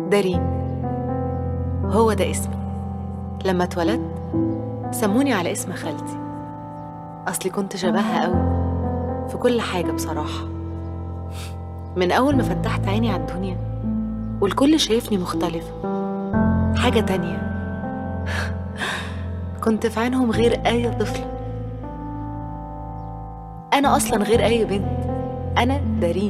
دارين، هو ده اسمي. لما اتولدت سموني على اسم خالتي، أصلي كنت شبهها قوي في كل حاجة بصراحة. من أول ما فتحت عيني على الدنيا والكل شايفني مختلفة، حاجة تانية. كنت في عينهم غير أي طفلة. أنا أصلاً غير أي بنت، أنا دارين.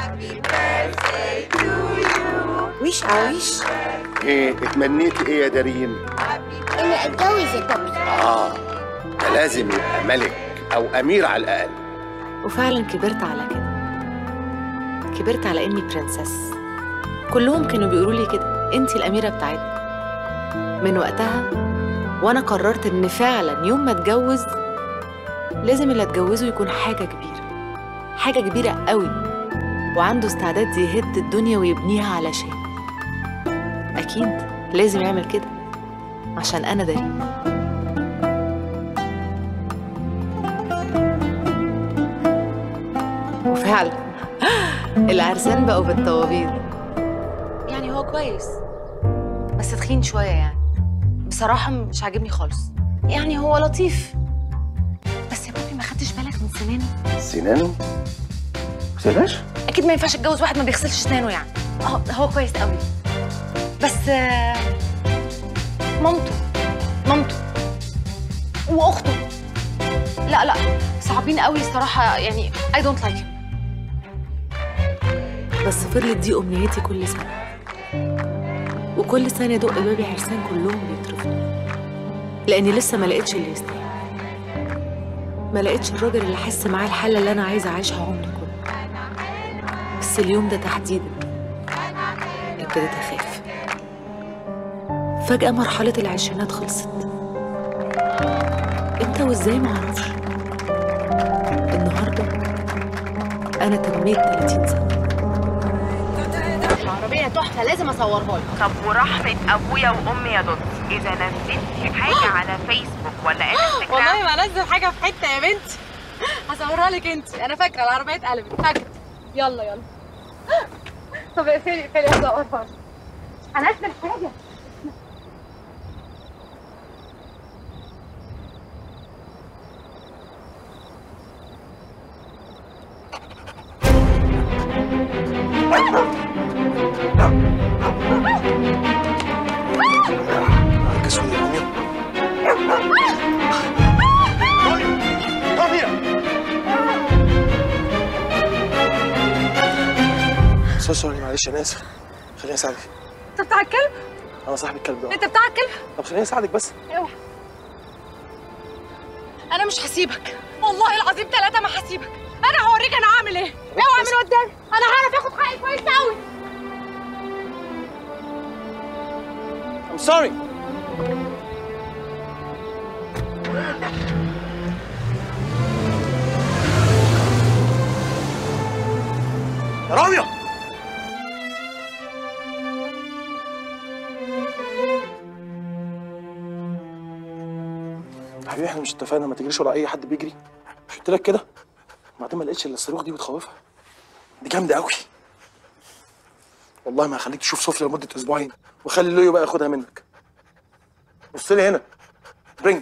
ويش عاويش؟ ايه اتمنيتي ايه يا دارين؟ اني اتجوز يا بابي. ده لازم يبقى ملك او امير على الاقل. وفعلاً كبرت على كده، كبرت على إني برنسس. كلهم كانوا بيقولوا لي كده، أنتي الأميرة بتاعتنا. من وقتها وأنا قررت إن فعلاً يوم ما أتجوز لازم اللي أتجوزه يكون حاجة كبيرة، حاجة كبيرة قوي، وعنده استعداد يهد الدنيا ويبنيها علشان. أكيد لازم يعمل كده عشان أنا دارين. وفعلا العرسان بقوا بالطوابير. يعني هو كويس بس تخين شوية، يعني بصراحة مش عاجبني خالص. يعني هو لطيف بس يا بابي ما خدتش بالك من سنانه؟ سنانه؟ سناش؟ أكيد ما ينفعش أتجوز واحد ما بيغسلش سنانه يعني. هو كويس قوي بس مامته وأخته لا صعبين قوي الصراحة، يعني I don't like him. بس فضلت دي أمنيتي كل سنة، وكل سنة دق بابي عرسان كلهم بيترفضوا، لأني لسه ما لقيتش اللي يستاهل. ما لقيتش الراجل اللي أحس معاه الحالة اللي أنا عايزة أعيشها عمري كله. بس اليوم ده تحديداً ابتديت أخاف. فجأة مرحلة العشرينات خلصت. إمتى وإزاي معرفش. النهاردة أنا تميت 30 سنة. العربية تحفة، لازم أصورها لك. طب ورحمة أبويا وأمي يا دودي، إذا نزلت حاجة على فيسبوك ولا انستجرام والله ما أنزل حاجة في حتة يا بنتي، هصورها لك أنت. أنا فاكرة العربية اتقلبت، فاكرة. يلا طب اقفلي هصورها لك. هنزل حاجة. سوري معلش انا اسف. خليني اساعدك. انت بتاع الكلب؟ انا صاحب الكلب ده. انت بتاع الكلب؟ طب خليني اساعدك بس. اوعى، انا مش هسيبك والله العظيم 3 ما هسيبك. انا هوريك انا هعمل ايه. اوعى من قدامي، انا هعرف اخد حقي كويس قوي. I'm sorry. يا رامية، حبيبي احنا مش اتفقنا ما تجريش ورا اي حد بيجري؟ مش قلت لك كده؟ وبعدين ما لقيتش الا الصاروخ دي بتخوفها. دي جامده قوي. والله ما هخليك تشوف صوفيا لمده اسبوعين، وخلي لويو بقى ياخدها منك. بص لي هنا برنج.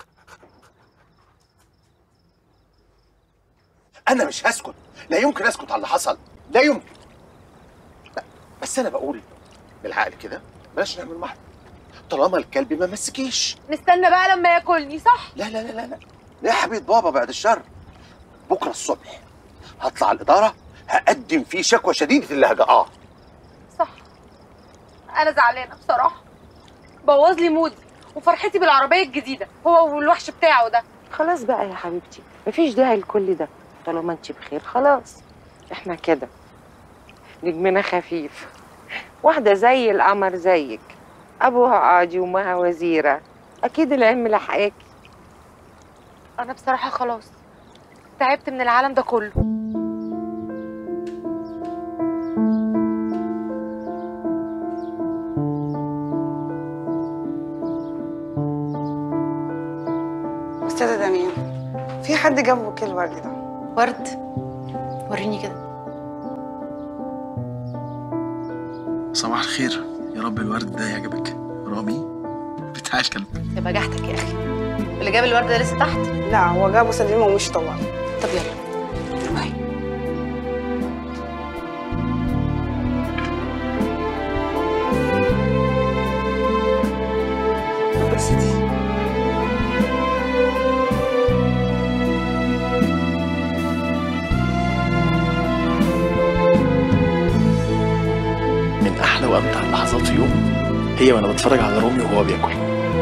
انا مش هسكت، لا يمكن اسكت على اللي حصل، لا يمكن. لا بس انا بقول بالعقل كده بلاش نعمل محضر طالما الكلب ما مسكيش. نستنى بقى لما ياكلني، صح؟ لا لا لا لا لا يا حبيب بابا، بعد الشر. بكره الصبح هطلع الاداره هقدم فيه شكوى شديده اللهجه. صح، انا زعلانه بصراحه. بوظ لي مودي وفرحتي بالعربيه الجديده هو والوحش بتاعه ده. خلاص بقى يا حبيبتي، مفيش داعي لكل ده. طالما انت بخير خلاص. احنا كده نجمنا خفيف. واحده زي القمر زيك، ابوها قاضي وامها وزيره، اكيد العلم لحقاكي. انا بصراحه خلاص تعبت من العالم ده كله. استاذه دامين، في حد جاب بوكيه الورد ده؟ ورد؟ وريني كده. صباح الخير. يا رب الورد ده يعجبك. رامي بتاع الكلب. يا بجحتك يا اخي، اللي جاب الورد ده لسه تحت؟ لا هو جابه سليم ومش طبعا. طب يلا روحي. بس دي من احلى وامتع اللحظات في يوم هي وانا بتفرج على رامي وهو بياكل.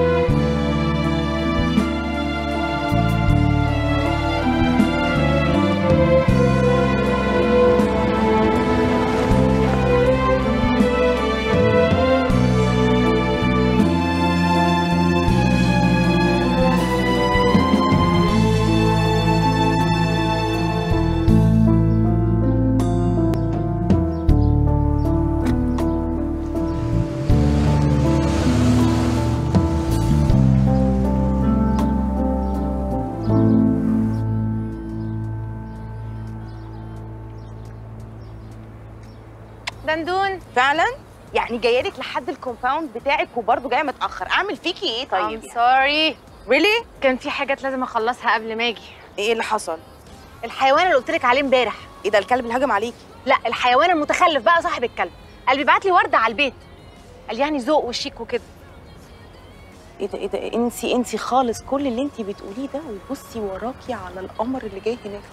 دندون فعلا؟ يعني جايه لك لحد الكومباوند بتاعك وبرضه جايه متاخر، اعمل فيكي ايه طيب؟ I'm sorry. ريلي؟ كان في حاجات لازم اخلصها قبل ما اجي. ايه اللي حصل؟ الحيوان اللي قلت لك عليه امبارح. ايه ده الكلب اللي هجم عليكي؟ لا الحيوان المتخلف بقى صاحب الكلب، قال بيبعت لي ورده على البيت، قال يعني ذوق وشيك وكده. ايه ده انسي خالص كل اللي انتي بتقوليه ده وبصي وراكي على القمر اللي جاي هناك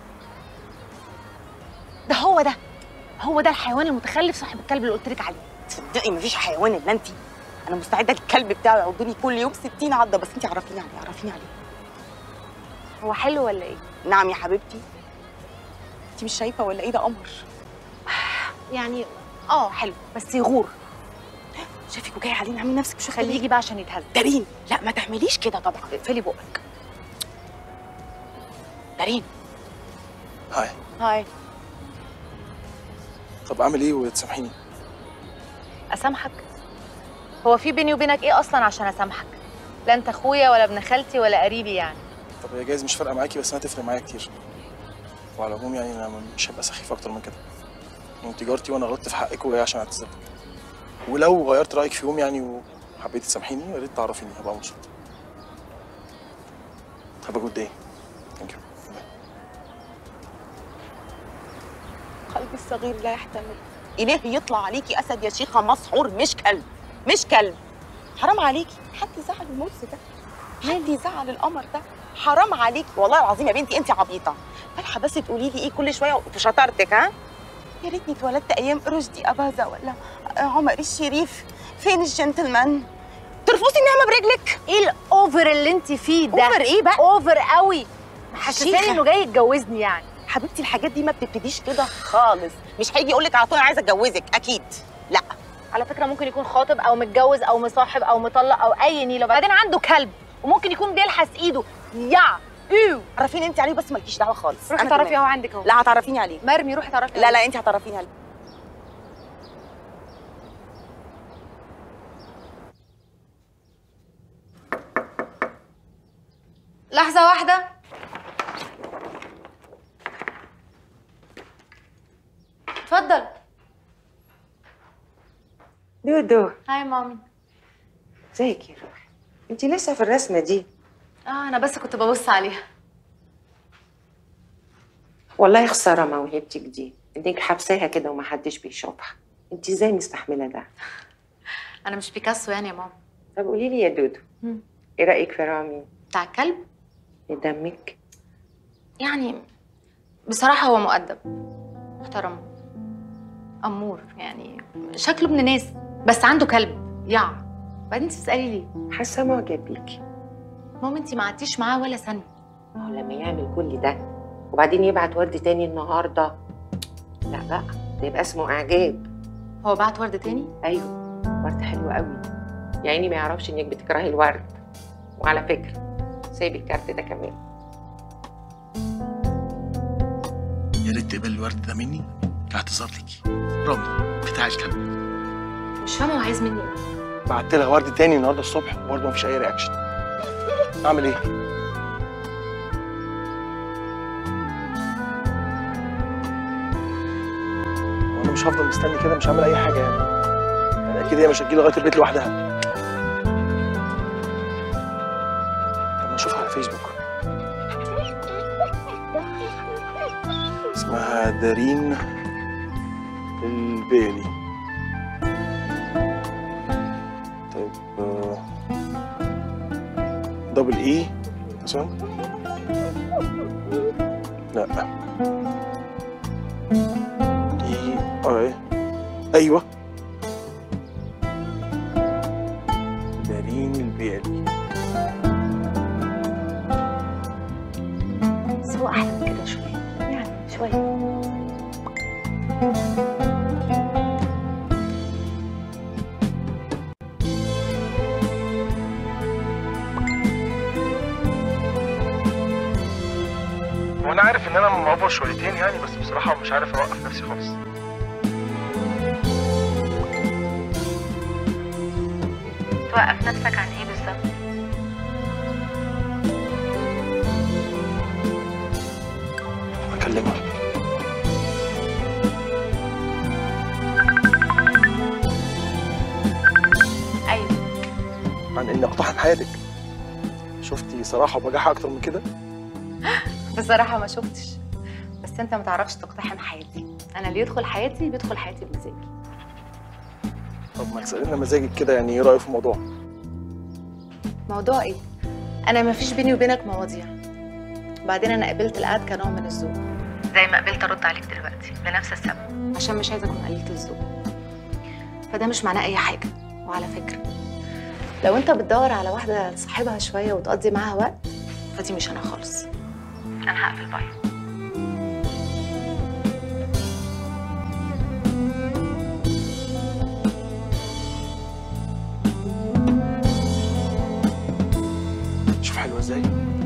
ده هو ده الحيوان المتخلف صاحب الكلب اللي قلت لك عليه. تصدقي مفيش حيوان الا انتي. انا مستعده الكلب بتاعه يعضني كل يوم 60 عضه، بس انتي عرفيني عليه. هو حلو ولا ايه؟ نعم يا حبيبتي. انتي مش شايفه ولا ايه؟ ده قمر. يعني حلو بس يغور. شايفك وجاي علينا عاملين نفسك مش واخده خليه يجي بقى عشان يتهز. دارين لا ما تعمليش كده طبعا. اقفلي بقك. دارين هاي. هاي. طب اعمل ايه وتسامحيني؟ اسامحك؟ هو في بيني وبينك ايه اصلا عشان اسامحك؟ لا انت اخويا ولا ابن خالتي ولا قريبي يعني. طب هي جايز مش فارقه معاكي بس انا تفرق معايا كتير. وعلى العموم يعني انا مش هبقى سخيف اكتر من كده. انت جارتي وانا غلطت في حقك وهي عشان اعتذر. ولو غيرت رايك في يوم يعني وحبيتي تسامحيني يا ريت تعرفيني، هبقى مبسوط. هبقى جود داي. ثانك يو. قلبي الصغير لا يحتمل. إليه يطلع عليكي أسد يا شيخة مسحور، مش كلب. حرام عليكي، حد زعل الموز ده؟ حد يزعل القمر ده؟ حرام عليكي والله العظيم يا بنتي أنت عبيطة. فالحة بس تقولي لي إيه كل شوية في شطارتك ها؟ يا ريتني اتولدت أيام رشدي أباظة ولا عمر الشريف. فين الجنتلمان؟ ترفضي النعمة برجلك؟ ايه الاوفر اللي انت فيه ده؟ أوفر إيه بقى؟ اوفر قوي. محسساني شيخة. انه جاي يتجوزني يعني. حبيبتي الحاجات دي ما بتبتديش كده خالص، مش هيجي يقول لك على طول انا عايزه اتجوزك، اكيد لا. على فكره ممكن يكون خاطب او متجوز او مصاحب او مطلق او اي نيله، بعدين عنده كلب وممكن يكون بيلحس ايده. عرفيني انت عليه بس مالكيش دعوه خالص. روحي تعرفي اهو عندك اهو. لا هتعرفيني عليه. مرمي روحي تعرفي. لا انت هتعرفيني عليه. لحظه واحده. اتفضل. دودو هاي مامي. ازيك يا روحي؟ انت لسه في الرسمه دي؟ انا بس كنت ببص عليها. والله خساره موهبتك دي، انك حابساها كده ومحدش بيشوفها. انت ازاي مستحمله ده؟ انا مش بيكاسو يعني يا ماما. طب قولي لي يا دودو، ايه رايك في رامي؟ بتاع الكلب؟ يدمك؟ يعني بصراحه هو مؤدب محترم امور، يعني شكله ابن ناس، بس عنده كلب بعدين تسالي ليه؟ حاسه معجب بيكي. ماما انت ما قعدتيش معاه ولا ثانيه. ما هو لما يعمل كل ده وبعدين يبعت ورد تاني النهارده، لا بقى ده يبقى اسمه اعجاب. هو بعت ورد تاني؟ ايوه ورد حلو قوي، يا عيني ما يعرفش انك بتكرهي الورد. وعلى فكره سايب الكارت ده كمان. يا ريت تقبل الورد ده مني كاعتذار ليكي. رامي بتاع الكلب. مش فاهمه هو عايز مني ايه. بعت لها ورد تاني النهارده الصبح وبرضه مفيش اي رياكشن. اعمل ايه؟ وانا مش هفضل مستني كده، مش هعمل اي حاجه يعني. انا اكيد هي مش هتجي لغايه البيت لوحدها. طب ما اشوفها على فيسبوك. اسمها دارين البيلي. طيب دبل اي مثلا؟ لا اي اي ايوه دارين البيلي. بس هو احلى من كده شويه، يعني شويه. وانا عارف ان انا مأفور شويتين يعني، بس بصراحه مش عارف اوقف نفسي خالص. توقف نفسك عن ايه بالظبط؟ اكلمها. ايوه. عن اني اقتحم حياتك. شفتي صراحه وبجاحه اكتر من كده؟ بصراحه ما شفتش، بس انت ما تعرفش تقتحم حياتي. انا اللي يدخل حياتي بيدخل حياتي بمزاجي. طب ما تسالينا مزاجك كده، يعني ايه رايك في الموضوع؟ موضوع ايه؟ انا ما فيش بيني وبينك مواضيع. بعدين انا قبلت القعد كنوع من الذوق، زي ما قبلت ارد عليك دلوقتي لنفس السبب، عشان مش عايزه اكون قليله الذوق. فده مش معناه اي حاجه. وعلى فكره، لو انت بتدور على واحده تصاحبها شويه وتقضي معاها وقت، فدي مش انا خالص. انا هقفل باي. شوف حلوه ازاي.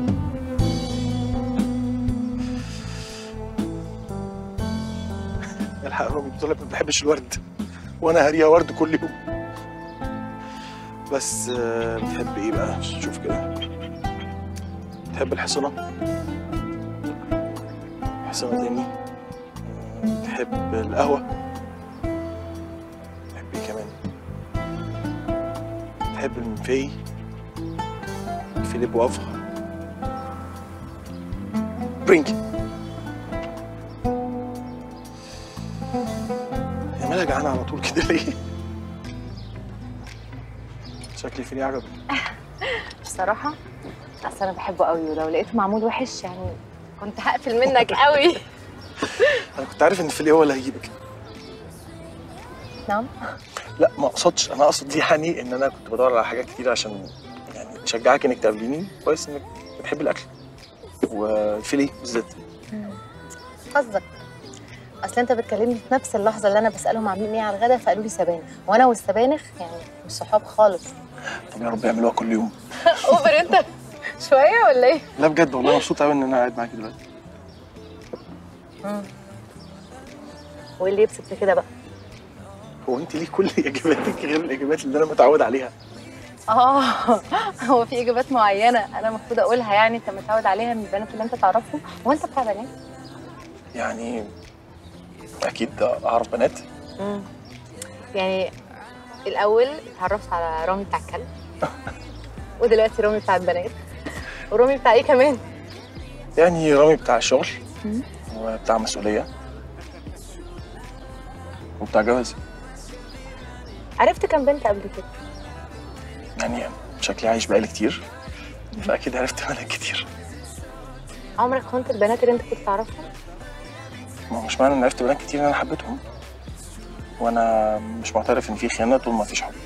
الحق رامي بتقول لك ما بحبش الورد، وانا هريها ورد كل يوم. بس بتحب ايه بقى؟ شوف كده. بتحب الحصنه؟ حصنه تاني. بتحب القهوه؟ بتحب ايه كمان؟ بتحب المنفي؟ فيليب وافغ؟ برينك. يا مالها جعانه على طول كده ليه؟ شكلي فيني عجبك. بصراحه اصل انا بحبه قوي، ولو لقيته معمول وحش يعني كنت هقفل منك قوي. انا كنت عارف ان الفيلي هو اللي هيجيبك. نعم. لا ما اقصدش، انا اقصد يعني ان انا كنت بدور على حاجات كتير عشان يعني اشجعك انك تقابليني. كويس انك بتحبي الاكل والفيلي بالذات. قصدك اصل انت بتكلمني في نفس اللحظه اللي انا بسالهم عاملين ايه على الغدا، فقالوا لي سبانخ، وانا والسبانخ يعني مش صحاب خالص. طب يا رب يعملوها كل يوم. اوفر انت شويه ولا ايه؟ لا بجد والله مبسوط قوي ان انا قاعد معاكي دلوقتي. وايه اللي يبسط في كده بقى؟ هو انت ليه كل اجاباتك غير الاجابات اللي انا متعود عليها؟ هو في اجابات معينه انا المفروض اقولها يعني انت متعود عليها من البنات اللي انت تعرفهم؟ هو انت بتاع بنات؟ يعني اكيد اعرف بنات. يعني الاول اتعرفت على رامي بتاع الكلب، ودلوقتي رامي بتاع البنات، ورامي بتاع ايه كمان؟ يعني رامي بتاع الشغل، وبتاع مسؤوليه، وبتاع جواز. عرفت كام بنت قبل كده؟ يعني شكلي عايش بقالي كتير، فاكيد عرفت بنات كتير. عمرك خنت البنات اللي انت كنت تعرفهم؟ ما هو مش معنى ان عرفت بنات كتير ان انا حبيتهم، وانا مش معترف ان في خيانه طول ما فيش حب.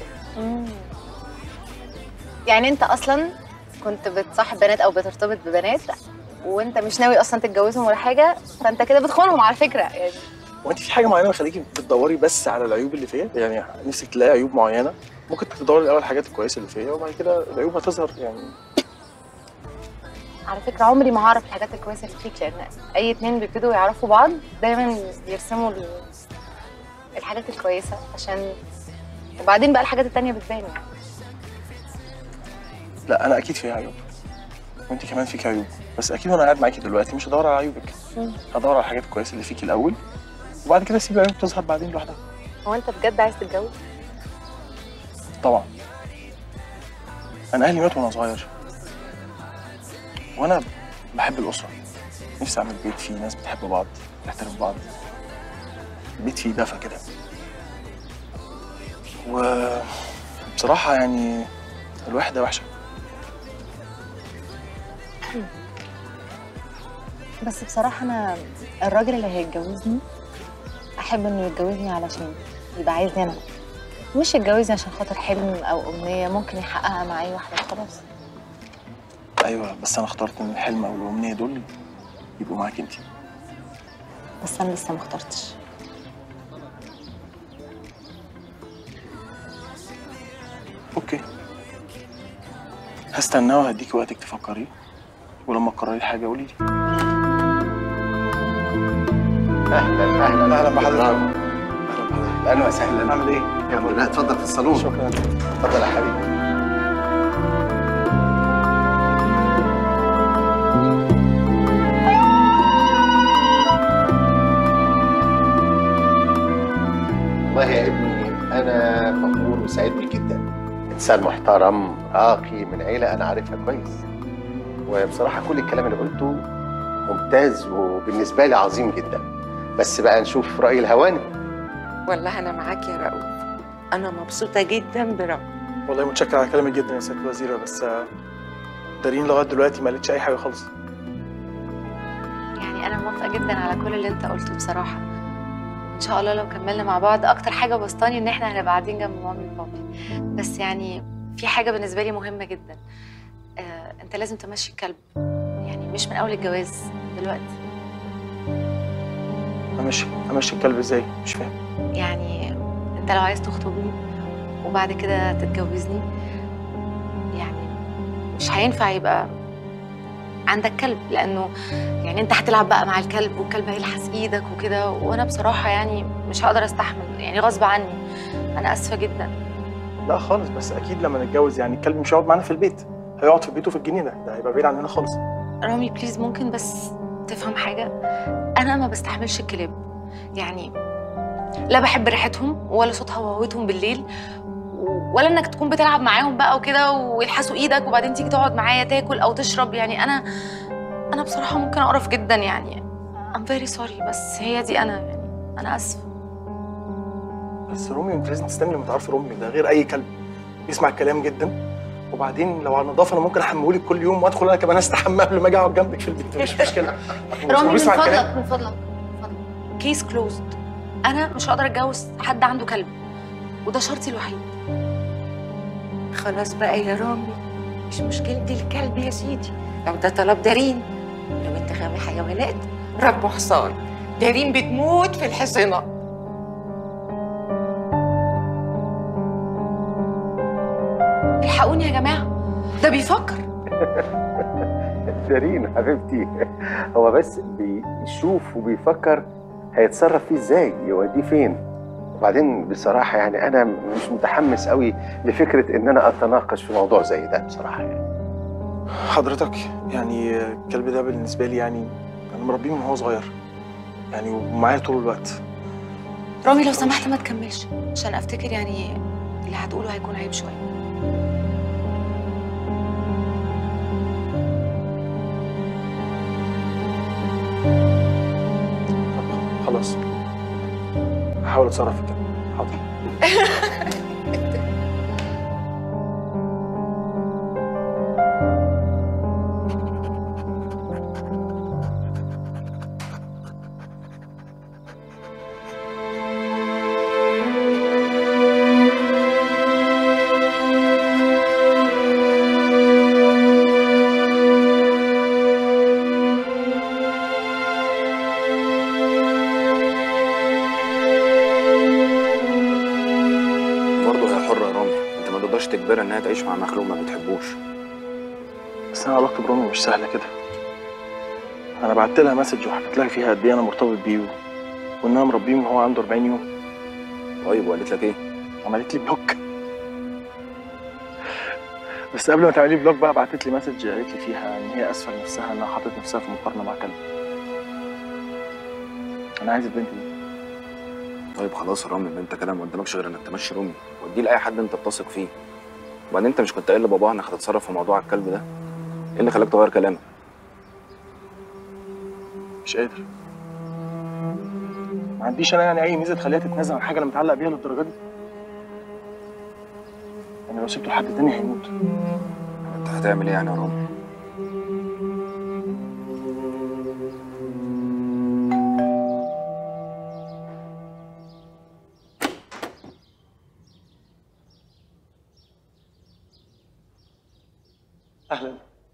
يعني انت اصلا كنت بتصاحب بنات او بترتبط ببنات وانت مش ناوي اصلا تتجوزهم ولا حاجه، فانت كده بتخونهم على فكره يعني. وانت في حاجه معينه مخليكي بتدوري بس على العيوب اللي فيا؟ يعني نفسك تلاقي عيوب معينه، ممكن تدوري الاول الحاجات الكويسه اللي فيا وبعد كده العيوب هتظهر يعني. على فكره عمري ما هعرف الحاجات الكويسه اللي فيك، لان اي اتنين بيبتدوا يعرفوا بعض دايما يرسموا الحاجات الكويسه عشان وبعدين بقى الحاجات التانيه بتبان يعني. لا انا اكيد فيها عيوب، وانت كمان فيك عيوب، بس اكيد وانا قاعد معاكي دلوقتي مش هدور على عيوبك. هدور على الحاجات الكويسه اللي فيكي الاول، وبعد كده اسيب العيوب تظهر بعدين لوحدها. هو انت بجد عايز تتجوز؟ طبعا. انا اهلي ماتوا وانا صغير، وانا بحب الاسره. نفسي اعمل بيت فيه ناس بتحب بعض، بتحترم بعض، بيت فيه دفى كده. وبصراحه يعني الوحده وحشه. بس بصراحة أنا الراجل اللي هيتجوزني أحب إنه يتجوزني علشان يبقى عايزني أنا، مش يتجوزني عشان خاطر حلم أو أمنية ممكن يحققها مع أي واحدة وخلاص. ايوه بس انا اخترت ان الحلم او الامنيه دول يبقوا معاك انت. بس أنا لسه ما اخترتش. اوكي، هستناه وهديكي وقتك تفكري، ولما تقرري حاجه قولي لي. اهلا اهلا اهلا بحضرتك. اهلا بحضرتك. اهلا وسهلا. عامل ايه؟ لا اتفضل في الصالون. شكرا. اتفضل يا حبيبي. والله يا ابني انا فخور وسعيد بيك جدا. انسان محترم راقي من عيله انا عارفها كويس، وبصراحه كل الكلام اللي قلته ممتاز وبالنسبه لي عظيم جدا. بس بقى نشوف راي الهوانم. والله انا معاك يا رؤوف، انا مبسوطه جدا برأيك. والله متشكر على كلامك جدا يا سياده الوزيره، بس دارين لغايه دلوقتي ما قالتش اي حاجه خالص. يعني أنا موافقة جدا على كل اللي أنت قلته بصراحة، وإن شاء الله لو كملنا مع بعض أكتر حاجة بسطاني إن إحنا هنبقى قاعدين جنب مامي وبابي. بس يعني في حاجة بالنسبة لي مهمة جدا، أنت لازم تمشي الكلب، يعني مش من أول الجواز، دلوقتي. امشي الكلب ازاي؟ مش فاهم. يعني أنت لو عايز تخطبني وبعد كده تتجوزني، يعني مش هينفع يبقى عندك كلب، لأنه يعني أنت هتلعب بقى مع الكلب والكلب هيلحس إيدك وكده، وأنا بصراحة يعني مش هقدر أستحمل، يعني غصب عني. أنا آسفة جدا. لا خالص، بس اكيد لما نتجوز يعني الكلب مش هيقعد معانا في البيت، هيقعد في بيته في الجنينه، ده هيبقى بعيد عننا خالص. رامي بليز، ممكن بس تفهم حاجة؟ أنا ما بستحملش الكلاب، يعني لا بحب ريحتهم ولا صوت هوهوتهم بالليل، ولا إنك تكون بتلعب معاهم بقى وكده ويلحسوا إيدك وبعدين تيجي تقعد معايا تاكل أو تشرب. يعني أنا بصراحة ممكن أقرف جدا، يعني I'm very sorry، بس هي دي أنا، يعني أنا آسفة. بس روميو انت لازم تستني لما تعرفي روميو ده غير اي كلب، بيسمع الكلام جدا. وبعدين لو على النظافه انا ممكن احمهولك كل يوم وادخل انا كمان استحمى قبل ما اجي اقعد جنبك في البيت، مفيش مشكله. رامي من فضلك من فضلك كيس كلوزد، انا مش هقدر اتجوز حد عنده كلب، وده شرطي الوحيد. خلاص بقى يا رامي، مش مشكلتي الكلب يا سيدي، لو ده طلب دارين. لو انت غاوي حيوانات ربوا حصان، دارين بتموت في الحصنة. الحقوني يا جماعه، ده بيفكر. دارين حبيبتي، هو بس بيشوف وبيفكر هيتصرف فيه ازاي، يوديه فين. وبعدين بصراحه يعني انا مش متحمس قوي لفكره ان انا اتناقش في موضوع زي ده بصراحه. يعني حضرتك يعني الكلب ده بالنسبه لي يعني انا مربيه من هو صغير، يعني ومعايا طول الوقت. رامي لو سمحت ما تكملش، عشان افتكر يعني اللي هتقوله هيكون عيب شويه. خلاص هحاول اتصرف في كده. حاضر. تجبرها انها تعيش مع مخلوق ما بتحبوش. بس انا علاقتي برامي مش سهله كده. انا بعت لها مسج وحكيت لها فيها قد ايه انا مرتبط بيه وان انا مربيه من هو عنده 40 يوم. طيب وقالت لك ايه؟ عملت لي بلوك. بس قبل ما تعملي بلوك بقى بعتت لي مسج قالت لي فيها ان هي اسفه لنفسها انها حاطت نفسها في مقارنه مع كلب. انا عايز البنت دي. طيب خلاص يا رامي، انت كده ما قدامكش غير انك تمشي رومي واديه لاي حد انت بتثق فيه. وبعدين انت مش كنت قايل لبابا انك هتتصرف في موضوع الكلب ده؟ ايه اللي خلاك تغير كلامك؟ مش قادر. ما عنديش انا يعني اي ميزه تخليها تتنازل عن حاجه انا متعلق بيها للدرجه دي. انا لو سبته لحد تاني هيموت. انت هتعمل ايه يعني يا رامي؟ اهلا.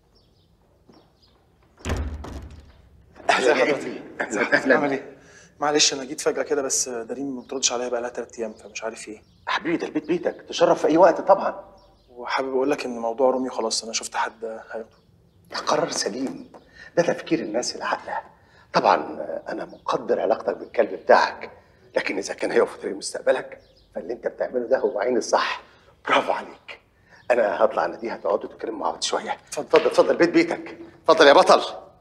اهلا ازي حضرتك؟ اهلا. عامل ايه؟ معلش انا جيت فجأة كده، بس دارين ما بتردش عليا بقى لها 3 ايام، فمش عارف ايه. حبيبي ده البيت بيتك، تشرف في اي وقت طبعا. وحابب اقول لك ان موضوع رومي خلاص انا شفت حد هياخده. ده قرار سليم، ده تفكير الناس العاقله. طبعا انا مقدر علاقتك بالكلب بتاعك، لكن اذا كان هيقف في طريق مستقبلك فاللي انت بتعمله ده هو عين الصح. برافو عليك. انا هطلع ناديها، هتقعدوا تتكلموا مع بعض شويه. اتفضل اتفضل، بيت بيتك. اتفضل يا بطل.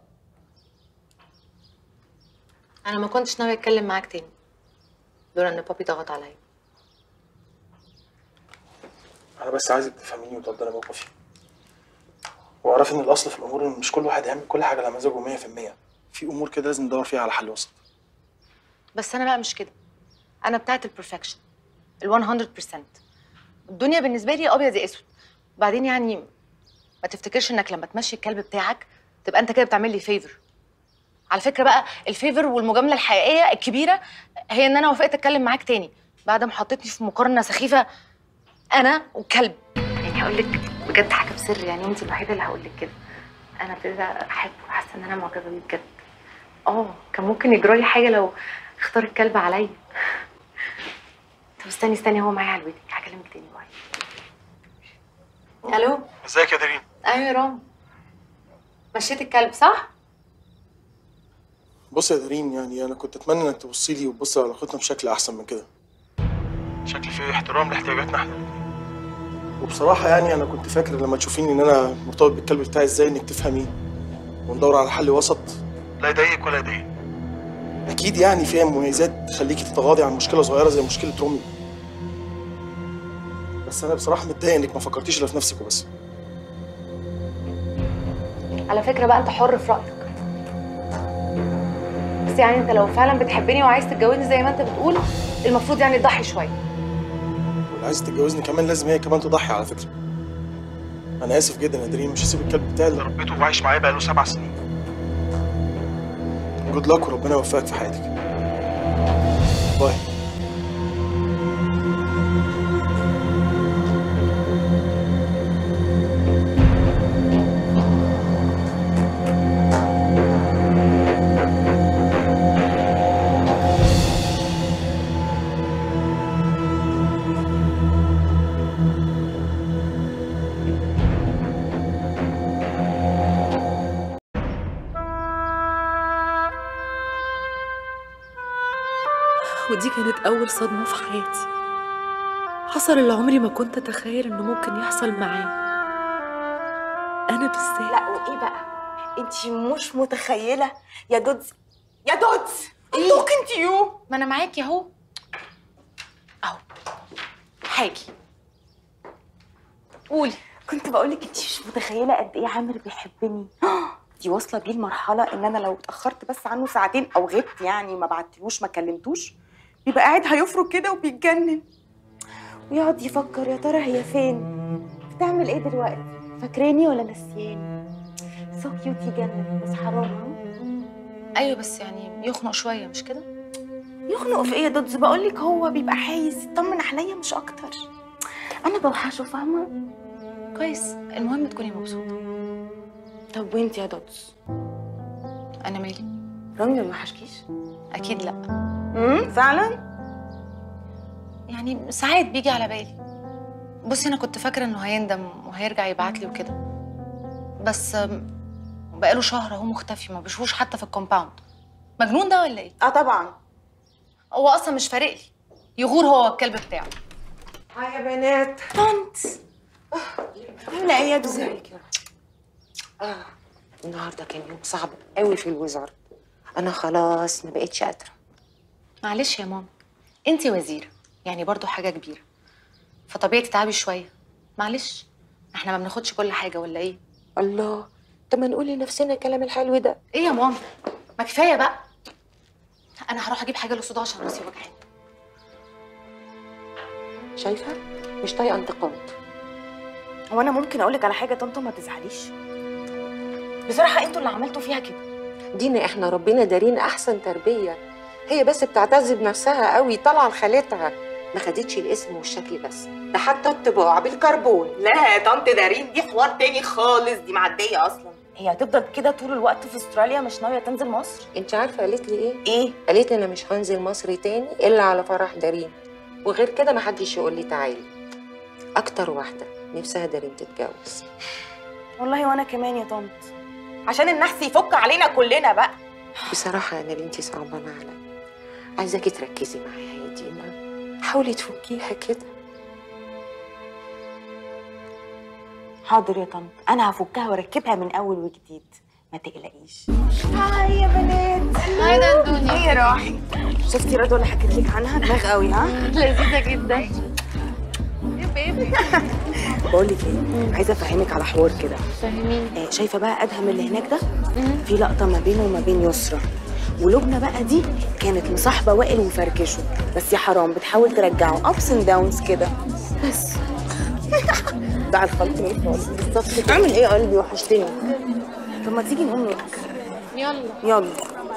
انا ما كنتش ناوي اتكلم معاك تاني لولا ان بابي ضغط عليا. انا بس عايزك تفهميني وتقدري موقفي، واعرف ان الاصل في الامور ان مش كل واحد هيعمل كل حاجه على مزاجه 100%. في امور كده لازم ندور فيها على حل وسط. بس انا بقى مش كده، انا بتاعت البرفكشن، ال 100%. الدنيا بالنسبه لي ابيض يا اسود. وبعدين يعني ما تفتكرش انك لما تمشي الكلب بتاعك تبقى انت كده بتعمل لي فيفر. على فكره بقى الفيفر والمجامله الحقيقيه الكبيره هي ان انا وافقت اتكلم معاك تاني بعد ما حطيتني في مقارنه سخيفه انا والكلب. يعني هقول لك بجد حاجه بسر، يعني انت الوحيده اللي هقول لك كده. انا ابتديت احبه وحاسه ان انا معجبه بيه بجد. كان ممكن يجرى لي حاجه لو اختار الكلب عليا. طب استني هو معايا على البيت، هكلمك تاني. باي. الو. ازيك يا دارين؟ ايوه يا رام. مشيت الكلب صح؟ بص يا دارين، يعني انا كنت اتمنى انك تبصي لي وتبصي على علاقتنا بشكل احسن من كده، شكل فيه احترام لاحتياجاتنا احنا. وبصراحه يعني انا كنت فاكر لما تشوفيني ان انا مرتبط بالكلب بتاعي ازاي انك تفهميه وندور على حل وسط لا يضايقك ولا يضايقني. اكيد يعني فيها مميزات تخليكي تتغاضي عن مشكله صغيره زي مشكله رومي، بس انا بصراحه متضايق انك ما فكرتيش الا في نفسك وبس. على فكره بقى انت حر في رايك، بس يعني انت لو فعلا بتحبني وعايز تتجوزني زي ما انت بتقول المفروض يعني تضحي شويه. واللي عايز تتجوزني كمان لازم هي كمان تضحي على فكره. انا اسف جدا يا دارين، مش هسيب الكلب بتاعي اللي ربيته وعايش معايا بقاله 7 سنين. جود لك وربنا يوفقك في حياتك. باي. ودي كانت أول صدمة في حياتي. حصل اللي عمري ما كنت أتخيل إنه ممكن يحصل معايا أنا بالذات. لا وايه بقى؟ انت مش متخيله يا دودز. يا دودز إيه؟ توكن تو يو. ما انا معاكي اهو. حاجي قولي. كنت بقولك انت مش متخيله قد ايه عامر بيحبني. دي واصله بيه المرحله ان انا لو اتاخرت بس عنه ساعتين او غبت، يعني ما بعتلوش ما كلمتوش، بيبقى قاعد هيفرك كده وبيتجنن ويقعد يفكر يا ترى هي فين، بتعمل ايه دلوقتي، فاكراني ولا نسياني. سو كيوت يجنن، بس حرام. ايوه بس يعني يخنق شويه مش كده؟ يخنق في ايه يا دودز؟ بقولك هو بيبقى عايز يطمن عليا مش اكتر. انا بوحشه فاهمه. كويس، المهم تكوني مبسوطه. طب وانت يا دودز؟ انا مالي؟ رامي ما وحشكيش؟ اكيد لا. فعلا؟ يعني ساعات بيجي على بالي. بصي انا كنت فاكره انه هيندم وهيرجع يبعت لي وكده، بس بقاله شهر اهو مختفي، ما بشوفوش حتى في الكومباوند. مجنون ده ولا ايه؟ طبعا. هو اصلا مش فارق لي، يغور هو الكلب بتاعه. هاي يا بنات. طنط عامله ايه يا دودز؟ ازيك يا رب؟ النهارده كان يوم صعب قوي في الوزاره. انا خلاص ما بقتش قادره. معلش يا ماما، انت وزيرة، يعني برضو حاجة كبيرة، فطبيعي تتعبي شوية. معلش، احنا ما بناخدش كل حاجة ولا ايه؟ الله، طب ما نقول لنفسنا الكلام الحلو ده. ايه يا ماما؟ ما كفاية بقى. انا هروح اجيب حاجة للصداع عشان راسي وجعاني. شايفه؟ مش طايقه انتقاد. هو انا ممكن اقول لك على حاجه طنط ما تزعليش؟ بصراحه انتوا اللي عملتوا فيها كده. دينا احنا ربنا دارين احسن تربيه، هي بس بتعتز بنفسها قوي، طالعه لخالتها، ما خدتش الاسم والشكل بس، ده حتى الطباع بالكربون. لا يا طنط دارين دي حوار تاني خالص، دي معديه اصلا. هي هتفضل كده طول الوقت في استراليا، مش ناويه تنزل مصر؟ انت عارفه قالت لي ايه؟ ايه؟ قالت لي انا مش هنزل مصر تاني الا على فرح دارين، وغير كده ما حدش يقول لي تعالي. اكتر واحده نفسها دارين تتجوز. والله وانا كمان يا طنط، عشان النحس يفك علينا كلنا بقى. بصراحه انا بنتي صعبانه عليا، عايزاكي تركزي معايا يا دينا، حاولي تفكيها كده. حاضر يا طنط، انا هفكها واركبها من اول وجديد، ما تقلقيش. هاي يا بنات. هاي دندوني. هي راحت. شفتي رضوى اللي حكيت لك عنها؟ دماغ قوي ها؟ لذيذة جدا يا بيبي. بقول لك ايه، عايزه افهمك على حوار كده. فاهميني. شايفه بقى ادهم اللي هناك ده؟ في لقطه ما بينه وما بين يسرا، ولبنى بقى دي كانت مصاحبه وائل وفركشه، بس يا حرام بتحاول ترجعه ابس اند داونز كده. بس ده على الخلط ايه خالص بالظبط كده. اعمل ايه يا قلبي، وحشتني. طب ما تيجي نقوم ناكل. يلا يلا.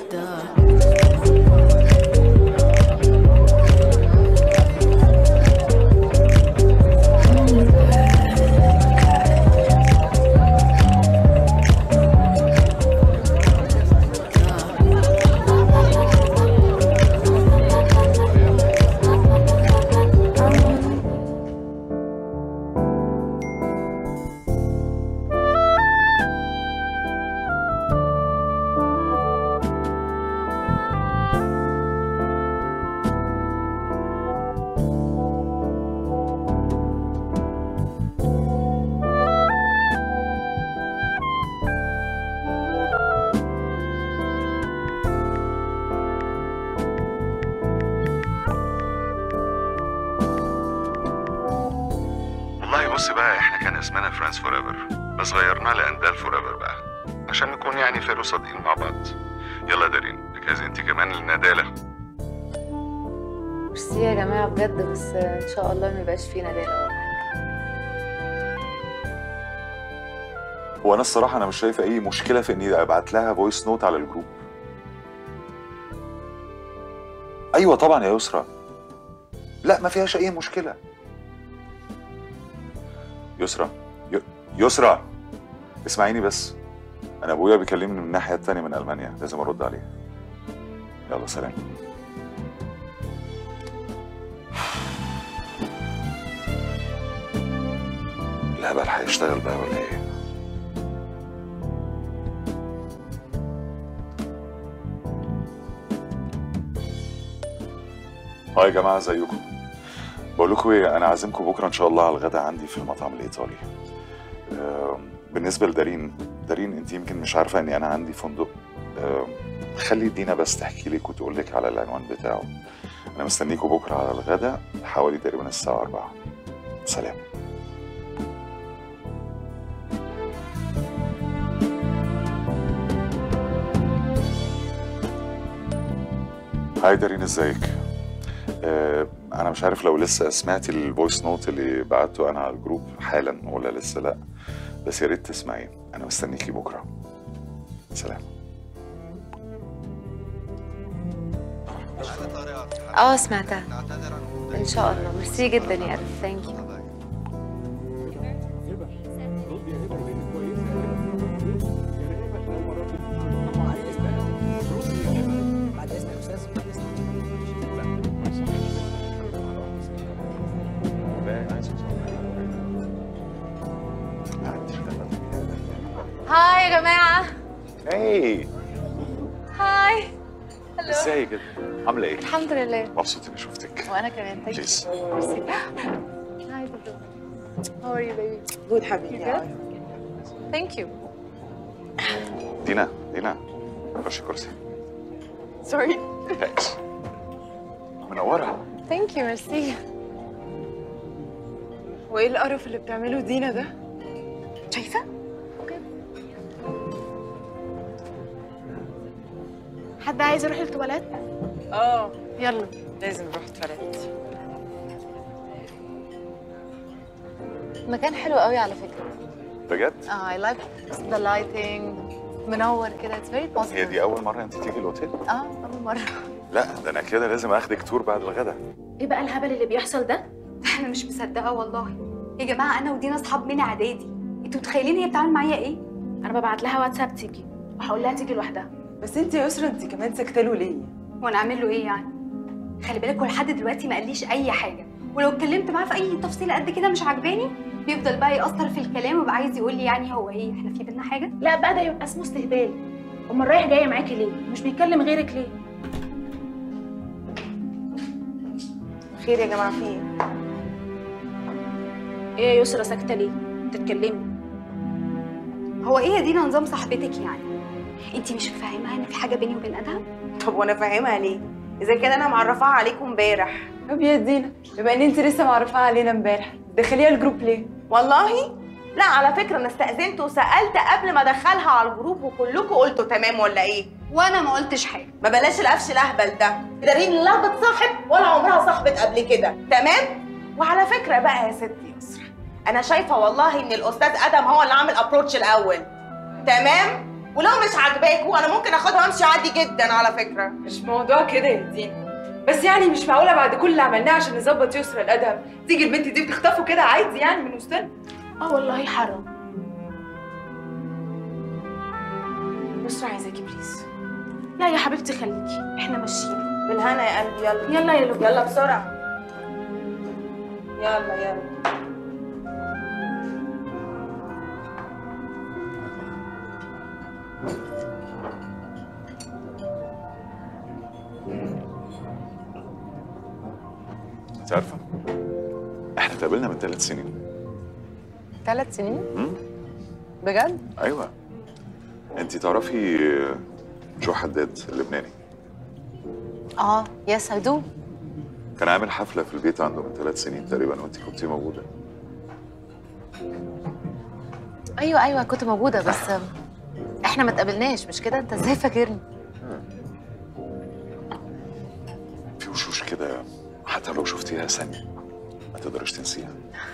بص بقى، احنا كان اسمنا فريندز فور ايفر، بس غيرناه لاندال فور ايفر بقى عشان نكون يعني فير وصادقين مع بعض. يلا دارين، جهزي انت كمان الندالة. ميرسي يا جماعة بجد، بس ان شاء الله ما يبقاش فيه ندالة ولا حاجة. هو انا الصراحة انا مش شايفة اي مشكلة في اني ابعت لها فويس نوت على الجروب. ايوه طبعا يا يسرا، لا ما فيهاش اي مشكلة. يسرا يسرا اسمعيني بس، انا ابويا بيكلمني من الناحيه الثانيه من المانيا، لازم ارد عليه. يلا سلام. لا بقى هيشتغل بقى ولا ايه؟ هاي يا جماعه، ازيكم؟ بقول لكم ايه، انا عازمكم بكره ان شاء الله على الغداء عندي في المطعم الايطالي. بالنسبه لدارين انت يمكن مش عارفه اني انا عندي فندق. خلي دينا بس تحكي لك وتقول لك على العنوان بتاعه. انا مستنيكم بكره على الغداء حوالي تقريبا الساعه 4. سلام. هاي دارين، ازيك؟ انا مش عارف لو لسه سمعتي الفويس نوت اللي بعته انا على الجروب حالا ولا لسه لا، بس يا ريت تسمعيه. انا مستنيكي بكره. سلام. سمعتها ان شاء الله. ميرسي جدا يا قلبي، ثانك يو. هاي يا جماعة. هاي. هاي. هلو. ازيك كده؟ عاملة ايه؟ الحمد لله. مبسوط اني شفتك. وانا كمان. ثانك يو. ميرسي. هاي بابا. How are you baby? جود حبيبي. Thank you. دينا خشي كرسي. Sorry. ثانكس. منورة. ثانك يو ميرسي. وايه القرف اللي بتعمله دينا ده؟ شايفه؟ حد عايز يروح التواليت؟ يلا لازم نروح التواليت. مكان حلو قوي على فكرة. بجد؟ I like the lighting. منور كده. It's very positive. هي دي أول مرة أنت تيجي الأوتيل؟ أول مرة. لا ده أنا كده لازم آخدك تور بعد الغدا. إيه بقى الهبل اللي بيحصل ده؟ انا مش مصدقه والله. يا جماعه انا ودينا اصحاب من اعدادي، انتوا متخيلين هي بتعمل معايا ايه؟ أنا ببعت لها واتساب تيجي وهقول لها تيجي لوحدها. بس انت يا يسرا انت كمان ساكته له ليه؟ وانا اعمل له ايه يعني؟ خلي بالك هو لحد دلوقتي ما قاليش اي حاجه، ولو اتكلمت معاه في اي تفصيله قد كده مش عاجباني بيفضل بقى يأثر في الكلام ويبقى عايز يقول لي يعني هو ايه احنا في بينا حاجه؟ لا بقى ده يبقى اسمه استهبال. أمال رايح جاية معاكي ليه؟ مش بيكلم غيرك ليه؟ خير يا جماعه في ايه؟ إيه يا يسرا ساكتة ليه؟ تتكلمي. هو ايه يا دينا نظام صاحبتك يعني؟ انت مش مفهماها ان في حاجه بيني وبين ادهم؟ طب وانا فاهمها ليه؟ اذا كان انا معرفاها عليكم امبارح. طب يا دينا بما ان انت لسه معرفاها علينا امبارح دخليها الجروب ليه؟ والله لا، على فكره انا استأذنت وسألت قبل ما ادخلها على الجروب وكلكم قلتوا تمام ولا ايه؟ وانا ما قلتش حاجه. ما بلاش القفش الاهبل ده، دارين لا بتصاحب ولا عمرها صاحبت قبل كده، تمام؟ وعلى فكره بقى يا ستي يسرا، انا شايفه والله ان الاستاذ ادم هو اللي عامل ابروتش الاول، تمام؟ ولو مش عاجباكوا انا ممكن اخدها وامشي عادي جدا على فكره. مش موضوع كده يا دينا، بس يعني مش معقوله بعد كل اللي عملناه عشان نظبط يسرا الادهم تيجي البنت دي بتخطفه كده عادي يعني من وسطنا. والله حرام. يسرا عايزاكي بليز. لا يا حبيبتي خليكي، احنا ماشيين. بالهنا يا قلبي. يلا يلا يا لبنى. يلا بسرعه. يلا يلا. أنت عارفة؟ إحنا اتقابلنا من 3 سنين. 3 سنين؟ بجد؟ أيوه. أنت تعرفي جو حداد اللبناني؟ يس اي دو. كان عامل حفلة في البيت عنده من 3 سنين تقريبا وأنت كنتي موجودة. ايوه كنت موجودة بس احنا ما اتقابلناش مش كده؟ انت ازاي فاكرني؟ في وشوش كده حتى لو شفتيها ثانية ما تقدرش تنسيها.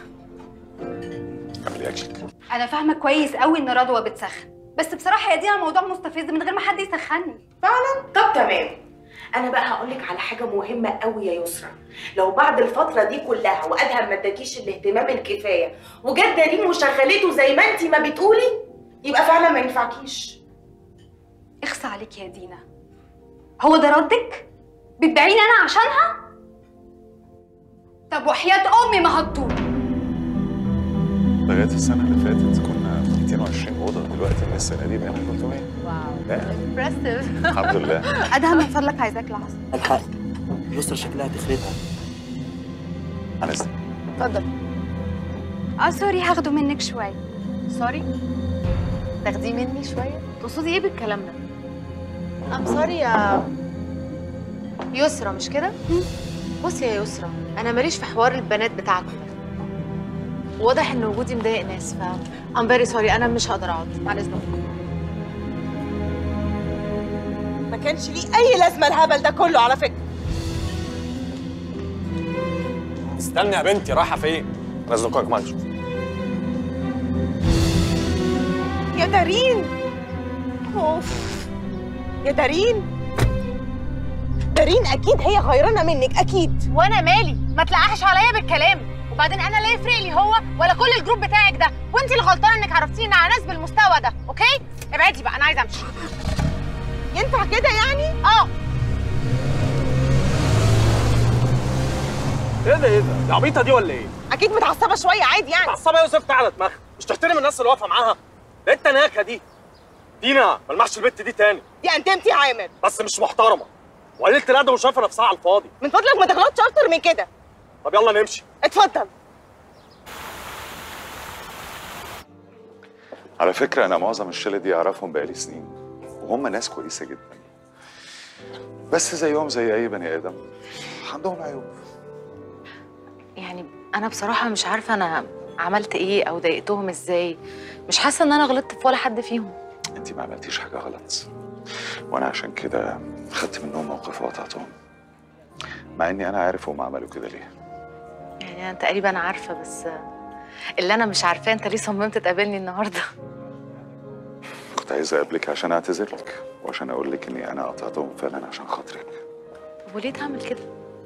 اعملي أكلك. انا فاهمه كويس قوي ان رضوى بتسخن، بس بصراحه يا دينا الموضوع مستفز من غير ما حد يسخني. فعلا؟ طب تمام. انا بقى هقول لك على حاجه مهمه قوي يا يسرا، لو بعد الفتره دي كلها وادهم ما اداكيش الاهتمام الكفايه وجت دارين وشغلته زي ما انت ما بتقولي يبقى فعلا ما ينفعكيش. اخصى عليك يا دينا، هو ده ردك؟ بتبيعيني انا عشانها؟ طب وحياة امي ما هتطول. لغاية السنة اللي فاتت كنا 220 أوضة، دلوقتي من السنة دي بقينا 300. واو امبرسيف. الحمد لله. ادهم من فضلك عايزاك لحظة. الحق يسرا شكلها تخربها. أنا إذنك. اتفضل. سوري هاخده منك شوية. سوري؟ تاخديه مني شوية؟ تقصدي ايه بالكلام ده؟ ام سوري يا يسرا مش كده؟ بصي يا يسرا، انا ماليش في حوار البنات بتاعكم ده. واضح ان وجودي مضايق ناس ام فيري سوري، انا مش هقدر اقعد مع اذنكم. ما كانش ليه اي لازمه الهبل ده كله على فكره. استني يا بنتي، رايحه فين؟ نزلوكك معاك شوف. يا دارين، اوف يا دارين. دارين اكيد هي غيرانه منك اكيد. وانا مالي؟ ما تلقحش عليا بالكلام. وبعدين انا لا يفرق لي هو ولا كل الجروب بتاعك ده، وانت اللي غلطانه انك عرفتيني على ناس بالمستوى ده. اوكي ابعدي بقى، انا عايزه امشي. ينفع كده يعني؟ ايه ده دي عبيطه دي ولا ايه؟ اكيد متعصبه شويه عادي يعني. متعصبه يا يوسف؟ تعالى دماغها، مش تحترم الناس اللي واقفه معاها؟ ايه التناكه دي؟ دينا ملمحش البت دي تاني. دي انتمتي يا عامر. بس مش محترمه وقليله الادب وشايفه نفسها على الفاضي. من فضلك ما تغلطش اكتر من كده. طب يلا نمشي. اتفضل. على فكرة أنا معظم الشلة دي أعرفهم بقالي سنين وهم ناس كويسة جدا، بس زيهم زي أي بني آدم عندهم عيوب. يعني انا بصراحه مش عارفه انا عملت ايه او ضايقتهم ازاي. مش حاسه ان انا غلطت في ولا حد فيهم. انت ما عملتيش حاجه غلط، وانا عشان كده خدت منهم موقف وقطعتهم، مع اني انا عارف هم عملوا كده ليه. يعني انا تقريبا عارفه، بس اللي انا مش عارفاه انت ليه صممت تقابلني النهارده؟ كنت عايز اقابلك عشان اعتذر لك وعشان اقول لك اني انا قطعتهم فعلا عشان خاطرك. وليه تعمل كده؟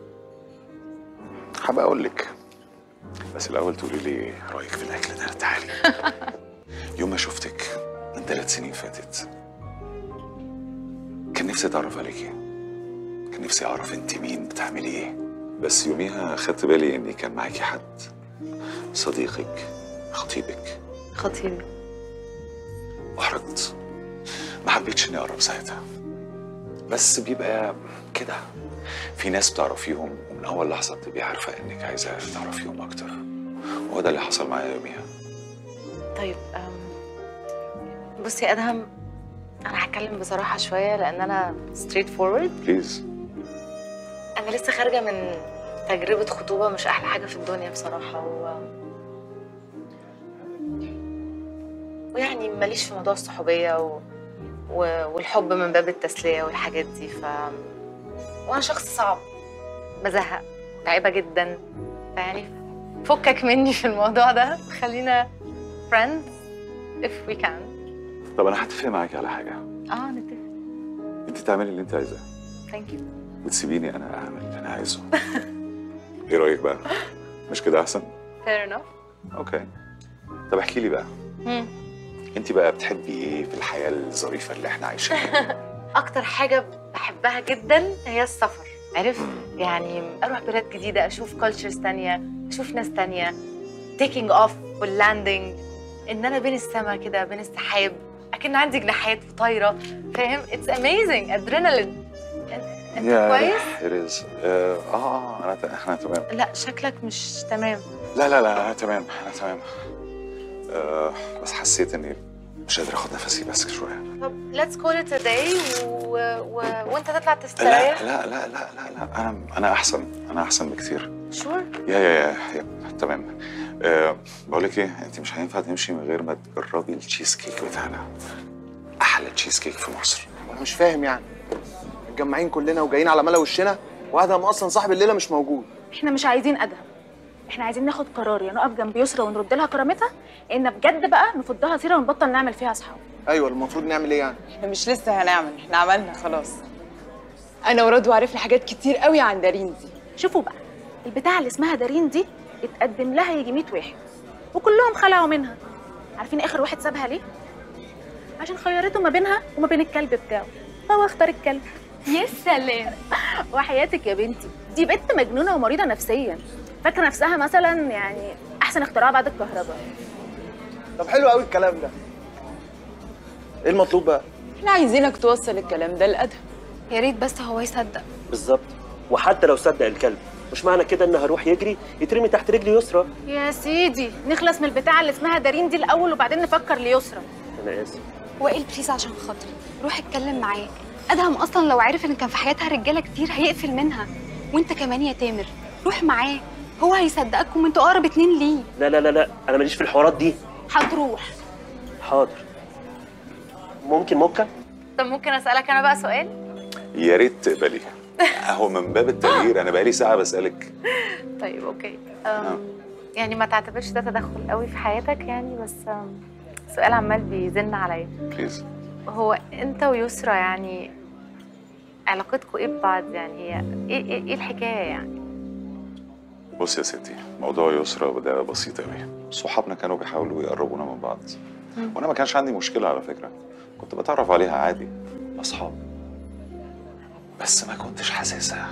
حابة اقول لك، بس الاول تقولي لي رايك في الاكل ده. تعالي. يوم ما شفتك من 3 سنين فاتت كان نفسي اتعرف عليكي، كان نفسي اعرف انت مين، بتعملي ايه. بس يوميها خدت بالي ان كان معاكي حد، صديقك، خطيبك. خطيبي. احرجت، ما حبيتش اني اقرب ساعتها. بس بيبقى كده، في ناس بتعرفيهم ومن اول لحظه بتبقي عارفه انك عايزه تعرفيهم اكتر، وهو ده اللي حصل معايا يوميها. طيب بصي يا ادهم، انا هتكلم بصراحه شويه لان انا ستريت فورورد. بليز. انا لسه خارجه من تجربه خطوبه مش احلى حاجه في الدنيا بصراحه، ويعني ماليش في موضوع الصحوبيه والحب من باب التسليه والحاجات دي. وانا شخص صعب، بزهق، متعبه جدا، فيعني فكك مني في الموضوع ده، خلينا friends if we can. طب انا هتفق معاكي على حاجه. نتفق. انت تعملي اللي انت عايزاه ثانك يو، وتسيبيني انا اعمل اللي انا عايزه. ايه رايك بقى؟ مش كده احسن؟ fair enough. اوكي. طب احكي لي بقى، انت بقى بتحبي ايه في الحياه الظريفه اللي احنا عايشينها؟ اكتر حاجه بحبها جدا هي السفر، عارف؟ يعني اروح بلاد جديده، اشوف كالتشرز تانية، اشوف ناس تانية، تيكينج اوف واللاندنج، ان انا بين السما كده، بين السحاب، اكن عندي جناحات وطايره، فاهم؟ اتس اميزنج، ادرينالين. انت كويس؟ احنا تمام. لا شكلك مش تمام. لا انا تمام، انا تمام. بس حسيت اني مش قادر اخد نفسي بس شويه. طب let's call it a day وانت تطلع تستريح. لا انا احسن بكتير. شور؟ يا تمام. بقول لك ايه، انت مش هينفع تمشي من غير ما تجربي التشيز كيك بتاعنا. احلى تشيز كيك في مصر. انا مش فاهم يعني، متجمعين كلنا وجايين على ملا وشنا، وادهم اصلا صاحب الليله مش موجود. احنا مش عايزين ادهم، احنا عايزين ناخد قرار، يا نقف جنب يسرا ونرد لها كرامتها، ان بجد بقى نفضها سيره ونبطل نعمل فيها اصحاب. ايوه المفروض نعمل ايه يعني؟ احنا مش لسه هنعمل، احنا عملنا خلاص. انا ورضوى عرفنا حاجات كتير قوي عن دارين دي. شوفوا بقى، البتاعه اللي اسمها دارين دي اتقدم لها يجي 100 واحد وكلهم خلعوا منها. عارفين اخر واحد سابها ليه؟ عشان خيرته ما بينها وما بين الكلب بتاعه، فهو اختار الكلب. يا سلام. وحياتك يا بنتي، دي بنت مجنونه ومريضه نفسيا، فاكره نفسها مثلا يعني احسن اختراع بعد الكهرباء. طب حلو قوي الكلام ده. ايه المطلوب بقى؟ احنا عايزينك توصل الكلام ده لادهم. يا ريت بس هو يصدق. بالظبط، وحتى لو صدق الكلب مش معنى كده ان هروح يجري يترمي تحت رجلي يسرا. يا سيدي نخلص من البتاعه اللي اسمها دارين دي الاول وبعدين نفكر ليسرا. انا اسف. وائل بليز عشان خاطري روح اتكلم معاه. ادهم اصلا لو عرف ان كان في حياتها رجاله كتير هيقفل منها، وانت كمان يا تامر روح معاه، هو هيصدقكم، انتوا اقرب اتنين ليه. لا انا ماليش في الحوارات دي. هتروح؟ حاضر. ممكن موكا؟ طب ممكن اسالك انا بقى سؤال؟ يا ريت تقبلي. اهو من باب التغيير، انا بقالي ساعه بسالك. طيب اوكي. يعني ما تعتبرش ده تدخل قوي في حياتك يعني، بس سؤال عمال بيزن عليا. بليز. هو انت ويسرا يعني علاقتكم ايه ببعض؟ يعني هي ايه الحكايه يعني؟ بص يا ستي، موضوع يسرا ده بسيط قوي. صحابنا كانوا بيحاولوا يقربونا من بعض، وانا ما كانش عندي مشكله على فكره، كنت بتعرف عليها عادي، اصحاب، بس ما كنتش حاسسها.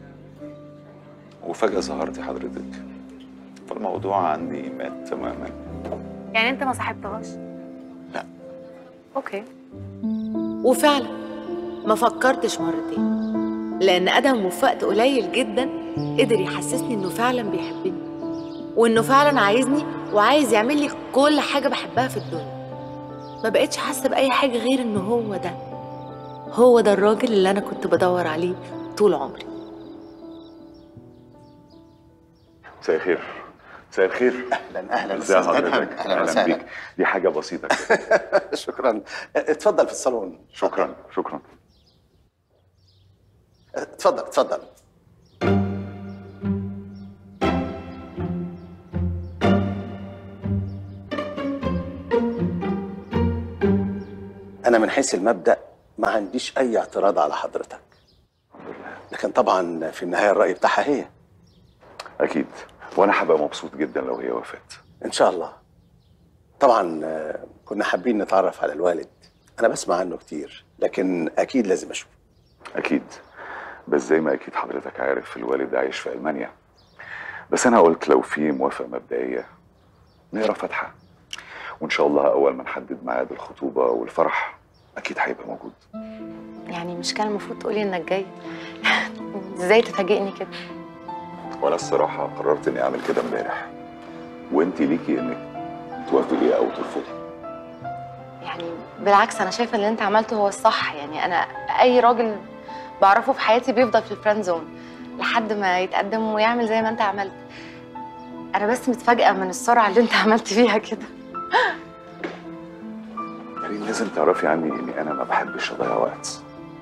وفجاه ظهرتي حضرتك، فالموضوع عندي مات تماما. يعني انت ما صاحبتهاش؟ لا. اوكي. وفعلا ما فكرتش مرتين، لان ادهم وفقت قليل جدا قدر يحسسني انه فعلا بيحبني، وانه فعلا عايزني وعايز يعمل لي كل حاجه بحبها في الدنيا. ما بقتش حاسه باي حاجه غير انه هو ده الراجل اللي انا كنت بدور عليه طول عمري. مساء الخير. مساء الخير. اهلا ازي أستاذ أدهم. حضرتك؟ أهلاً وسهلاً. بيك. دي حاجه بسيطه كده. شكرا. اتفضل في الصالون. شكرا شكرا. اتفضل اتفضل. أنا من حيث المبدأ ما عنديش أي اعتراض على حضرتك، لكن طبعا في النهاية الرأي بتاعها هي. اكيد، وانا هبقى مبسوط جدا لو هي وافقت. إن شاء الله. طبعا كنا حابين نتعرف على الوالد، أنا بسمع عنه كتير لكن أكيد لازم أشوفه. اكيد، بس زي ما اكيد حضرتك عارف الوالد عايش في المانيا، بس انا قلت لو في موافقه مبدئيه نقرا فاتحه، وان شاء الله اول ما نحدد ميعاد الخطوبه والفرح اكيد هيبقى موجود. يعني مش كان المفروض تقولي انك جاي؟ ازاي تفاجئني كده؟ وانا الصراحه قررت اني اعمل كده امبارح، وانت ليكي انك توافقي او ترفضي. يعني بالعكس انا شايفه اللي انت عملته هو الصح. يعني انا اي راجل بعرفه في حياتي بيفضل في الفريند زون لحد ما يتقدم ويعمل زي ما انت عملت. انا بس متفاجئه من السرعه اللي انت عملت فيها كده. يعني لازم تعرفي عني اني انا ما بحبش اضيع وقت،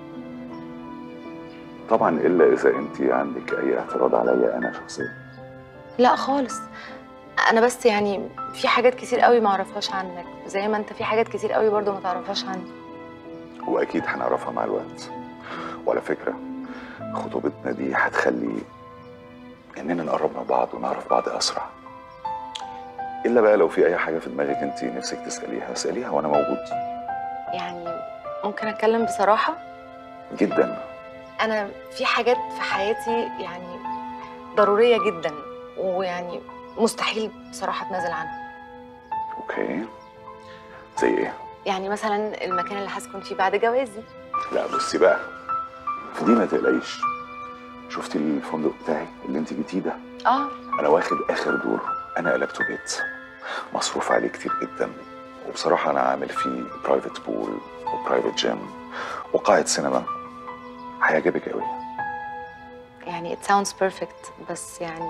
طبعا الا اذا انت عندك اي اعتراض عليا انا شخصيا. لا خالص، انا بس يعني في حاجات كتير قوي ما اعرفهاش عنك، زي ما انت في حاجات كتير قوي برضو ما تعرفهاش عني. واكيد هنعرفها مع الوقت. وعلى فكره خطوبتنا دي هتخلي اننا نقرب من بعض ونعرف بعض اسرع. الا بقى لو في اي حاجه في دماغك انت نفسك تساليها اساليها وانا موجود. يعني ممكن اتكلم بصراحه؟ جدا. انا في حاجات في حياتي يعني ضروريه جدا، ويعني مستحيل بصراحه اتنازل عنها. اوكي، زي ايه؟ يعني مثلا المكان اللي هسكن فيه بعد جوازي. لا بصي بقى، في دي ما تقلقيش. شفتي الفندق بتاعي اللي انت جيتيه ده؟ انا واخد اخر دور، انا قلبته بيت، مصروف عليه كتير جدا، وبصراحه انا عامل فيه برايفت بول وبرايفت جيم وقاعه سينما. هيعجبك قوي. يعني it sounds perfect، بس يعني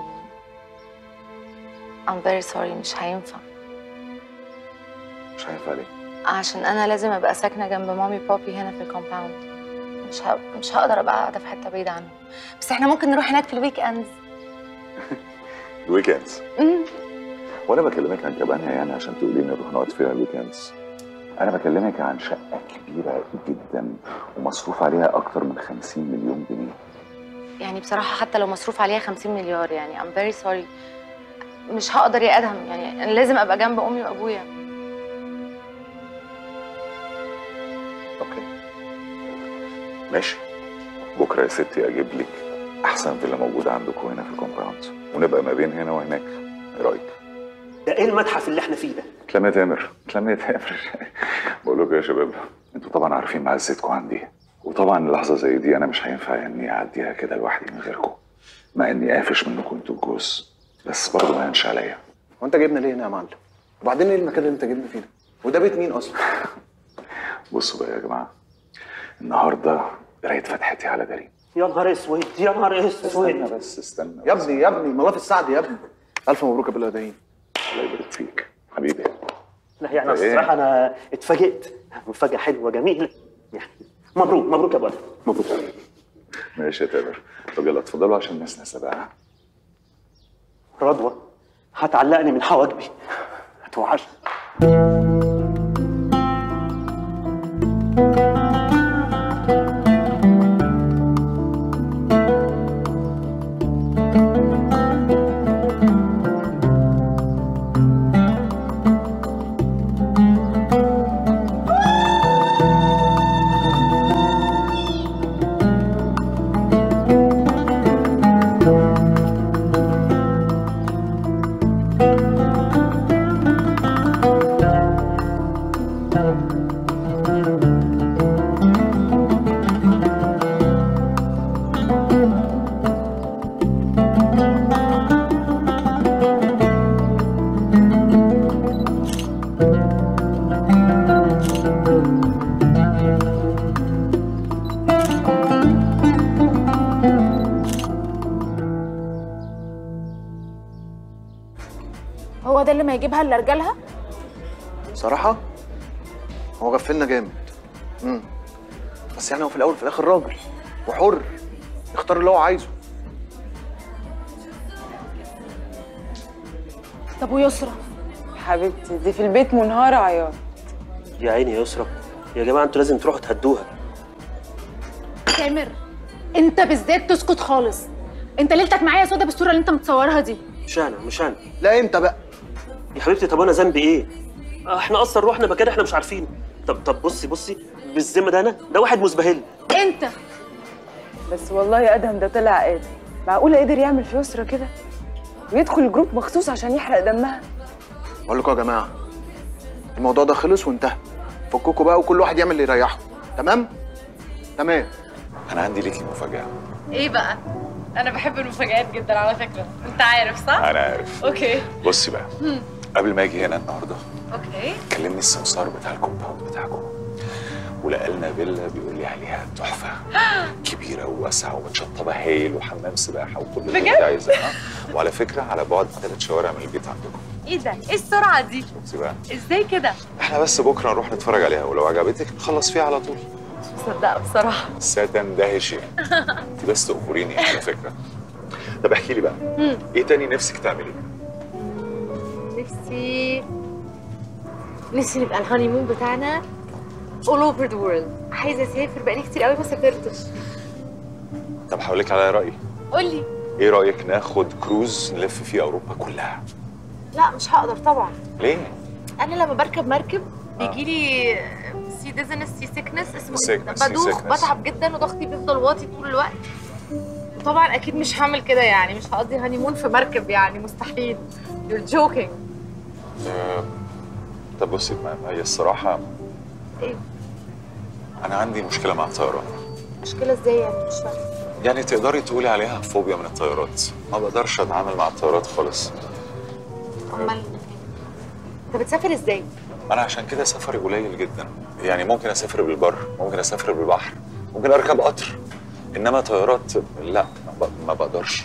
I'm very sorry مش هينفع. مش هينفع ليه؟ عشان انا لازم ابقى ساكنه جنب مامي بابي هنا في الكومباوند. مش هقدر ابقى قاعده في حته بعيده عنهم. بس احنا ممكن نروح هناك في الويك اندز. الويكندز؟ وانا بكلمك عن كبانيا يعني عشان تقولي لي نروح نقعد فيها الويكندز؟ انا بكلمك عن شقه كبيره جدا ومصروف عليها اكتر من 50 مليون جنيه. يعني بصراحه حتى لو مصروف عليها 50 مليار يعني I'm very sorry مش هقدر يا ادهم. يعني انا لازم ابقى جنب امي وابويا. اوكي ماشي، بكره يا ستي اجيب لك احسن فيلا موجوده عندكم هنا في الكومباوند، ونبقى ما بين هنا وهناك. ايه رايك؟ ده ايه المتحف اللي احنا فيه ده؟ كلام يا تامر، كلام يا تامر. بقول لكم يا شباب، انتوا طبعا عارفين معزتكم عندي، وطبعا لحظه زي دي انا مش هينفع اني اعديها كده لوحدي من غيركم، مع اني قافش منكم انتوا الجوز، بس برضه ما ينش عليا. هو انت جايبنا ليه هنا يا معلم؟ وبعدين ايه المكان اللي انت جايبنا فيه ده؟ وده بيت مين اصلا؟ بصوا بقى يا جماعه، النهارده قرايه فتحتي على دارين. يا نهار اسود يا نهار اسود. استنى بس استنى يا ابني يا ابني، ملاف السعد يا ابني. الف مبروك يا بالله. الله يبارك فيك حبيبي. لا يعني الصراحه انا اتفاجئت، مفاجاه حلوه جميله يعني. مبروك مبروك يا بابا، مبروك. ماشي يا تامر، طب يلا اتفضلوا عشان نسنس بقى. رضوى هتعلقني من حواجبي، هتوحشني. هو ده اللي ما يجيبها الا رجالها؟ بصراحه هو غفلنا جامد. بس يعني هو في الاول وفي الاخر راجل وحر يختار اللي هو عايزه. طب ويسرا؟ حبيبتي دي في البيت منهارة عياط. يا عيني يا يسرا، يا جماعه انتوا لازم تروحوا تهدوها. تامر انت بالذات تسكت خالص. انت ليلتك معايا سودا بالصوره اللي انت متصورها دي. مش انا. لا انت بقى يا حبيبتي. طب انا ذنبي ايه؟ احنا اصلا روحنا مكان احنا مش عارفينه. طب بصي بالذمه ده واحد مزبهل. انت بس والله يا ادهم ده طلع قادر. معقوله قدر يعمل في يسرا كده ويدخل الجروب مخصوص عشان يحرق دمها؟ بقول لكم يا جماعه الموضوع ده خلص وانتهى. فكوكوا بقى وكل واحد يعمل اللي يريحه. تمام. انا عندي ليكي مفاجاه. ايه بقى؟ انا بحب المفاجآت جدا على فكره، انت عارف صح؟ انا عارف. اوكي. بصي بقى، قبل ما اجي هنا النهارده اوكي كلمني السمسار بتاع الكومباوند بتاعكم ولقالنا فيلا بيقول لي عليها تحفه كبيره وواسعه ومتشطبه هايل وحمام سباحه وكل اللي انت عايزاه. وعلى فكره على بعد 3 شوارع من البيت عندكم. ايه ده؟ ايه السرعه دي؟ شفتي بقى؟ ازاي كده؟ احنا بس بكره نروح نتفرج عليها ولو عجبتك نخلص فيها على طول. مش مصدقه بصراحه. ستندهشي. انت بس تأمريني على فكره. طب احكي لي بقى، ايه تاني نفسك تعملي؟ نفسي نبقى الهانيمون بتاعنا all over the world. عايزه اسافر، بقالي كتير قوي ما سافرتش. طب هقول لك على رايي. قولي. ايه رايك ناخد كروز نلف فيه اوروبا كلها؟ لا مش هقدر طبعا. ليه؟ انا لما بركب مركب بيجيلي سي ديزنس سي سيكنس اسمه بدوخ، بتعب جدا وضغطي بيفضل واطي طول الوقت. وطبعا اكيد مش هعمل كده، يعني مش هقضي هانيمون في مركب، يعني مستحيل. You're joking. طب بصي هي الصراحه ايه؟ انا عندي مشكله مع الطيران. مشكله ازاي يعني؟ مش فاهمه. يعني تقدري تقولي عليها فوبيا من الطيارات. ما بقدرش اتعامل مع الطيارات خالص. امال انت بتسافر ازاي؟ انا عشان كده سفري قليل جدا. يعني ممكن اسافر بالبر، ممكن اسافر بالبحر، ممكن اركب قطر، انما طيارات لا ما بقدرش.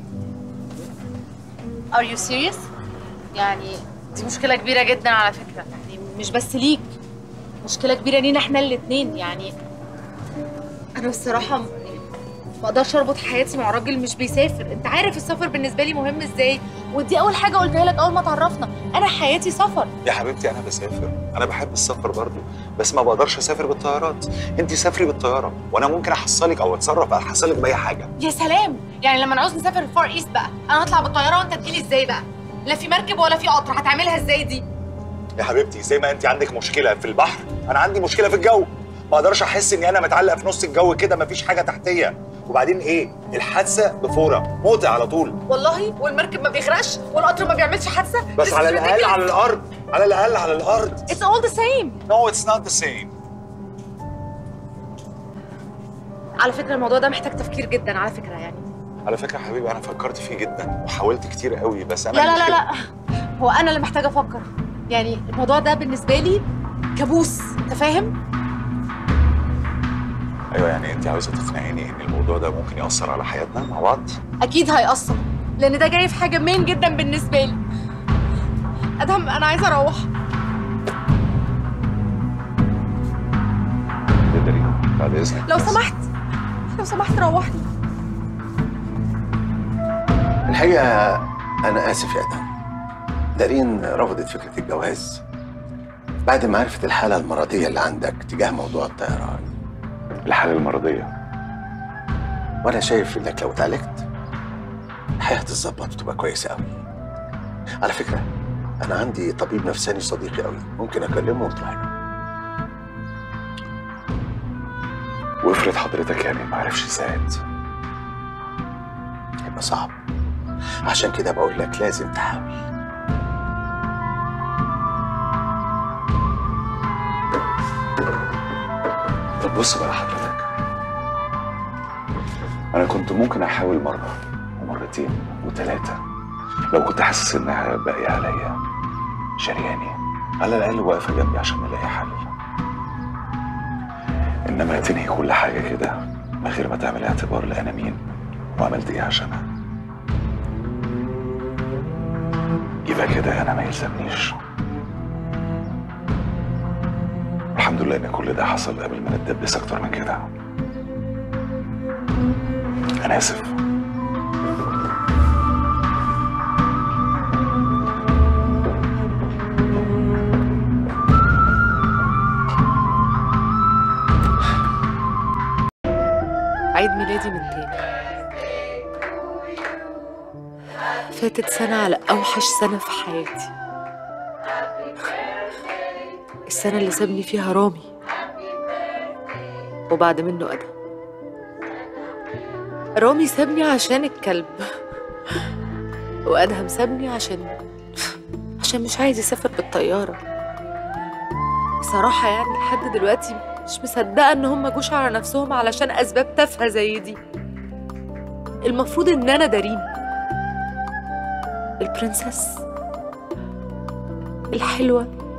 Are you serious؟ يعني دي مشكلة كبيرة جدا على فكرة، يعني مش بس ليك، مشكلة كبيرة لينا احنا الاتنين. يعني أنا الصراحة ما اقدرش اربط حياتي مع راجل مش بيسافر. انت عارف السفر بالنسبة لي مهم ازاي، ودي أول حاجة قلتها لك أول ما اتعرفنا. أنا حياتي سفر. يا حبيبتي أنا بسافر، أنا بحب السفر برضه، بس ما بقدرش أسافر بالطيارات. أنت سافري بالطيارة وأنا ممكن أحصلك أو أتصرف أحصلك بأي حاجة. يا سلام، يعني لما نعوز نسافر الفار ايست بقى أنا هطلع بالطيارة وأنت تجيلي ازاي بقى؟ لا في مركب ولا في قطر، هتعملها ازاي دي؟ يا حبيبتي زي ما انت عندك مشكله في البحر انا عندي مشكله في الجو. ما اقدرش احس اني انا متعلق في نص الجو كده مفيش حاجه تحتيه. وبعدين ايه الحادثه بفوره موت على طول. والله والمركب ما بيغرقش والقطر ما بيعملش حادثه. بس على الاقل على الارض، على الاقل على الارض. It's all the same. No it's not the same. على فكره الموضوع ده محتاج تفكير جدا على فكره. يعني على فكره يا حبيبي انا فكرت فيه جدا وحاولت كتير قوي بس انا لا لا لا لا، هو انا اللي محتاجه افكر. يعني الموضوع ده بالنسبه لي كابوس، انت فاهم؟ ايوه يعني انت عاوزه تقنعيني ان الموضوع ده ممكن ياثر على حياتنا مع بعض؟ اكيد هيأثر، لان ده جاي في حاجه مين جدا بالنسبه لي. ادهم انا عايزه اروح. تقدري بعد اذنك لو سمحت لو سمحت روحني. الحقيقه انا اسف يا ادهم، دارين رفضت فكره الجواز بعد ما عرفت الحاله المرضيه اللي عندك تجاه موضوع الطيران. الحاله المرضيه؟ وانا شايف انك لو اتعالجت الحياه هتتظبط وتبقى كويسه قوي. على فكره انا عندي طبيب نفساني صديقي قوي، ممكن اكلمه وتروح له. وافرض حضرتك يعني ما عرفش يساعد؟ هيبقى صعب، عشان كده بقول لك لازم تحاول. طب بص بقى حضرتك، انا كنت ممكن احاول مره ومرتين وثلاثه لو كنت حاسس انها باقيه عليا شرياني، على الاقل واقفه جنبي عشان نلاقي حل. انما تنهي كل حاجه كده من غير ما تعمل اعتبار لانا مين وعملت ايه عشانها. يبقى كده انا ما يلزمنيش. الحمد لله ان كل ده حصل قبل ما نتدبس اكتر من كده. انا اسف. عيد ميلادي من تاني. فاتت سنة على أوحش سنة في حياتي. السنة اللي سابني فيها رامي وبعد منه أدهم. رامي سابني عشان الكلب، وأدهم سابني عشان مش عايز يسافر بالطيارة. بصراحة يعني لحد دلوقتي مش مصدقة إن هم جوش على نفسهم علشان أسباب تافهة زي دي. المفروض إن أنا دارين البرنسس الحلوة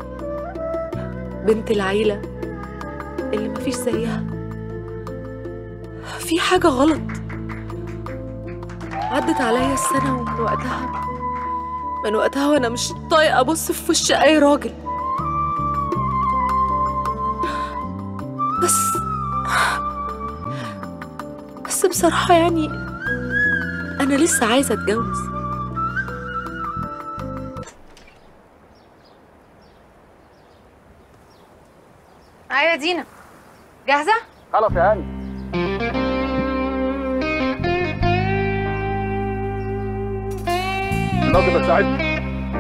بنت العيلة اللي مفيش زيها. في حاجة غلط. عدت عليا السنة ومن وقتها وأنا مش طايقة أبص في وش أي راجل. بس بصراحة يعني أنا لسه عايزة أتجوز. أيوة يا دينا، جاهزة؟ خلاص يا هاني. الراجل بتساعدني.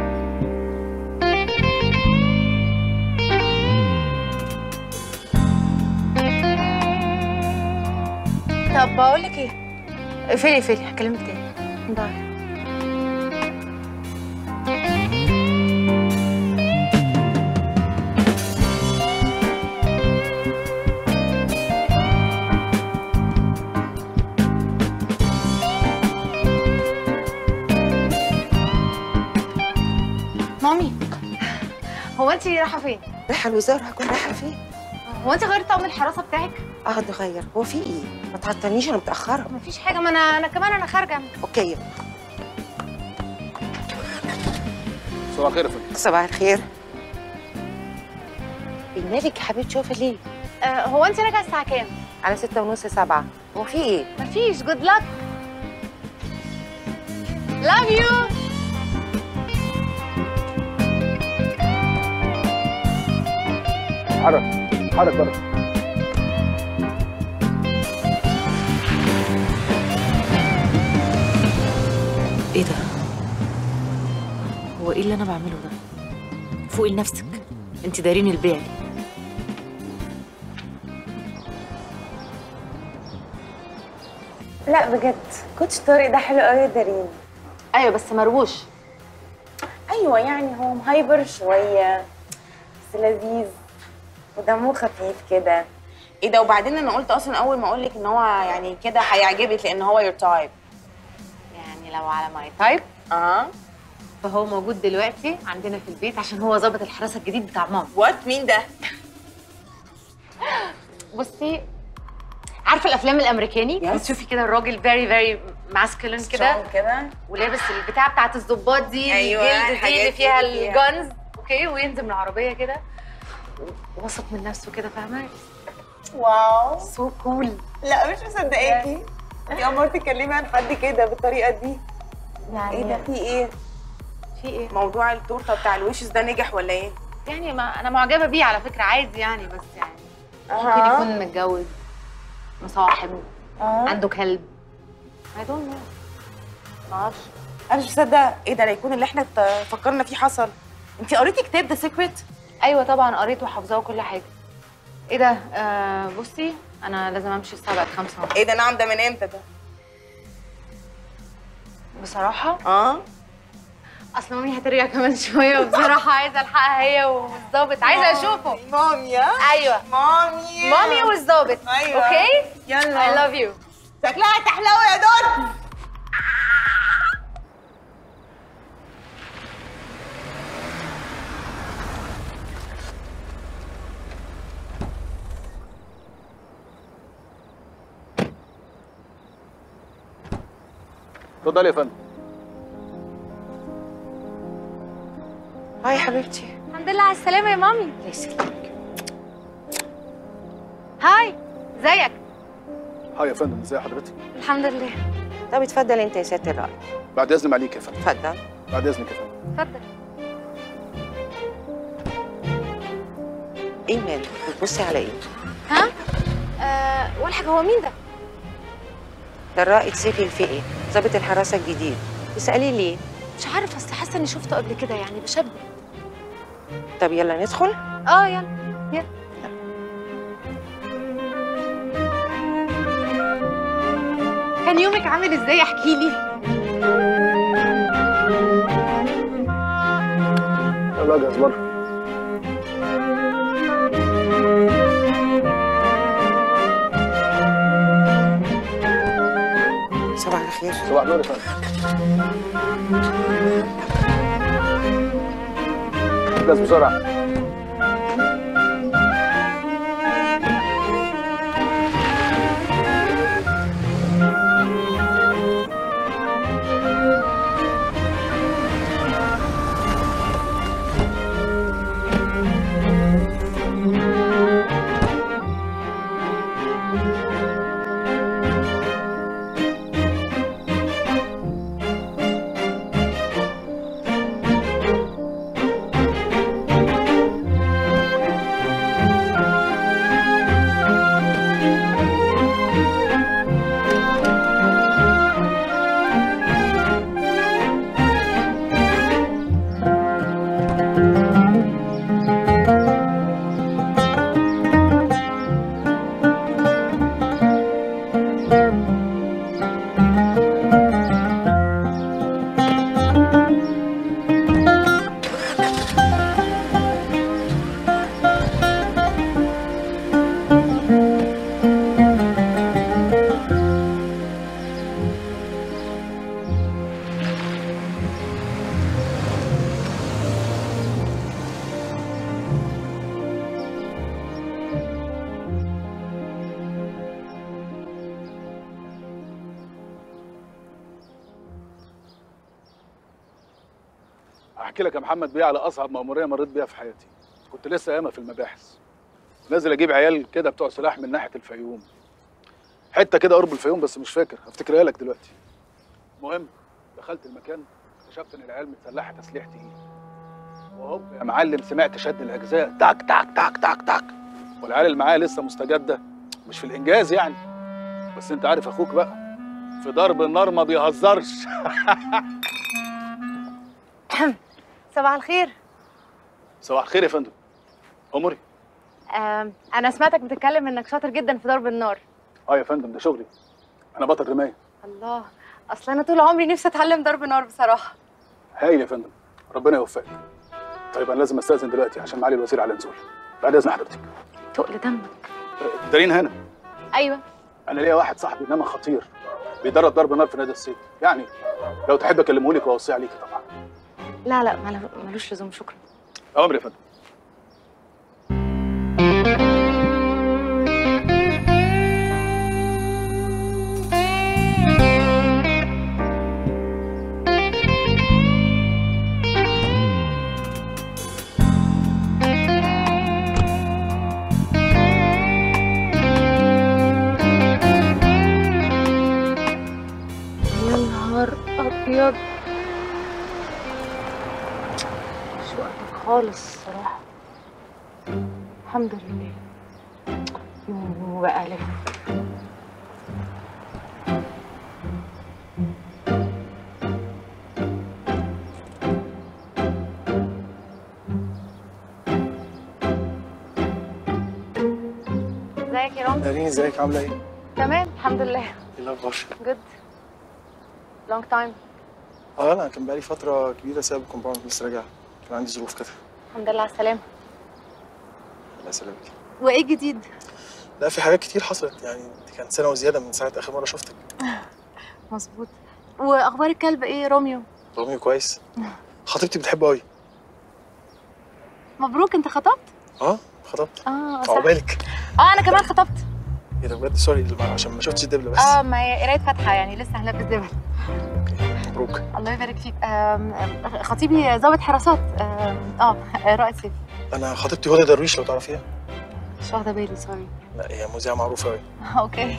طب بقول لك ايه؟ اقفلي هكلمك تاني. باي. مامي، هو انت رايحه فين؟ رايحه الوزاره. هكون رايحه فين؟ هو انت غيرتي طقم الحراسه بتاعك؟ اتغير. هو في ايه؟ ما تعطلنيش، انا متاخره. مفيش حاجه، ما انا كمان خارجه. اوكي. صباح الخير يا فندم. صباح الخير. مالك يا حبيبتي شوفي ليه؟ هو انت راجعه الساعه كام؟ على 6:30 7. هو في ايه؟ مفيش. جود لك. لاف يو. حرك بره. ايه ده؟ هو ايه اللي انا بعمله ده؟ فوقي لنفسك، انت دارين البيع. لا بجد كوتش طارق ده حلو قوي يا دارين. ايوه بس مروش. ايوه يعني هو مهايبر شويه بس لذيذ ودمه خفيف كده. ايه ده؟ وبعدين انا قلت اصلا اول ما اقول لك ان هو يعني كده هيعجبك لان هو يور تايب. يعني لو على ماي تايب فهو موجود دلوقتي عندنا في البيت عشان هو ظابط الحراسه الجديد بتاع ماما. وات؟ مين ده؟ بصي، عارفه الافلام الامريكاني؟ بتشوفي كده الراجل فيري ماسكلين كده ولابس البتاع بتاعت الضباط دي، أيوة الجلد دي اللي فيها فيها. الجنز، اوكي، وينزل من العربيه كده واثق من نفسه كده، فاهمه؟ واو سو كول. لا مش مصدقاكي. انت اول مره تتكلمي عن حد كده بالطريقه دي. يعني ايه ده؟ في ايه؟ في ايه؟ موضوع التورته بتاع الويشز ده نجح ولا ايه؟ يعني ما انا معجبه بيه على فكره، عادي يعني، بس يعني ممكن يكون متجوز، مصاحب، عنده كلب. I don't know. معرفش. انا مش مصدقه. ايه ده؟ لا يكون اللي احنا فكرنا فيه حصل. انت قريتي كتاب ذا سيكريت؟ ايوه طبعا قريته وحافظاه وكل حاجه. ايه ده؟ بصي انا لازم امشي الساعه بقت 5. ايه ده؟ نعم. ده من امتى ده؟ بصراحه اصل مامي هترجع كمان شويه، وبصراحه عايزه الحقها هي والظابط، عايزه اشوفه. مامي. ايوه مامي والظابط. ايوه اوكي يلا. I love you. شكلها تحلوي يا دود. اتفضل يا فندم. هاي حبيبتي. الحمد لله على السلامه يا مامي. الله يسلمك. هاي ازيك؟ هاي يا فندم، ازي حضرتك؟ الحمد لله. طب اتفضل انت يا سياده الرائد. بعد اذن معاليك يا فندم. اتفضل. بعد اذنك يا فندم. اتفضل. ايه مالك؟ بتبصي على ايه؟ ها؟ ولا حاجه. هو مين ده؟ ده الرائد سيفي الفقي، ضابط الحراسه الجديد. تسالي ليه؟ مش عارف، اصل حاسه اني شفته قبل كده يعني بشبه. طب يلا ندخل. يلا يلا. كان يومك عامل ازاي؟ احكي لي. يلا اجهز بره. صباح الخير. صباح النور يا فندم. اجهز بسرعه. احكي لك يا محمد بيه على اصعب مأمورية مريت بيها في حياتي. كنت لسه ياما في المباحث، نازل اجيب عيال كده بتوع سلاح من ناحيه الفيوم، حته كده قرب الفيوم بس مش فاكر، هفتكرها لك دلوقتي. المهم دخلت المكان اكتشفت ان العيال متسلحه تسليح تقيل، وهوب يا معلم سمعت شد الاجزاء تاك تاك تاك تاك تاك، والعيال اللي معايا لسه مستجده، مش في الانجاز يعني، بس انت عارف اخوك بقى في ضرب النار ما بيهزرش. صباح الخير. صباح الخير يا فندم. اموري. انا سمعتك بتتكلم انك شاطر جدا في ضرب النار. يا فندم ده شغلي، انا بطل رمايه. الله، اصل انا طول عمري نفسي اتعلم ضرب نار بصراحه. هايل يا فندم، ربنا يوفقك. طيب انا لازم استاذن دلوقتي عشان معالي الوزير على نزول. بعد اذن حضرتك. تقل دمك. دارين هنا. ايوه. انا ليا واحد صاحبي انما خطير بيدرب ضرب نار في نادي الصيد، يعني لو تحب اكلمه لك واوصيه عليكي طبعا. لا ملوش لزوم، شكرا. امر يا فندم. يا نهار ابيض، مش وقتك خالص الصراحه. الحمد لله. يوه بقى لف. ازيك يا رامي؟ دارين ازيك، عامله ايه؟ تمام الحمد لله. ايه الاخبار؟ جود. لونج تايم. انا كان بقالي فتره كبيره سايب الكومباوند، لسه راجع، كان عندي ظروف كده. الحمد لله على السلامه. الله يسلمك. وايه الجديد؟ لا في حاجات كتير حصلت، يعني دي كانت سنه وزياده من ساعه اخر مره شفتك. مظبوط. واخبار الكلب ايه روميو؟ روميو كويس، خطيبتي بتحبه قوي. مبروك، انت خطبت؟ خطبت. صح. عقبالك. انا كمان خطبت. ايه ده بجد؟ سوري عشان ما شفتش الدبله بس. ما هي قرايه فاتحه يعني، لسه هنلبس دبل. مبروك. الله يبارك فيك. خطيبي ضابط حراسات. رائد سيف. انا خطيبتي هدى درويش، لو تعرفيها. مش واخده بالي، سوري. لا هي مذيعه معروفه قوي. اوكي.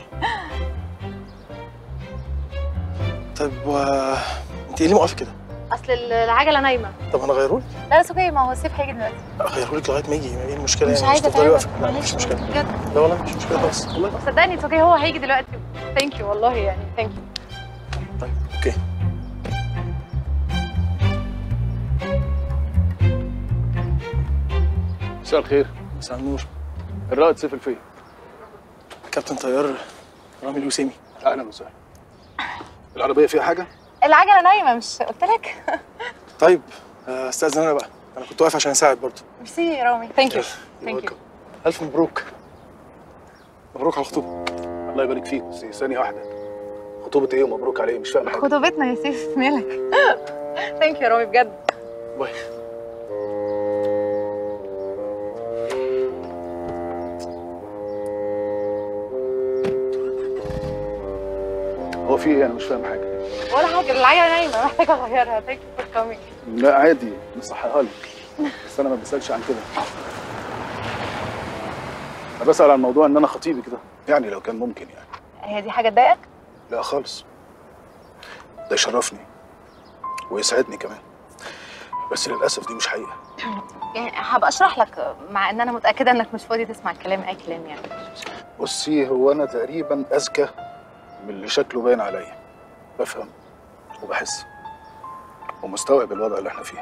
طيب انت ايه اللي موقفك كده؟ اصل العجله نايمه. طب انا اغيرهولك؟ لا بس اوكي، ما هو سيف هيجي دلوقتي. اغيرهولك لغايه ما يجي، ايه المشكله مش يعني؟ عايزه تفضلي واقفه. اتعبك، لا معلش مفيش مشكله بجد. لا والله مفيش مشكله خالص والله. صدقني اوكي، هو هيجي دلوقتي. ثانك يو والله، يعني ثانك يو. طيب اوكي. مساء الخير. مساء النور. الرائد سيف الفيه. كابتن طيار رامي الوسيمي. اهلا وسهلا. العربيه فيها حاجه؟ العجله نايمه، مش قلت لك؟ طيب استاذن انا بقى، انا كنت واقف عشان اساعد برضه. ميرسي يا رامي. ثانك يو. ثانك يو. الف مبروك. مبروك على الخطوبه. الله يبارك فيك. بس ثانيه واحده، خطوبه ايه ومبروك على ايه؟ مش فاهم حاجه. خطوبتنا يا سيف، مالك؟ ثانك يو يا رامي بجد. باي. هو في ايه؟ انا مش فاهم حاجه. ولا حاجه، العجله نايمه، محتاجه اغيرها. ثانك يو فور كامينج. لا عادي، نصحيها لك، بس انا ما بسالش عن كده. انا بسال عن موضوع ان انا خطيبي كده، يعني لو كان ممكن يعني. هي دي حاجه تضايقك؟ لا خالص، ده يشرفني ويسعدني كمان، بس للاسف دي مش حقيقه. يعني هبقى اشرح لك، مع ان انا متاكده انك مش فاضي تسمع الكلام، اي كلام يعني. بصي، هو انا تقريبا اذكى من اللي شكله باين عليا، بفهم وبحس ومستوعب الوضع اللي احنا فيه.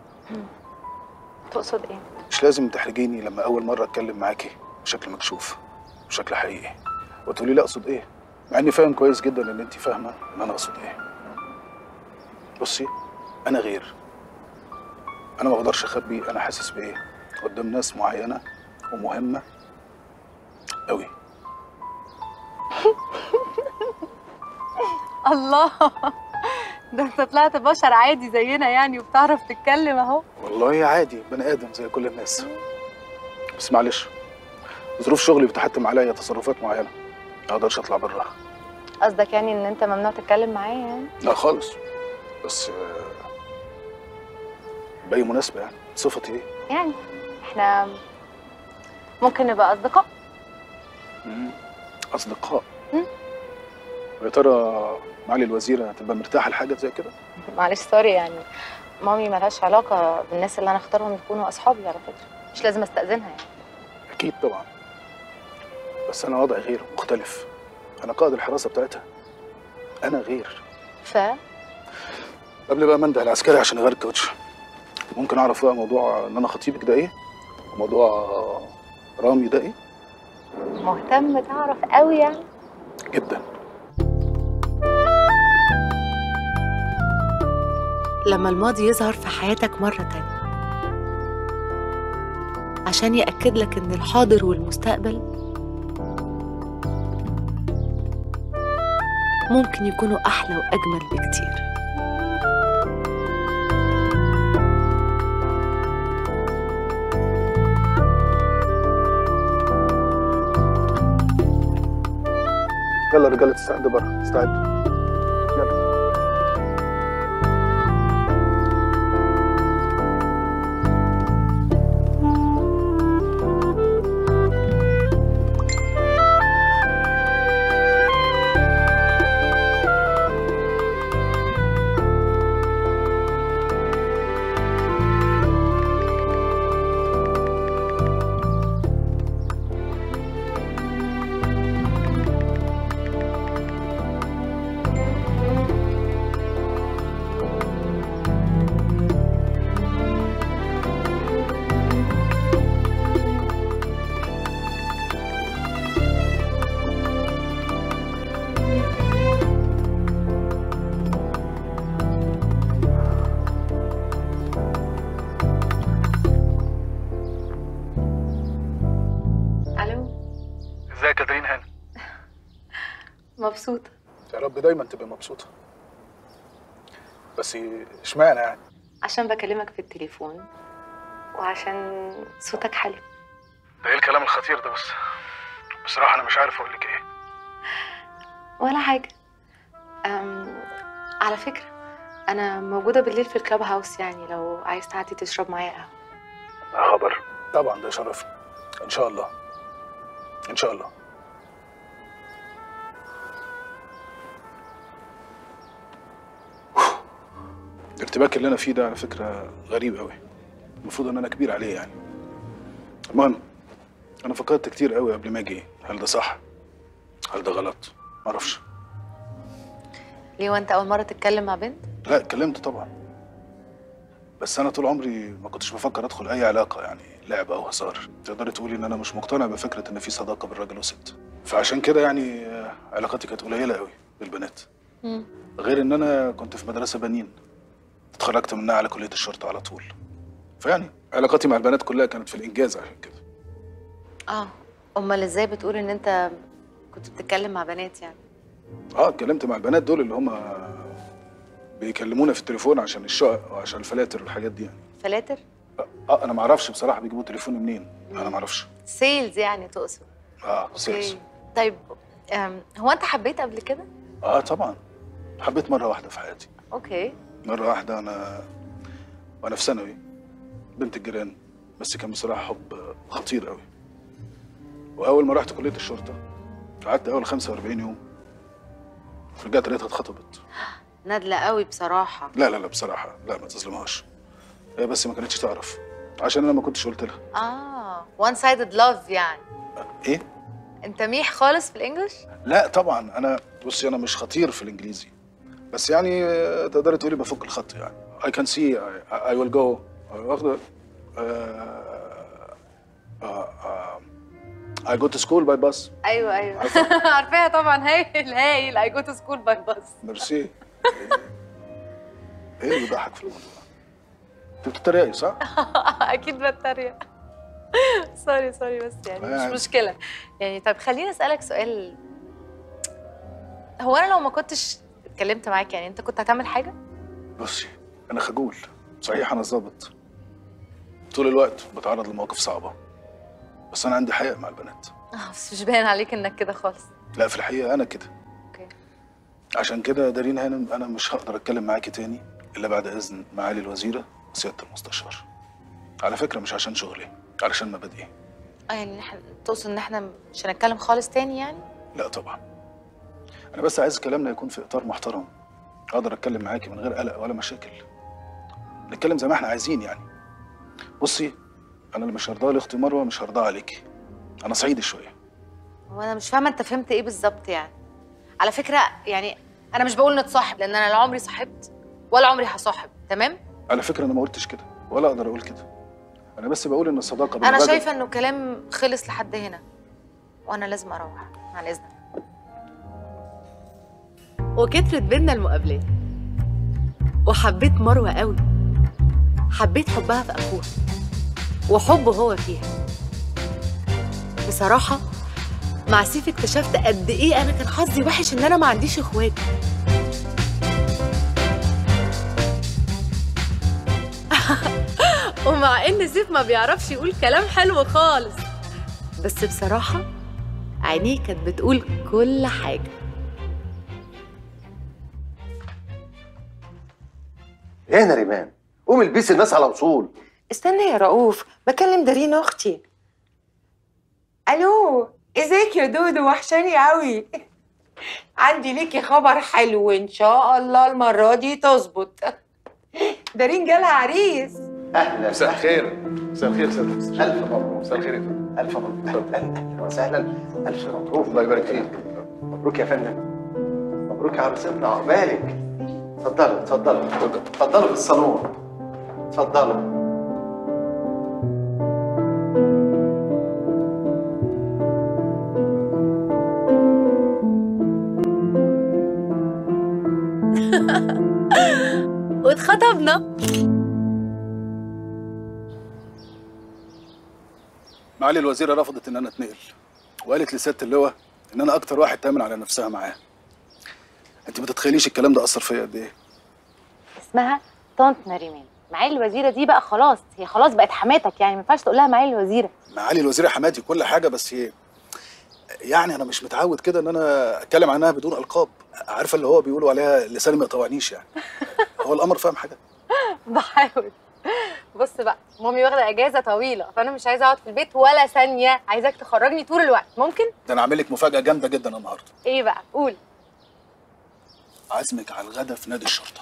تقصد ايه؟ مش لازم تحرجيني لما اول مره اتكلم معاكي بشكل مكشوف، بشكل حقيقي، وتقولي لي اقصد ايه، مع اني فاهم كويس جدا ان انت فاهمه ان انا اقصد ايه. بصي، انا غير، انا ما اقدرش اخبي انا حاسس بايه قدام ناس معينه ومهمه قوي. الله، ده انت طلعت بشر عادي زينا يعني، وبتعرف تتكلم اهو. والله عادي، بني ادم زي كل الناس، بس معلش ظروف شغلي بتحتم عليا تصرفات معينه ما اقدرش اطلع براها. قصدك يعني ان انت ممنوع تتكلم معايا يعني؟ لا خالص، بس باي مناسبه يعني. صفتي ايه؟ يعني احنا ممكن نبقى اصدقاء. اصدقاء؟ يا ترى معالي الوزيره هتبقى مرتاحه لحاجه زي كده؟ معلش سوري، يعني مامي ملهاش علاقه بالناس اللي انا اختارهم يكونوا اصحابي على فكره، مش لازم استاذنها يعني. اكيد طبعا، بس انا وضعي غير، مختلف. انا قائد الحراسه بتاعتها، انا غير. قبل بقى ما انده العسكري عشان يغير الكاوتش، ممكن اعرف بقى موضوع ان انا خطيبك ده ايه؟ وموضوع رامي ده ايه؟ مهتم تعرف قوي يعني؟ جدا. لما الماضي يظهر في حياتك مرة تانية عشان يأكد لك إن الحاضر والمستقبل ممكن يكونوا أحلى وأجمل بكتير. يلا رجاله استعدوا بره، استعدوا. يلا. ازيك يا دارين هانم؟ مبسوطة. يا رب دايما تبقى مبسوطة. بس اشمعنى يعني؟ عشان بكلمك في التليفون وعشان صوتك حلو. ده ايه الكلام الخطير ده؟ بس بصراحة أنا مش عارف أقول لك إيه. ولا حاجة. على فكرة انا موجوده بالليل في الكلاب هاوس، يعني لو عايز تعدي تشرب معايا قهوه. خبر طبعا، ده شرفني. ان شاء الله ان شاء الله. الارتباك اللي انا فيه ده على فكره غريب قوي، المفروض ان انا كبير عليه يعني. المهم انا فكرت كتير قوي قبل ما اجي، هل ده صح هل ده غلط معرفش. ليه، وانت اول مره تتكلم مع بنت؟ لا اتكلمت طبعا، بس انا طول عمري ما كنتش بفكر ادخل اي علاقه يعني لعب او هزار. تقدري تقولي ان انا مش مقتنع بفكره ان في صداقه بين راجل وست، فعشان كده يعني علاقاتي كانت قليله قوي بالبنات. غير ان انا كنت في مدرسه بنين اتخرجت منها على كليه الشرطه على طول، فيعني علاقاتي مع البنات كلها كانت في الانجاز عشان كده. امال ازاي بتقول ان انت كنت بتتكلم مع بنات يعني؟ اتكلمت مع البنات دول اللي هم بيكلمونا في التليفون عشان الشقق وعشان الفلاتر والحاجات دي يعني. فلاتر؟ انا ما اعرفش بصراحه بيجيبوا تليفوني منين، انا ما اعرفش. سيلز يعني تقصد؟ سيلز. طيب هو انت حبيت قبل كده؟ طبعا حبيت مره واحده في حياتي. اوكي. مره واحده وانا في ثانوي، بنت الجيران، بس كان بصراحه حب خطير قوي. واول ما رحت كليه الشرطه قعدت اول 45 يوم، رجعت لقيتها اتخطبت. نادلة قوي بصراحة. لا بصراحة لا، ما تظلمهاش، هي بس ما كانتش تعرف عشان انا ما كنتش قلت لها. وان سايدد لاف يعني. ايه؟ انت ميح خالص في الانجليش؟ لا طبعا، انا بصي انا مش خطير في الانجليزي، بس يعني تقدري تقولي بفك الخط يعني. I can see I will go واخده I go to school by bus. ايوه عارفاها طبعا، هايل I go to school by bus. ميرسي. ايه اللي بيضحك في الموضوع؟ انت بتتريقي صح؟ اكيد بتريق. سوري بس يعني مش مشكله يعني. طب خليني اسالك سؤال، هو انا لو ما كنتش اتكلمت معاك يعني انت كنت هتعمل حاجه؟ بصي انا خجول صحيح، انا ظابط طول الوقت بتعرض لمواقف صعبه، بس انا عندي حياء مع البنات. بس مش باين عليك انك كده خالص. لا في الحقيقه انا كده. اوكي. عشان كده دارين هانم انا مش هقدر اتكلم معاكي تاني الا بعد اذن معالي الوزيره وسياده المستشار. على فكره مش عشان شغلي، علشان مبادئي. يعني تقصد ان احنا مش هنتكلم خالص تاني يعني؟ لا طبعا، انا بس عايز كلامنا يكون في اطار محترم، اقدر اتكلم معاكي من غير قلق ولا مشاكل، نتكلم زي ما احنا عايزين يعني. بصي انا اللي مش هرضاه لاختي مروه مش هرضاه عليكي، انا صعيدي شويه. هو انا مش فاهمه انت فهمت ايه بالظبط يعني. على فكره يعني انا مش بقول نتصاحب، لان انا لا عمري صاحبت ولا عمري هصاحب، تمام؟ على فكره انا ما قلتش كده ولا اقدر اقول كده، انا بس بقول ان الصداقه بين انا الراجل. شايفه انه كلام خلص لحد هنا وانا لازم اروح، مع الاذن. وكترت بينا المقابلات وحبيت مروه قوي، حبيت حبها في اخوها وحبه هو فيها. بصراحه مع سيف اكتشفت قد ايه انا كان حظي وحش ان انا ما عنديش اخوات. ومع ان سيف ما بيعرفش يقول كلام حلو خالص، بس بصراحه عينيه كانت بتقول كل حاجه. ايه يا نريمان، قومي البسي الناس على اصول. استنى يا رؤوف، بكلم دارين اختي. الو، ازيك يا دودو؟ وحشاني قوي. عندي ليكي خبر حلو ان شاء الله المره دي تظبط. دارين جالها عريس. اهلا. مساء الخير. مساء الخير سيادة المستشار. الف مبروك. مساء الخير يا فندم. الف مبروك. اهلا وسهلا. الف مبروك. الله يبارك فيك. مبروك يا فندم. مبروك يا عروستنا، عقبالك. اتفضلوا في الصالون. اتفضلوا. واتخطبنا. معالي الوزيره رفضت ان انا اتنقل، وقالت لسياده اللواء ان انا اكتر واحد تامن على نفسها معاه. انت ما تتخيليش الكلام ده اثر فيا قد ايه. اسمها طنط نريمان. معالي الوزيره دي بقى خلاص، هي خلاص بقت حماتك يعني، ما ينفعش تقول لها معالي الوزيره. معالي الوزيره حماتي كل حاجه، بس هي يعني انا مش متعود كده ان انا اتكلم عنها بدون القاب، عارفه اللي هو بيقولوا عليها لساني ما يطوعنيش يعني. هو القمر فاهم حاجه؟ بحاول. بص بقى، مامي واخده اجازه طويله، فانا مش عايزه اقعد في البيت ولا ثانيه، عايزاك تخرجني طول الوقت. ممكن؟ ده انا عامل لك مفاجاه جامده جدا النهارده. ايه بقى؟ قول. عازمك على الغدا في نادي الشرطه.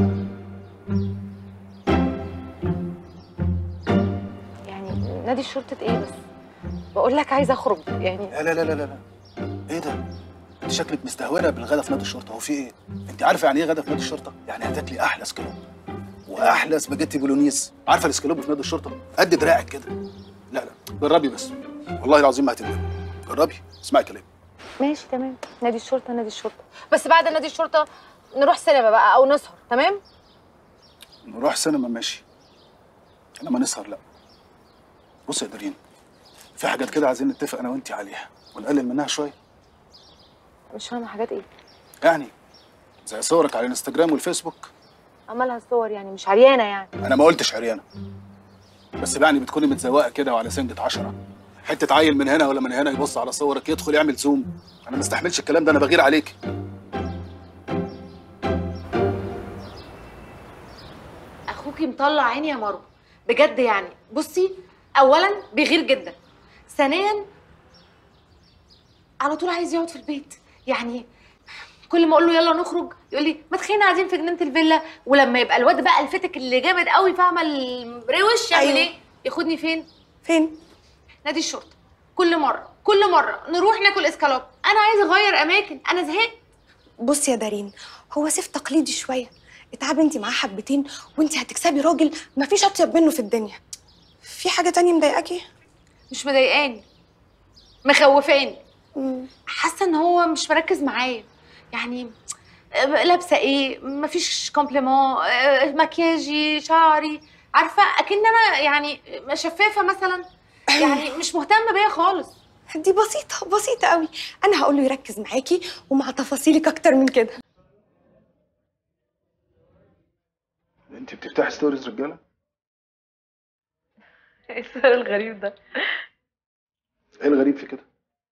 يعني نادي الشرطه ايه بس؟ بقول لك عايزه اخرج يعني. لا لا لا لا لا، ايه ده؟ انت شكلك مستهونه بالغدا في نادي الشرطه، هو في ايه؟ انت عارفه يعني ايه غدا في نادي الشرطه؟ يعني هتاكلي احلى سكالوب واحلى سباجيتي بولونيز. عارفه السكالوب في نادي الشرطه قد دراعك كده. لا لا، جربي بس، والله العظيم ما هتندمي. جربي، اسمعي كلامي. ماشي تمام، نادي الشرطه نادي الشرطه، بس بعد نادي الشرطه نروح سينما بقى او نسهر. تمام؟ نروح سينما ماشي، انما نسهر لا. بصي يا دارين، في حاجات كده عايزين نتفق انا وانتي عليها ونقلل منها شويه. مش فاهمه حاجات ايه؟ يعني زي صورك على الانستجرام والفيسبوك. عمالها الصور يعني مش عريانه يعني. انا ما قلتش عريانه، بس يعني بتكوني متزوقه كده وعلى سنجة 10، حته عيل من هنا ولا من هنا يبص على صورك يدخل يعمل زوم. انا ما استحملش الكلام ده، انا بغير عليك. اخوكي مطلع عيني يا مروه بجد يعني. بصي، اولا بيغير جدا، ثانيا على طول عايز يقعد في البيت. يعني كل ما اقول له يلا نخرج يقول لي ما تخلينا قاعدين في جنينه الفيلا، ولما يبقى الواد بقى الفتك اللي جامد قوي فاهمه الروش يعمل ايه؟ ياخدني فين؟ نادي الشرطه. كل مره نروح ناكل اسكالوب. انا عايزه اغير اماكن، انا زهقت. بصي يا دارين، هو سيف تقليدي شويه، اتعبي انت معاه حبتين وانت هتكسبي راجل مفيش اطيب منه في الدنيا. في حاجه تانية مضايقاكي؟ مش مضايقاني، مخوفاني. حاسه ان هو مش مركز معايا. يعني لابسه ايه، مفيش كومبليمون، مكياجي، شعري، عارفه اكن انا يعني شفافه مثلا. يعني مش مهتم بيا خالص. دي بسيطه قوي. انا هقول له يركز معاكي ومع تفاصيلك اكتر من كده. انت بتفتحي ستوريز رجاله؟ ايه السؤال الغريب ده؟ ايه الغريب في كده؟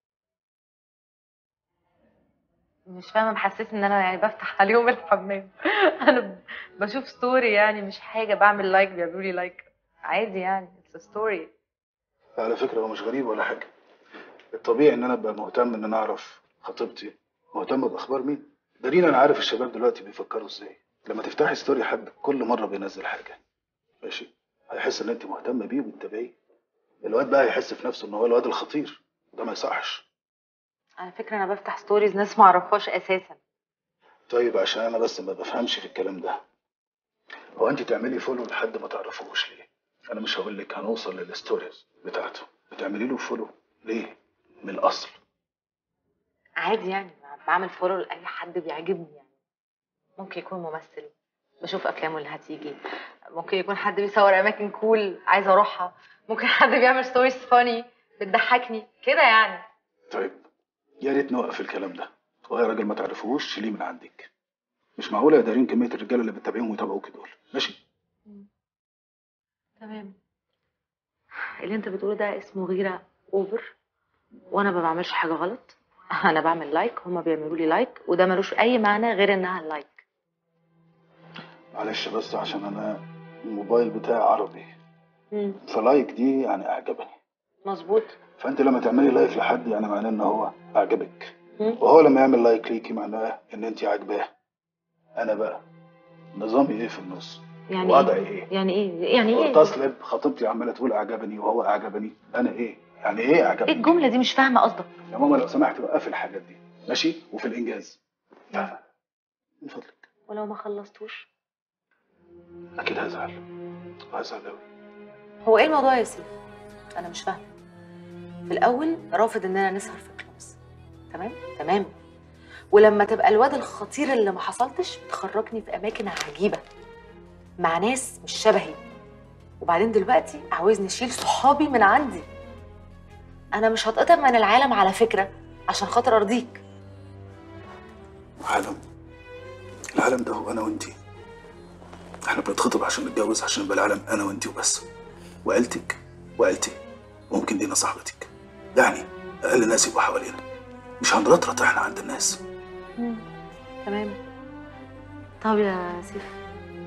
مش فاهمه، محسسه ان انا يعني بفتح عليهم الحمام. انا بشوف ستوري يعني، مش حاجه بعمل لايك بيعملوا لي لايك عادي يعني. اتس ستوري. على فكره هو مش غريب ولا حاجه، الطبيعي ان انا ابقى مهتم ان انا اعرف خطيبتي مهتمه باخبار مين. دارين انا عارف الشباب دلوقتي بيفكروا ازاي. لما تفتحي ستوري حد كل مره بينزل حاجه ماشي، هيحس ان انت مهتمه بيه وبتتابعيه. الواد بقى هيحس في نفسه ان هو الواد الخطير، ده ما يصحش. على فكره انا بفتح ستوريز ناس ما اعرفهاش اساسا. طيب عشان انا بس ما بفهمش في الكلام ده، هو انت تعملي فولو لحد ما تعرفوش ليه؟ انا مش هقول لك هنوصل للستوريز بتاعته، بتعملي له فولو ليه؟ من الاصل. عادي يعني، بعمل فولو لاي حد بيعجبني يعني. ممكن يكون ممثل بشوف افلامه اللي هتيجي، ممكن يكون حد بيصور اماكن كول عايزه اروحها، ممكن حد بيعمل ستوريز فاني بتضحكني كده يعني. طيب يا ريت نوقف الكلام ده، وهي راجل ما تعرفوش شيليه من عندك. مش معقوله يا دارين كميه الرجاله اللي بتتابعيهم ويتابعوكي دول. ماشي تمام. اللي انت بتقوله ده اسمه غيره اوفر، وانا ما بعملش حاجه غلط. انا بعمل لايك، هما بيعملوا لي لايك، وده ملوش اي معنى غير انها لايك. معلش بس عشان انا الموبايل بتاعي عربي، فلايك دي يعني اعجبني. مظبوط. فانت لما تعملي لايك لحد يعني معناه ان هو اعجبك، وهو لما يعمل لايك ليكي معناه ان انت عاجباه. انا بقى نظامي ايه في النص؟ يعني وضعي ايه؟ يعني ايه؟ تصلب خطيبتي عماله تقول اعجبني وهو اعجبني، انا ايه؟ يعني ايه اعجبني؟ ايه الجمله دي؟ مش فاهمه قصدك. يا ماما لو سمحت وقفي الحاجات دي ماشي، وفي الانجاز فاهمه من فضلك. ولو ما خلصتوش اكيد هزعل قوي. هو ايه الموضوع يا سيدي؟ انا مش فاهمه. في الاول رافض اننا نسهر في كلوبس، تمام، ولما تبقى الواد الخطير اللي ما حصلتش بتخرجني في اماكن عجيبه مع ناس مش شبهي، وبعدين دلوقتي عاوزني اشيل صحابي من عندي. انا مش هتقطع من العالم على فكره عشان خاطر ارضيك. العالم ده هو انا وانتي. احنا بنتخطب عشان نتجوز، عشان يبقى العالم انا وانتي وبس، وعيلتك وعيلتي، ممكن دينا صاحبتك، يعني اقل ناس يبقوا حوالينا، مش هنرطرط احنا عند الناس. تمام. طب يا سيف،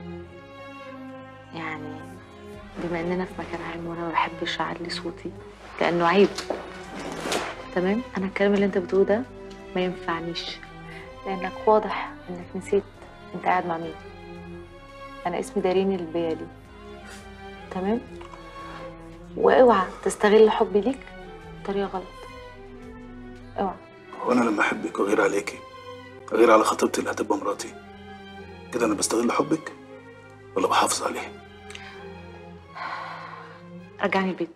يعني بما اننا في مكان عام وانا ما بحبش اعلي صوتي لانه عيب، تمام؟ انا الكلام اللي انت بتقوله ده ما ينفعنيش، لانك واضح انك نسيت انت قاعد مع مين. انا اسمي دارين البيالي، تمام؟ واوعى تستغل حبي ليك بطريقه غلط، اوعى. وانا لما احبك واغير عليكي، اغير على خطيبتي اللي هتبقى مراتي، كده انا بستغل حبك ولا بحافظ عليه؟ رجعني البيت.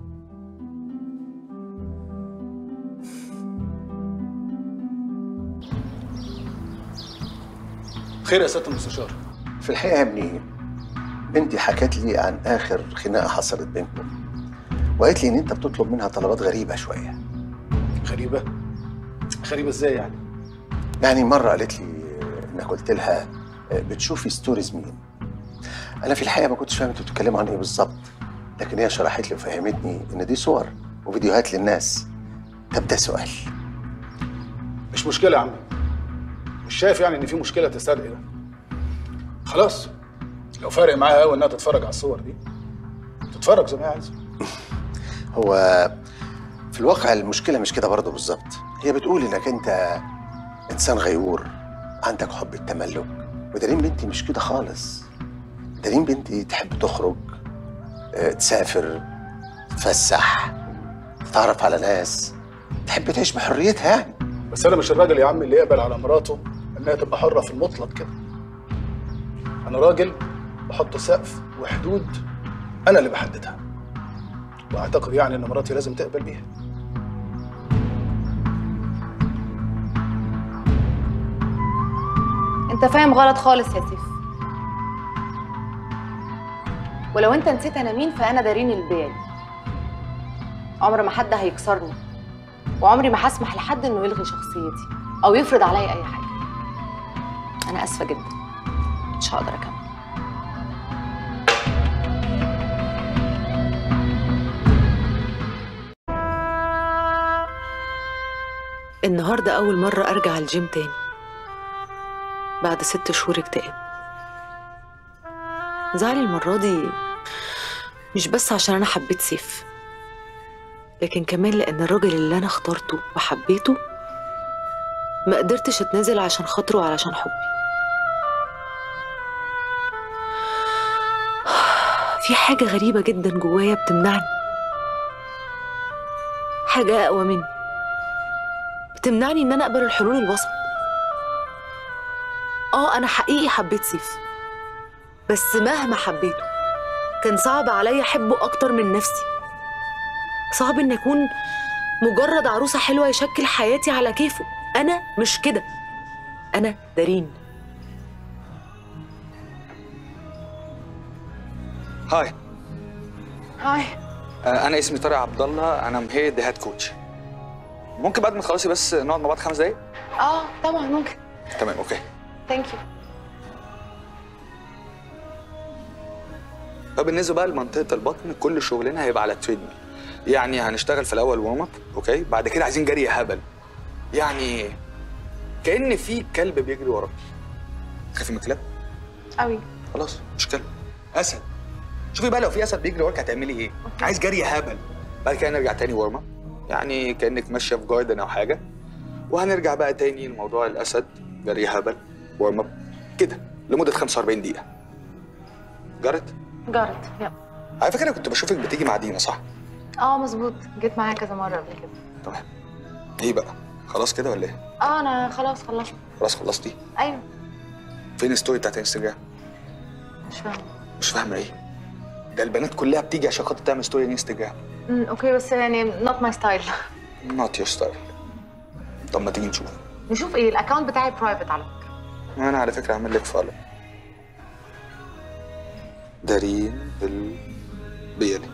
خير يا سياده المستشار؟ في الحقيقه يا ابني بنتي حكت لي عن اخر خناقه حصلت بينكم، وقالت لي ان انت بتطلب منها طلبات غريبه شويه. غريبه؟ غريبه ازاي يعني؟ يعني مره قالت لي انك قلت لها بتشوفي ستوريز مين. انا في الحقيقه ما كنتش فاهم انتوا بتتكلموا عن ايه بالظبط، لكن هي شرحت لي وفهمتني ان دي صور وفيديوهات للناس. طب ده سؤال. مش مشكله يا عمي، مش شايف يعني ان في مشكله تستدعي ده. خلاص لو فارق معاها قوي انها تتفرج على الصور دي تتفرج زي ما هي عايزه. هو في الواقع المشكله مش كده برضه بالظبط. هي بتقول انك انت انسان غيور، عندك حب التملك، ودارين بنتي مش كده خالص. دارين بنتي تحب تخرج، تسافر، تتفسح، تتعرف على ناس، تحب تعيش بحريتها يعني. بس انا مش الراجل يا عمي اللي يقبل على مراته انها تبقى حره في المطلق كده. انا راجل بحط سقف وحدود انا اللي بحددها، واعتقد يعني ان مراتي لازم تقبل بيها. انت فاهم غلط خالص يا سيف، ولو انت نسيت انا مين فانا دارين البيالي. عمر ما حد هيكسرني، وعمري ما هسمح لحد انه يلغي شخصيتي او يفرض عليا اي حاجه. انا اسفه جدا، مش هقدر اكمل. النهارده اول مره ارجع الجيم تاني بعد 6 شهور اكتئاب. زعلي المره دي مش بس عشان انا حبيت سيف، لكن كمان لان الراجل اللي انا اخترته وحبيته ما قدرتش اتنازل عشان خاطره وعلشان حبي. في حاجه غريبه جدا جوايا بتمنعني، حاجه اقوى مني بتمنعني ان انا اقبل الحلول الوسط. انا حقيقي حبيت سيف، بس مهما حبيته كان صعب عليا احبه اكتر من نفسي. صعب ان اكون مجرد عروسه حلوه يشكل حياتي على كيفه. انا مش كده، انا دارين. هاي. هاي. انا اسمي طارق عبد الله، انا مهيد هيد كوتش. ممكن بعد ما تخلصي بس نقعد مع بعض 5 دقايق؟ طبعا ممكن. تمام اوكي. ثانك يو. فبالنسبه بقى لمنطقه البطن كل شغلنا هيبقى على التريدميل. يعني هنشتغل في الاول وارم اب، اوكي؟ بعد كده عايزين جري هبل، يعني كأن في كلب بيجري وراك. خافي من الكلاب؟ قوي. خلاص مش كلب، اسد. شوفي بقى لو في اسد بيجري وراك هتعملي ايه؟ عايز جري هبل. بعد كده نرجع تاني وارم اب، يعني كأنك ماشيه في جاردن او حاجه، وهنرجع بقى تاني لموضوع الاسد، جري هبل، وارم اب كده لمده 45 دقيقه. جارت؟ جارت، يلا. على فكره كنت بشوفك بتيجي مع دينا صح؟ مظبوط، جيت معايا كذا مره قبل كده. تمام. ايه بقى؟ خلاص كده ولا ايه؟ انا خلاص خلصت. خلاص خلصتي؟ ايوه. فين الستوري بتاعت انستجرام؟ مش فاهمه. مش فاهمه ايه؟ ده البنات كلها بتيجي عشان خاطر تعمل ستوري انستجرام. اوكي بس يعني نوت ماي ستايل. نوت يور ستايل. طب ما تيجي نشوف. نشوف ايه؟ الاكونت بتاعي برايفت على فكره. انا على فكره هعمل لك فولو. دارين البيالي.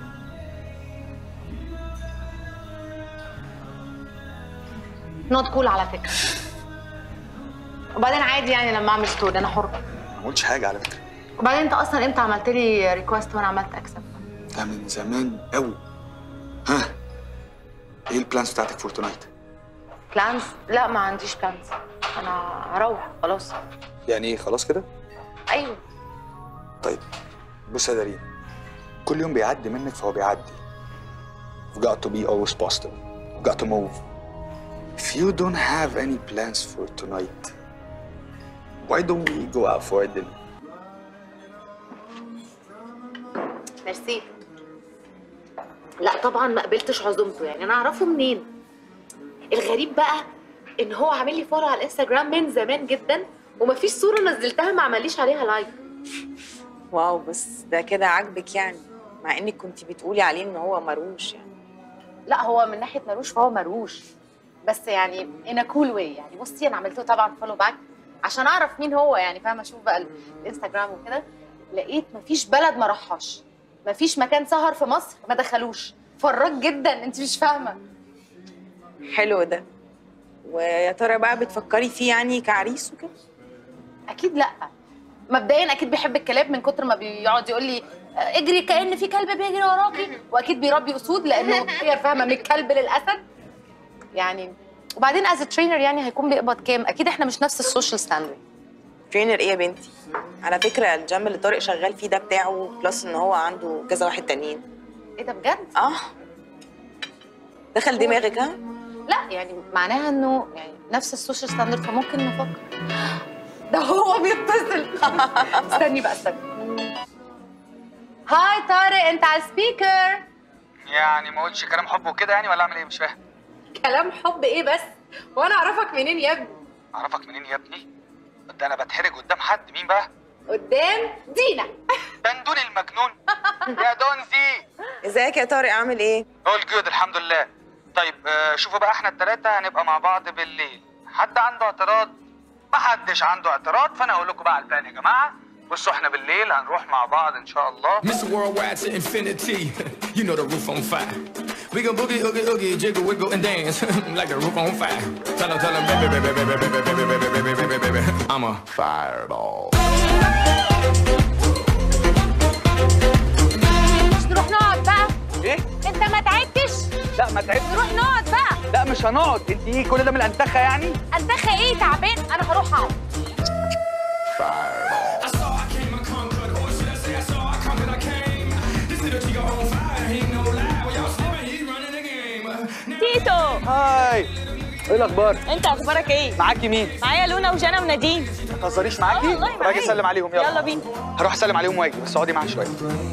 نوت كول على فكره. وبعدين عادي يعني لما اعمل ستوري انا حره. ما قلتش حاجه على فكره. وبعدين انت اصلا امتى عملت لي ريكوست وانا عملت اكسبت؟ ده من زمان قوي. ها ايه البلانز بتاعتك فور تونايت؟ بلانز؟ لا ما عنديش بلانز، انا هروح خلاص. يعني ايه خلاص كده؟ ايوه. طيب بص يا دارين، كل يوم بيعدي منك فهو بيعدي. You've got to be always positive. You've got to move. If you don't have any plans for tonight, why don't we go out for a dinner? ميرسي. لا طبعا ما قبلتش عزومته، يعني انا اعرفه منين؟ الغريب بقى ان هو عامل لي فولو على الانستجرام من زمان جدا، ومفيش صوره نزلتها ما عمليش عليها لايك. واو، بس ده كده عاجبك يعني، مع انك كنت بتقولي عليه ان هو مروش يعني. لا هو من ناحيه مروش فهو مروش، بس يعني in a cool way. يعني بصي انا عملته طبعا فولو باك عشان اعرف مين هو، يعني فاهمه، اشوف بقى الانستجرام وكده. لقيت مفيش بلد ما راحهاش، مفيش مكان سهر في مصر ما دخلوش. فراج جدا، انت مش فاهمه. حلو ده. ويا ترى بقى بتفكري فيه يعني كعريس وكده؟ اكيد لا. مبدئيا اكيد بيحب الكلاب من كتر ما بيقعد يقول لي اجري كأن في كلب بيجري وراكي، واكيد بيربي اسود لانه هي فاهمه من الكلب للاسد يعني. وبعدين از ترينر يعني هيكون بيقبض كام؟ اكيد احنا مش نفس السوشيال ستاندرد. ترينر ايه يا بنتي؟ على فكره الجيم اللي طارق شغال فيه ده بتاعه، بلس ان هو عنده كذا واحد تانيين. ايه ده بجد؟ دخل دماغك ها؟ لا يعني معناها انه يعني نفس السوشيال ستاندرد، فممكن نفكر. ده هو بيتصل. استني بقى استني. هاي طارق، انت على السبيكر. يعني ما قلتش كلام حب وكده يعني، ولا اعمل ايه؟ مش فاهم. كلام حب ايه بس؟ وانا اعرفك منين يا ابني؟ اعرفك منين يا ابني؟ ده انا بتحرج قدام حد. مين بقى؟ قدام دينا. دندون المجنون. يا دونزي. ازيك يا طارق، عامل ايه؟ اول جود، الحمد لله. طيب شوفوا بقى، احنا الثلاثه هنبقى مع بعض بالليل. حد عنده اعتراض؟ ما حدش عنده اعتراض، فانا هقول لكم بقى على البلان يا جماعه. بصوا احنا بالليل هنروح مع بعض ان شاء الله. Mr. Worldwide to infinity, you know the roof on fire. We gon' boogie, oogie, oogie, jiggle, wiggle, and dance like the roof on fire. Tell 'em, baby, baby, baby, baby, baby, baby, baby, baby, baby, I'm a fireball. نروح نقعد بقى. ايه؟ انت ما تعبتش؟ لا ما تعبتش. نروح نقعد بقى. لا مش هنقعد. انت ايه كل ده من الانتخه يعني؟ انتخه ايه؟ تعبان؟ انا هروح اقعد. تيتو، هاي، ايه الاخبار؟ انت اخبارك ايه؟ معاكي مين؟ معايا لونا وجانا ونادين. ما تهزريش معاكي؟ والله راجي اسلم عليهم. يلا بينا. هروح اسلم عليهم واجي، بس اقعدي معايا شويه.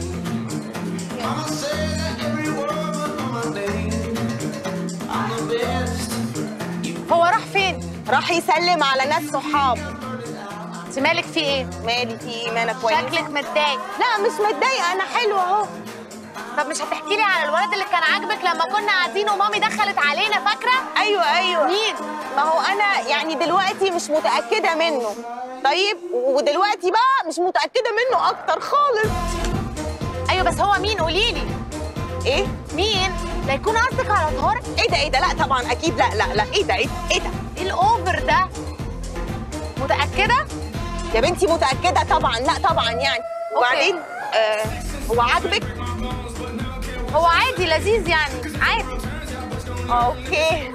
هو راح فين؟ راح يسلم على ناس صحابه. انت مالك في ايه؟ مالي في ايه؟ ما انا كويس. شكلك متضايق. لا مش متضايقه، انا حلوه اهو. طب مش هتحكي لي على الولد اللي كان عاجبك لما كنا قاعدين ومامي دخلت علينا، فاكره؟ ايوه. مين؟ ما هو انا يعني دلوقتي مش متاكده منه. طيب ودلوقتي بقى مش متاكده منه اكتر خالص. ايوه بس هو مين؟ قولي لي. ايه؟ مين؟ لا يكون قصدك على طارق؟ ايه ده؟ لا طبعا اكيد لا. ايه ده؟ ايه الاوفر ده؟ متاكده؟ يا بنتي متاكده طبعا. لا طبعا يعني. وبعدين هو عاجبك؟ هو عادي لذيذ يعني، عادي. اوكي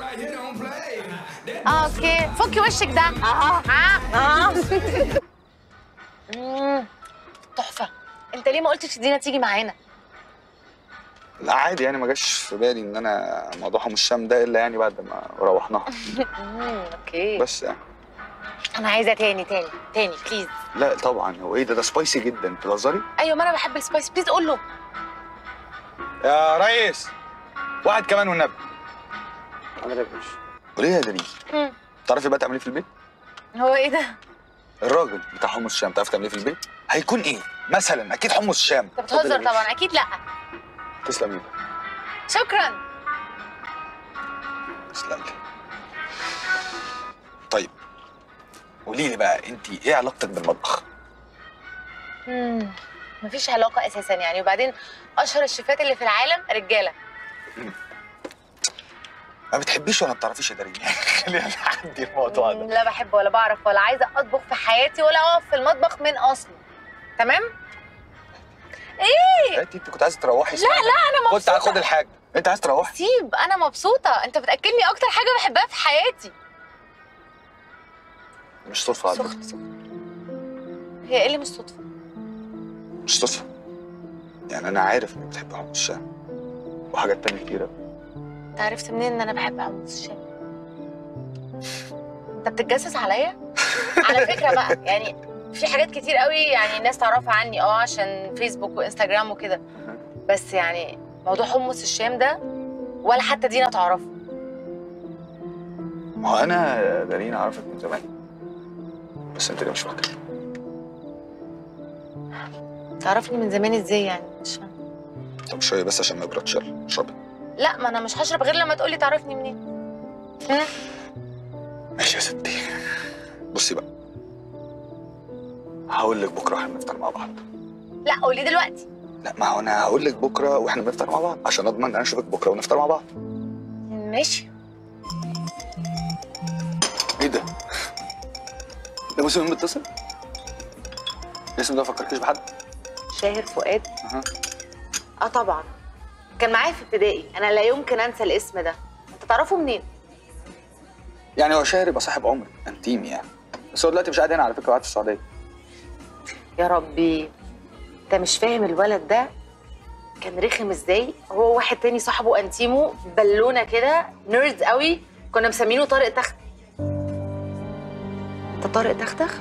فكي وشك ده. تحفه. انت ليه ما قلتش دينا تيجي معانا؟ لا عادي يعني، ما جاش في بالي ان انا موضوع حمص الشام ده الا يعني بعد ما روحناها. اوكي بس يعني انا عايزه تاني بليز. لا طبعا. هو ايه ده سبايسي جدا. انت بتهزري؟ ايوه ما انا بحب السبايس. بليز قول له. يا ريس، واحد كمان والنبي. عامل ايه يا باشا؟ قولي لي يا دنيا، تعرفي بقى تعملي في البيت؟ هو ايه ده؟ الراجل بتاع حمص الشام تعرفي تعملي في البيت؟ هيكون ايه؟ مثلا اكيد حمص الشام. انت بتهزر طبعا. اكيد لا. تسلمي. شكرا. تسلمي. طيب قولي لي بقى، انت ايه علاقتك بالمطبخ؟ مفيش علاقه اساسا يعني. وبعدين اشهر الشيفات اللي في العالم رجاله. ما بتحبيش ولا ما بتعرفيش يا دارين؟ خلينا نعدي الموضوع ده. لا بحب ولا بعرف ولا عايزه اطبخ في حياتي ولا اقف في المطبخ من اصله. تمام؟ ايه؟ انت كنت عايزه تروحي. لا انا مبسوطه. قلت خد الحاجه. انت عايزه تروحي؟ سيب، انا مبسوطه. انت بتاكلني اكتر حاجه بحبها في حياتي. مش صدفه على فكره. هي ايه اللي مش صدفه؟ مش صدفه. يعني انا عارف انك بتحب حمص الشام وحاجات تانية كتيرة. انت عرفت منين ان انا بحب حمص الشام؟ انت بتتجسس عليا؟ على فكره بقى يعني في حاجات كتير قوي يعني الناس تعرفها عني عشان فيسبوك وانستجرام وكده، بس يعني موضوع حمص الشام ده ولا حتى دينا تعرفه. ما هو انا دارين اعرفك من زمان، بس انت اللي مش فاكر. تعرفني من زمان ازاي يعني؟ مش فاهمه. طب شويه بس عشان ما يبردش، اشربي. لا ما انا مش هشرب غير لما تقولي تعرفني منين. ماشي يا ستي. بصي بقى، هقول لك بكره احنا بنفطر مع بعض. لا قولي دلوقتي. لا ما هو انا هقول لك بكره واحنا بنفطر مع بعض عشان اضمن ان انا اشوفك بكره ونفطر مع بعض. ماشي. ايه ده؟ ده مسلم متصل؟ الاسم ده ما فكركيش بحد؟ شاهر فؤاد؟ طبعا كان معايا في ابتدائي، انا لا يمكن انسى الاسم ده. انت تعرفه منين؟ يعني هو شاهر يبقى صاحب عمري، انتيم يعني، بس هو دلوقتي مش قاعد هنا على فكره، قاعد في السعوديه. يا ربي انت مش فاهم الولد ده كان رخم ازاي. هو واحد تاني صاحبه انتيمو بالونه كده نيرد قوي، كنا مسمينه طارق تخت. انت طارق تختخ؟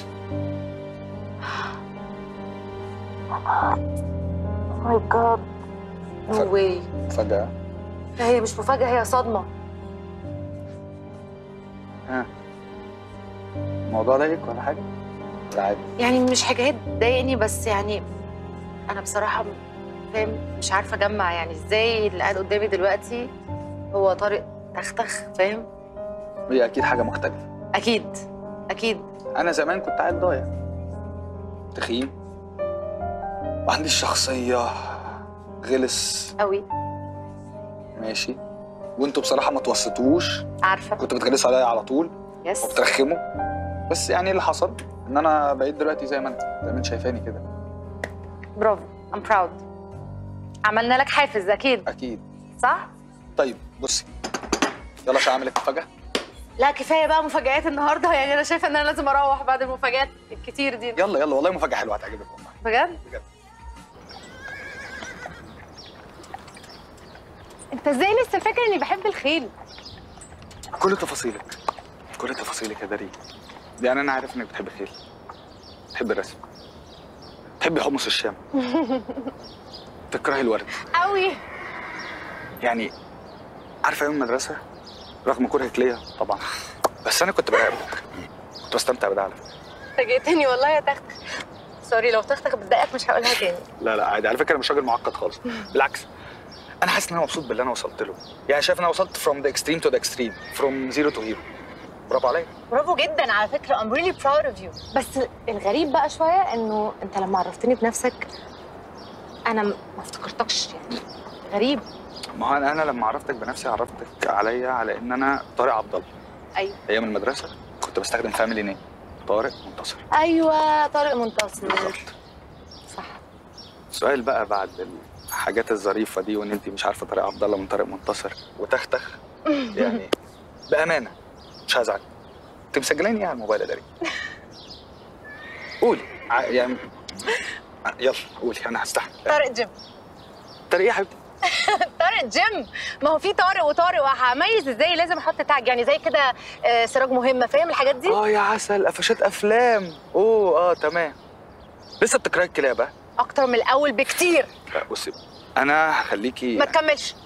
ماي جاد نو واي. مفاجأة؟ لا هي مش مفاجأة، هي صدمة. ها الموضوع ضايقك ولا حاجة؟ لا عادي. يعني مش حاجات تضايقني، بس يعني أنا بصراحة فاهم مش عارفة أجمع يعني إزاي اللي قاعد قدامي دلوقتي هو طارق تختخ، فاهم؟ هي أكيد حاجة مختلفة. أكيد أكيد. أنا زمان كنت قاعد ضايع، تخين، وعندي الشخصية، غلس قوي. ماشي. وانتوا بصراحة ما توسطوش. عارفة. كنتوا بتغلسوا عليا على طول. يس. وبترخموا. بس يعني اللي حصل ان انا بقيت دلوقتي زي ما انت شايفاني كده. برافو، ام براود. عملنا لك حافز اكيد. اكيد. صح؟ طيب بصي، يلا عشان اعمل لك مفاجأة. لا كفاية بقى مفاجآت النهارده، يعني انا شايفة ان انا لازم اروح بعد المفاجآت الكتير دي. يلا يلا والله مفاجأة حلوة هتعجبك والله. بجد؟ بجد. انت ازاي لسه فاكر اني بحب الخيل؟ كل تفاصيلك، كل تفاصيلك يا دارين. يعني انا عارف انك بتحب الخيل، بتحب الرسم، بتحبي حمص الشام، تكرهي الورد قوي. يعني عارفه يوم المدرسه رغم كرهك ليا طبعا، بس انا كنت براقبك، كنت بستمتع بده على فكره. فاجئتني والله يا تختخ. سوري لو تختخ بتضايقك مش هقولها تاني. لا لا عادي، على فكره انا مش راجل معقد خالص، بالعكس انا حاسس ان انا مبسوط باللي انا وصلت له. يعني شايف ان انا وصلت from the extreme to the extreme, from zero to hero. برافو عليا. برافو جدا على فكره، I'm really proud of you. بس الغريب بقى شويه انه انت لما عرفتني بنفسك انا ما افتكرتكش، يعني غريب. ما هو انا لما عرفتك بنفسي عرفتك عليا على ان انا طارق عبد الله. ايوه. ايام المدرسه كنت بستخدم فاميلي نيم طارق منتصر. ايوه طارق منتصر. صح. السؤال بقى بعد الحاجات الظريفه دي وان انت مش عارفه طارق عبد الله من طارق منتصر وتختخ، يعني بامانه مش هزعل. انت مسجلاني ايه على الموبايل يا دارين؟ قولي يعني يلا قولي انا هستحمل. طارق جيم. طارق ايه يا حبيبتي؟ طارق جيم. ما هو في طارق وطارق، وهميز ازاي؟ لازم احط تاج يعني زي كده سراج مهمه، فاهم الحاجات دي؟ يا عسل، قفشات افلام. اوه تمام. لسه بتكرهي الكلاب؟ ها اكتر من الاول بكتير. لا بصي انا هخليكي ما تكملش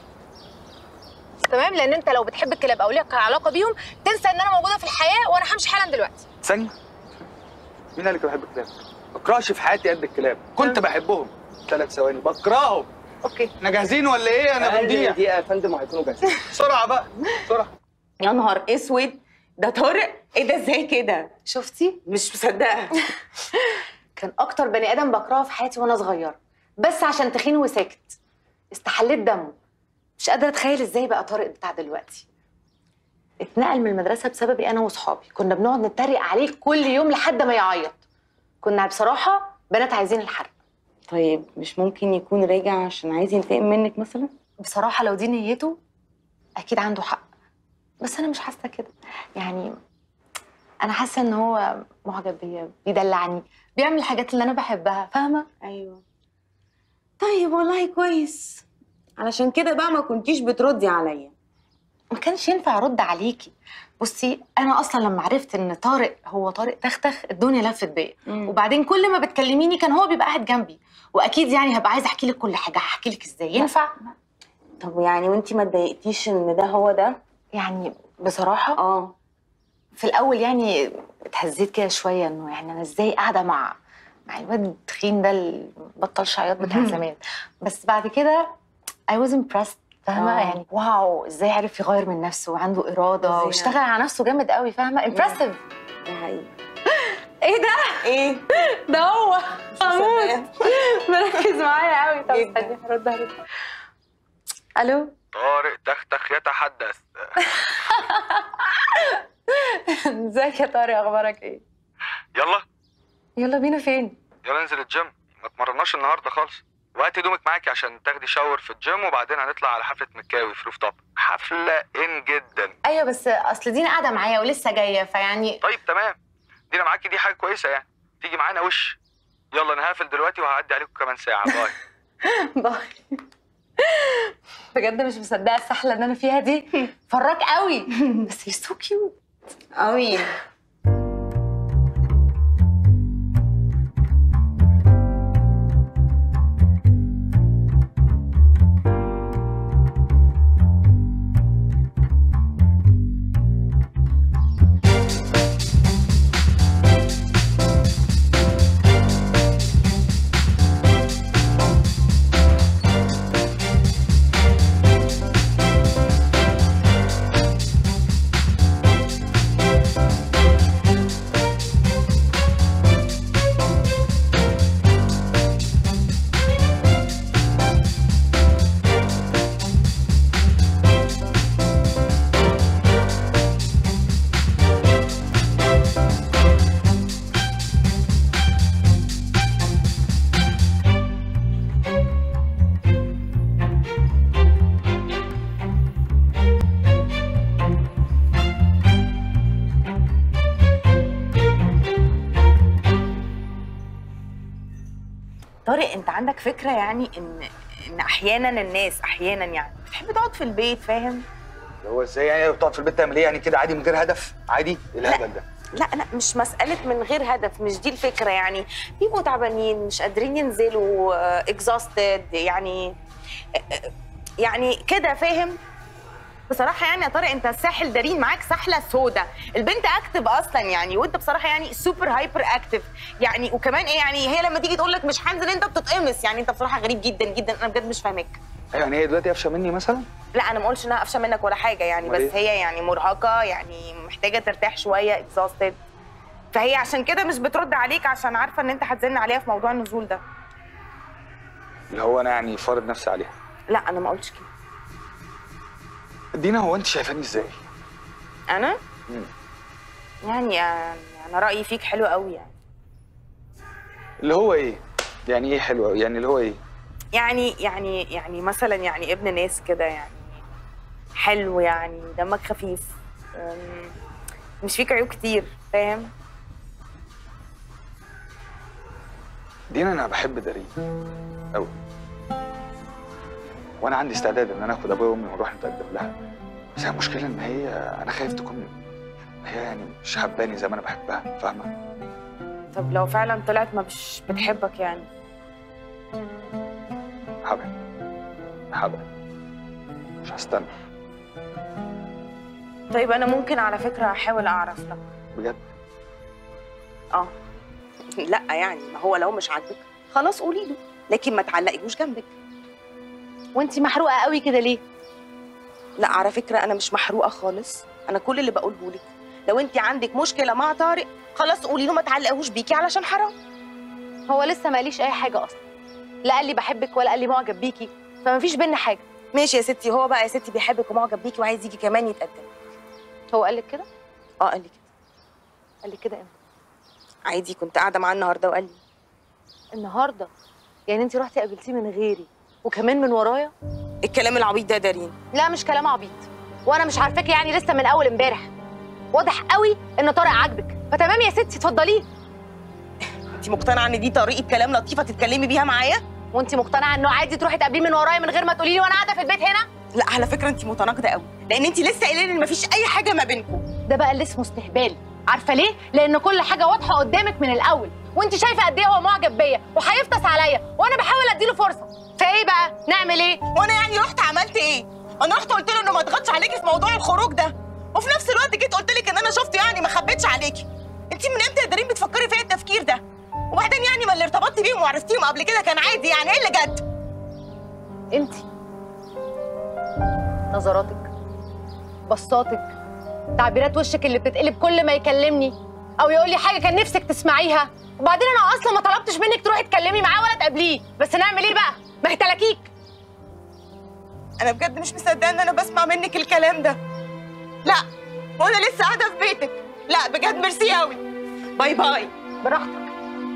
تمام، لان انت لو بتحب الكلاب او ليك علاقه بيهم تنسى ان انا موجوده في الحياه، وانا همشي حالا دلوقتي. ثانيه، مين قال لك بحب الكلاب؟ ما بكرهش في حياتي قد الكلاب، كنت بحبهم 3 ثواني بكرههم. اوكي احنا جاهزين ولا ايه؟ انا بنضيع دقيقه يا فندم وهيكونوا جاهزين. بسرعه بقى بسرعه. يا نهار اسود، ده طارق؟ ايه ده ازاي كده؟ شفتي؟ مش مصدقه. كان اكتر بني ادم بكرهه في حياتي وانا صغيره، بس عشان تخين وساكت استحليت دمه. مش قادره اتخيل ازاي بقى طارق بتاع دلوقتي. اتنقل من المدرسه بسببي انا واصحابي، كنا بنقعد نتريق عليه كل يوم لحد ما يعيط. كنا بصراحه بنات عايزين الحرق. طيب مش ممكن يكون راجع عشان عايز ينتقم منك مثلا؟ بصراحه لو دي نيته اكيد عنده حق، بس انا مش حاسه كده. يعني انا حاسه ان هو معجب بيا، بيدلعني، بيعمل الحاجات اللي انا بحبها، فاهمه؟ ايوه. طيب طيب والله كويس. علشان كده بقى ما كنتيش بتردي عليا. ما كانش ينفع ارد عليكي. بصي انا اصلا لما عرفت ان طارق هو طارق تختخ الدنيا لفت بيا، وبعدين كل ما بتكلميني كان هو بيبقى قاعد جنبي، واكيد يعني هبقى عايزه احكي لك كل حاجه. هحكي لك ازاي؟ ينفع؟ طب يعني وانتي ما اتضايقتيش ان ده هو ده؟ يعني بصراحه في الاول يعني اتهزيت كده شويه، انه يعني انا ازاي قاعده مع الواد التخين ده اللي بطلش عياط بتاع زمان. بس بعد كده I was impressed، فاهمه؟ يعني واو ازاي عرف يغير من نفسه وعنده اراده واشتغل على نفسه جامد قوي، فاهمه؟ امبرسيف. ده حقيقي. ايه ده؟ ايه ده هو هموت. مركز معايا قوي. طب استني هرد. الو طارق تختخ يتحدث. ازيك يا طارق، اخبارك ايه؟ يلا بينا. فين؟ يلا ننزل الجيم. ما اتمرناش النهارده خالص. وهاتي هدومك معاكي عشان تاخدي شاور في الجيم، وبعدين هنطلع على حفله مكاوي في روف توب. حفله ان جدا. ايوه بس اصل دينا قاعده معايا ولسه جايه، فيعني طيب تمام، دينا معاكي دي حاجه كويسه يعني. تيجي معانا وش. يلا انا هقفل دلوقتي وهعدي عليكم كمان ساعه. باي. باي. بجد مش مصدقه السحله اللي انا فيها دي. فراك قوي بس you're so cute قوي. طارق انت عندك فكره يعني ان احيانا الناس يعني بتحب تقعد في البيت، فاهم؟ هو ازاي يعني بتقعد في البيت تعمل ايه يعني كده عادي من غير هدف؟ عادي؟ ايه الهبل ده؟ لا مش مساله من غير هدف، مش دي الفكره. يعني بيبقوا تعبانين مش قادرين ينزلوا، اكزاستد يعني كده، فاهم؟ بصراحه يعني يا طارق انت الساحل دارين معاك سحله سودا. البنت اكتف اصلا يعني، وانت بصراحه يعني سوبر هايبر اكتف يعني. وكمان ايه يعني هي لما تيجي تقول لك مش هنزل انت بتتقمص. يعني انت بصراحه غريب جدا جدا، انا بجد مش فاهمك. يعني هي دلوقتي قفشه مني مثلا؟ لا انا ما قلتش انها قفشه منك ولا حاجه يعني، بس هي يعني مرهقه يعني محتاجه ترتاح شويه، اكزاستد. فهي عشان كده مش بترد عليك، عشان عارفه ان انت هتزن عليها في موضوع النزول ده. اللي هو انا يعني فارض نفسي عليها. لا انا ما قلتش كده. دينا هو انت شايفاني ازاي؟ انا؟ يعني انا رايي فيك حلو قوي يعني. اللي هو ايه؟ يعني ايه حلو قوي؟ يعني اللي هو ايه؟ يعني مثلا يعني ابن ناس كده يعني، حلو يعني، دمك خفيف، مش فيك عيوب كتير، فاهم؟ دينا انا بحب دارين قوي، وانا عندي استعداد ان انا اخد ابويا وامي ونروح نتقدم لها. بس المشكله ان هي انا خايف تكون هي يعني مش حباني زي ما انا بحبها، فاهمه؟ طب لو فعلا طلعت ما مش بتحبك يعني؟ هبعد مش هستنى. طيب انا ممكن على فكره احاول اعرف لك. بجد؟ لا يعني ما هو لو مش عاجبك خلاص قولي له، لكن ما تعلقيهوش جنبك. وانتي محروقه قوي كده ليه؟ لا على فكره انا مش محروقه خالص. انا كل اللي بقوله لك لو انت عندك مشكله مع طارق خلاص قولي له ما تعلقهوش بيكي علشان حرام. هو لسه ما قاليش اي حاجه اصلا، لا قال لي بحبك ولا قال لي معجب بيكي، فما فيش بينا حاجه. ماشي يا ستي، هو بقى يا ستي بيحبك ومعجب بيكي وعايز يجي كمان يتقدم. هو قال لك كده؟ قال لي كده. قال لي كده امتى؟ عادي، كنت قاعده معاه النهارده وقال لي. النهارده؟ يعني انت رحتي قابلتيه من غيري وكمان من ورايا؟ الكلام العبيط ده دارين. لا مش كلام عبيط، وانا مش عارفاكي يعني لسه من اول امبارح. واضح قوي ان طارق عاجبك، فتمام يا ستي اتفضليه. انت مقتنعه ان دي طريقه كلام لطيفه تتكلمي بيها معايا؟ وانت مقتنعه انه عادي تروحي تقابليه من ورايا من غير ما تقولي لي وانا قاعده في البيت هنا؟ لا على فكره انت متناقضه قوي، لان انت لسه قايله لي ان مفيش اي حاجه ما بينكم. ده بقى اللي اسمه استهبال. عارفه ليه؟ لان كل حاجه واضحه قدامك من الاول، وانت شايفه قد ايه هو معجب بيا وهيفطس عليا، وانا بحاول اديله فرصه. فايه بقى؟ نعمل ايه؟ وانا يعني رحت عملت ايه؟ انا رحت قلت له انه ما اضغطش عليكي في موضوع الخروج ده، وفي نفس الوقت جيت قلت لك ان انا شفته، يعني ما خبيتش عليكي. انت من امتى يا دارين بتفكري فيا التفكير ده؟ وبعدين يعني ما اللي ارتبطتي بيهم وعرفتيهم قبل كده كان عادي، يعني ايه اللي جد؟ انت نظراتك، بصاتك، تعبيرات وشك اللي بتتقلب كل ما يكلمني او يقول لي حاجه كان نفسك تسمعيها، وبعدين انا اصلا ما طلبتش منك تروحي تكلمي معاه ولا تقابليه، بس نعمل ايه بقى؟ ما هي تلاكيك. انا بجد مش مصدقه ان انا بسمع منك الكلام ده. لا وانا لسه قاعده في بيتك. لا بجد ميرسي قوي. باي باي. براحتك.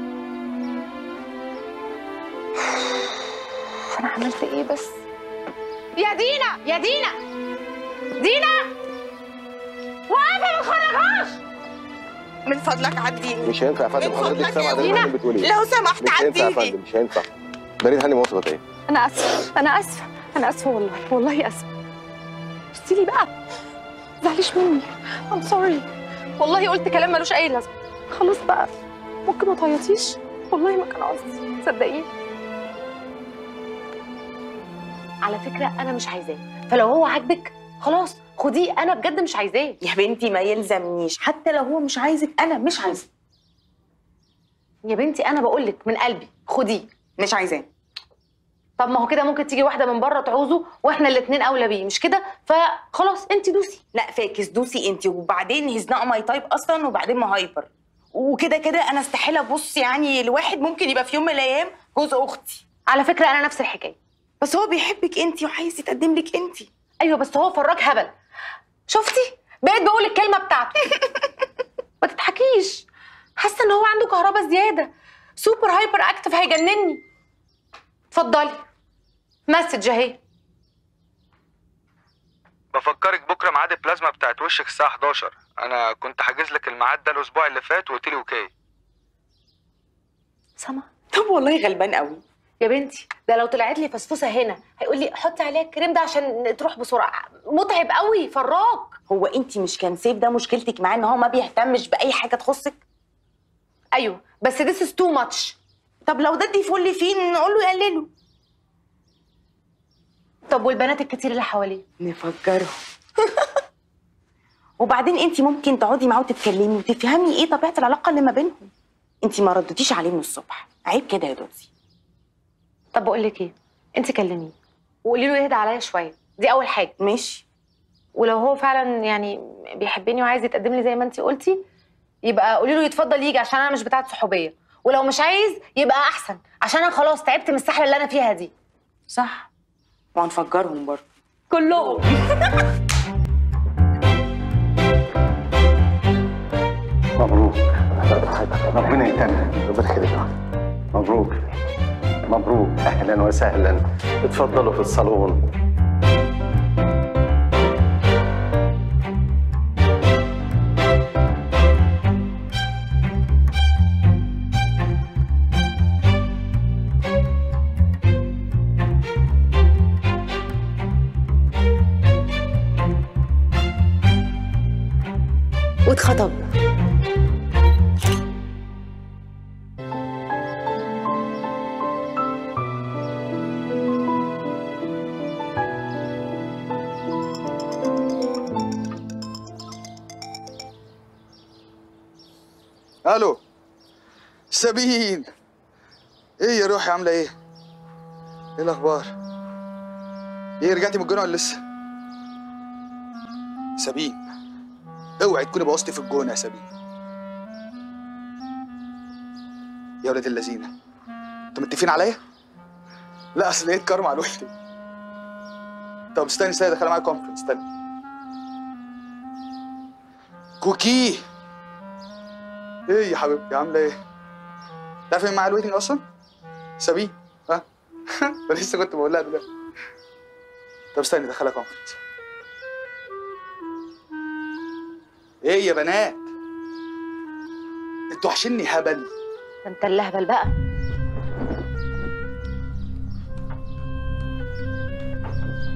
انا عملت ايه بس؟ يا دينا يا دينا دينا واقفه ما تخرجهاش. من فضلك عديني. مش هينفع يا فندم، حضرتك سامعه دارين هاني بتقول ايه؟ لو سمحت مش هينفع يا عديني. فندم، مش هينفع. دارين هاني وصلت ايه؟ انا اسفه انا اسفه انا اسفه والله اسفه. بصي لي بقى، ما تزعليش مني. I'm sorry. والله قلت كلام ملوش اي لازمه. خلاص بقى ممكن ما تعيطيش، والله ما كان قصدي، صدقيني. على فكره انا مش عايزاه، فلو هو عاجبك خلاص خديه، انا بجد مش عايزاه. يا بنتي ما يلزمنيش، حتى لو هو مش عايزك انا مش عايزه. يا بنتي انا بقول لك من قلبي خديه. مش عايزاه. طب ما هو كده ممكن تيجي واحده من بره تعوزه واحنا الاثنين اولى بيه، مش كده؟ فخلاص انت دوسي. لا فاكس دوسي انت، وبعدين هيز نوت ماي تايب اصلا، وبعدين ما هايبر، وكده كده انا استحيل ابص يعني لواحد ممكن يبقى في يوم من الايام جوز اختي. على فكره انا نفس الحكايه، بس هو بيحبك انت وعايز يتقدم لك انت. ايوه بس هو فراج هبل. شفتي؟ بقيت بقول الكلمه بتاعته. ما تضحكيش، حاسه ان هو عنده كهرباء زياده، سوبر هايبر اكتف، هيجنني. اتفضلي مسج اهي. بفكرك بكره ميعاد البلازما بتاعت وشك الساعه 11. انا كنت حاجز لك الميعاد ده الاسبوع اللي فات وقلت لي اوكي. سما طب والله غلبان قوي يا بنتي، ده لو طلعت لي فسفوسه هنا هيقول لي حطي عليها الكريم ده عشان تروح بسرعه. متعب قوي فراج. هو انت مش كان سيف ده مشكلتك معاه ان هو ما بيهتمش باي حاجه تخصك؟ ايوه بس this is too much. طب لو ده يفول لي فيه نقول له يقلله. طب والبنات الكتير اللي حواليه نفجرهم. وبعدين انت ممكن تقعدي معاه وتتكلمي وتفهمي ايه طبيعه العلاقه اللي ما بينهم. انت ما ردتيش عليه من الصبح، عيب كده يا دوسي. طب بقول لك ايه، انت كلميه وقولي له يهدى عليا شويه، دي اول حاجه. ماشي. ولو هو فعلا يعني بيحبني وعايز يتقدم لي زي ما انت قلتي، يبقى قولي له يتفضل يجي عشان انا مش بتاعه صحوبيه، ولو مش عايز يبقى احسن عشان انا خلاص تعبت من السحله اللي انا فيها دي. صح، وهنفجرهم برضه كلهم. مبروك، ربنا يتمم، ربنا يخليك. مبروك مبروك، اهلا وسهلا، اتفضلوا في الصالون. واتخطبنا. الو سابين، ايه يا روحي عامله ايه؟ ايه الاخبار؟ ايه رجعتي من الجونه ولا لسه؟ سابين اوعي تكوني بوظتي في الجونه يا سابين. يا ولاد اللذينه انتوا متفقين عليا؟ لا اصل لقيت كارما على وشي. طب استني دخلها معايا كونفرنس. استني كوكي، ايه يا حبيبتي عامله ايه؟ تعرفي مين معايا الويتنج اصلا؟ سابين. ها؟ انا لسه كنت بقول لها دلوقتي. طب استني دخلها كونفرنس. ايه يا بنات؟ انتوا وحشني هبل. انت اللهبل بقى.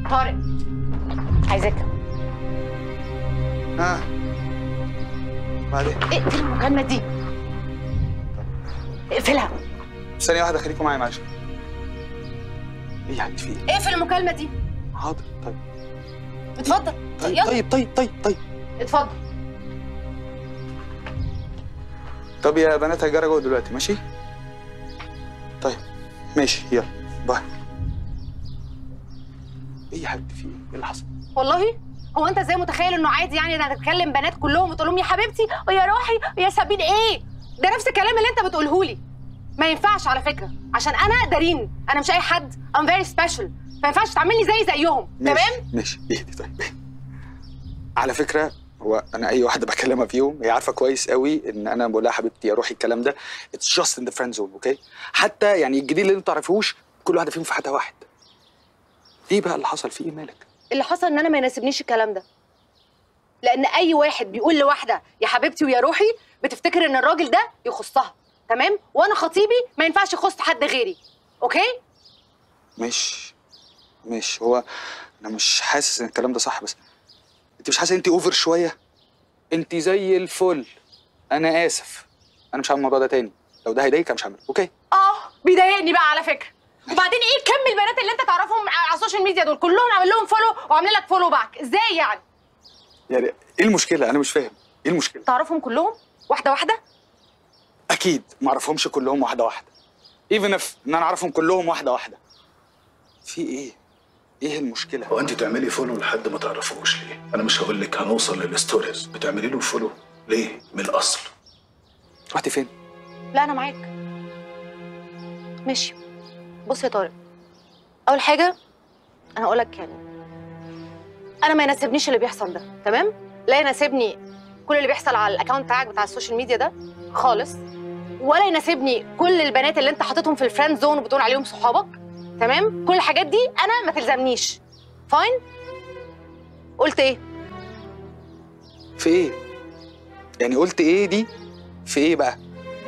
طارق عايزاك. بعدين اقفل المكالمه دي، اقفلها. ثانية واحدة خليكم معايا معلش. ايه يعني في ايه؟ اقفل المكالمه دي. حاضر طيب. اتفضل. طيب يلا. طيب اتفضل. طب يا بنات هجرى جوه دلوقتي ماشي؟ طيب ماشي يلا باي. ايه يا حبيبتي في ايه؟ ايه اللي حصل؟ والله هو انت ازاي متخيل انه عادي يعني انك تكلم بنات كلهم وتقول لهم يا حبيبتي ويا روحي ويا سابين؟ ايه ده؟ نفس الكلام اللي انت بتقوله لي. ما ينفعش على فكره، عشان انا دارين، انا مش اي حد، I'm very special، ما ينفعش تعاملني زيهم. تمام؟ ماشي اهدي طيب. على فكرة هو انا اي واحدة بكلمها فيهم هي عارفة كويس قوي ان انا بقول لها حبيبتي يا روحي الكلام ده it's just in the friend zone اوكي؟ حتى يعني الجديد اللي انتوا تعرفوش كل واحدة فيهم في حتة واحد. ايه بقى اللي حصل؟ فيه ايه مالك؟ اللي حصل ان انا ما يناسبنيش الكلام ده، لان اي واحد بيقول لواحده يا حبيبتي ويا روحي بتفتكر ان الراجل ده يخصها. تمام؟ وانا خطيبي ما ينفعش يخص حد غيري. اوكي؟ ماشي هو انا مش حاسس ان الكلام ده صح، بس انت مش حاسه انت اوفر شويه؟ انت زي الفل. انا اسف، انا مش هعمل الموضوع ده تاني. لو ده هيضايقك انا مش هعمله. اوكي؟ بيضايقني بقى على فكره. وبعدين ايه كم البنات اللي انت تعرفهم على السوشيال ميديا دول كلهم عامل لهم فولو وعاملين لك فولو باك؟ ازاي يعني؟ يعني ايه المشكله؟ انا مش فاهم ايه المشكله. تعرفهم كلهم واحده واحده؟ اكيد ما اعرفهمش كلهم واحده واحده. ايفن اف ان انا اعرفهم كلهم واحده واحده. في ايه؟ ايه المشكله؟ هو انت تعملي فولو لحد ما تعرفوش ليه؟ انا مش هقول لك هنوصل للستوريز، بتعملي له فولو ليه؟ من الاصل. رحتي فين؟ لا انا معاك. ماشي. بص يا طارق، اول حاجه انا هقول لك يعني انا ما يناسبنيش اللي بيحصل ده. تمام؟ لا يناسبني كل اللي بيحصل على الاكونت بتاعك بتاع السوشيال ميديا ده خالص، ولا يناسبني كل البنات اللي انت حاططهم في الفريند زون وبتقول عليهم صحابك. تمام؟ كل الحاجات دي انا ما تلزمنيش. فاين؟ قلت ايه؟ في ايه؟ يعني قلت ايه دي؟ في ايه بقى؟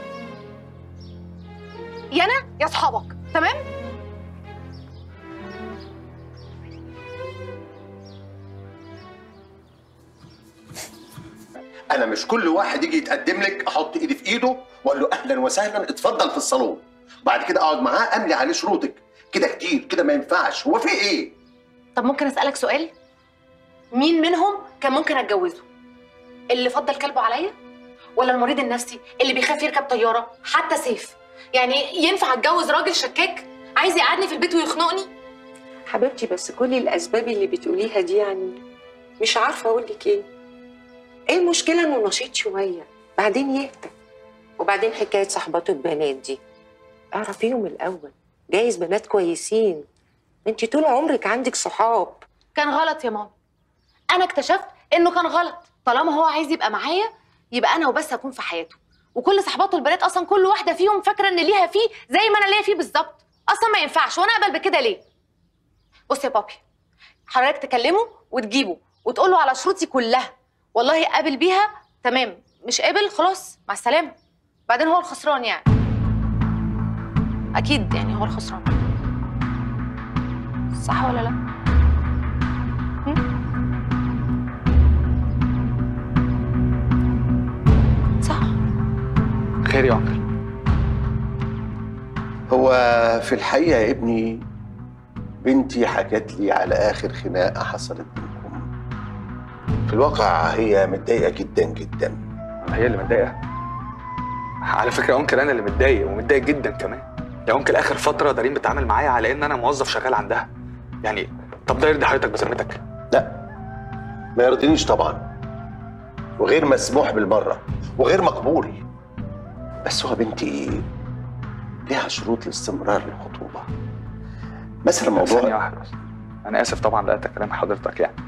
يا انا يا صحابك. تمام؟ انا مش كل واحد يجي يتقدم لك احط ايدي في ايده واقول له اهلا وسهلا اتفضل في الصالون، بعد كده اقعد معاه املي عليه شروطك. كده كتير، كده ما ينفعش. هو في ايه؟ طب ممكن اسالك سؤال؟ مين منهم كان ممكن اتجوزه؟ اللي فضل كلبه عليا، ولا المريض النفسي اللي بيخاف يركب طياره؟ حتى سيف يعني ينفع اتجوز راجل شكاك عايز يقعدني في البيت ويخنقني؟ حبيبتي بس كل الاسباب اللي بتقوليها دي يعني مش عارفه اقول لك ايه. ايه المشكله انه نشيط شويه بعدين يهدى؟ وبعدين حكايه صحبات البنات دي اعرفيهم الاول، جايز بنات كويسين. انت طول عمرك عندك صحاب. كان غلط يا ماما، انا اكتشفت انه كان غلط. طالما هو عايز يبقى معايا يبقى انا وبس اكون في حياته، وكل صحباته البنات اصلا كل واحده فيهم فاكره ان ليها فيه زي ما انا ليا فيه بالظبط. اصلا ما ينفعش، وانا اقبل بكده ليه؟ بص يا بابي، حضرتك تكلمه وتجيبه وتقول له على شروطي كلها، والله قابل بيها تمام، مش قابل خلاص مع السلامه. بعدين هو الخسران يعني، اكيد يعني هو الخسران. صح ولا لا؟ صح. خير يا انكل. هو في الحقيقه يا ابني بنتي حكت لي على اخر خناقه حصلت بينكم. في الواقع هي متضايقه جدا جدا. هي اللي متضايقه؟ على فكره يا انكل انا اللي متضايق، ومتضايق جدا كمان. يا انكل اخر فتره دارين بتتعامل معايا على ان انا موظف شغال عندها. يعني طب ده يرضي حضرتك بذمتك؟ لا ما يرضينيش طبعا، وغير مسموح بالمره وغير مقبول. بس هو بنتي ليها شروط لاستمرار الخطوبه. مثلا موضوع ثانية واحدة بس. أنا آسف طبعا لقيت كلام حضرتك يعني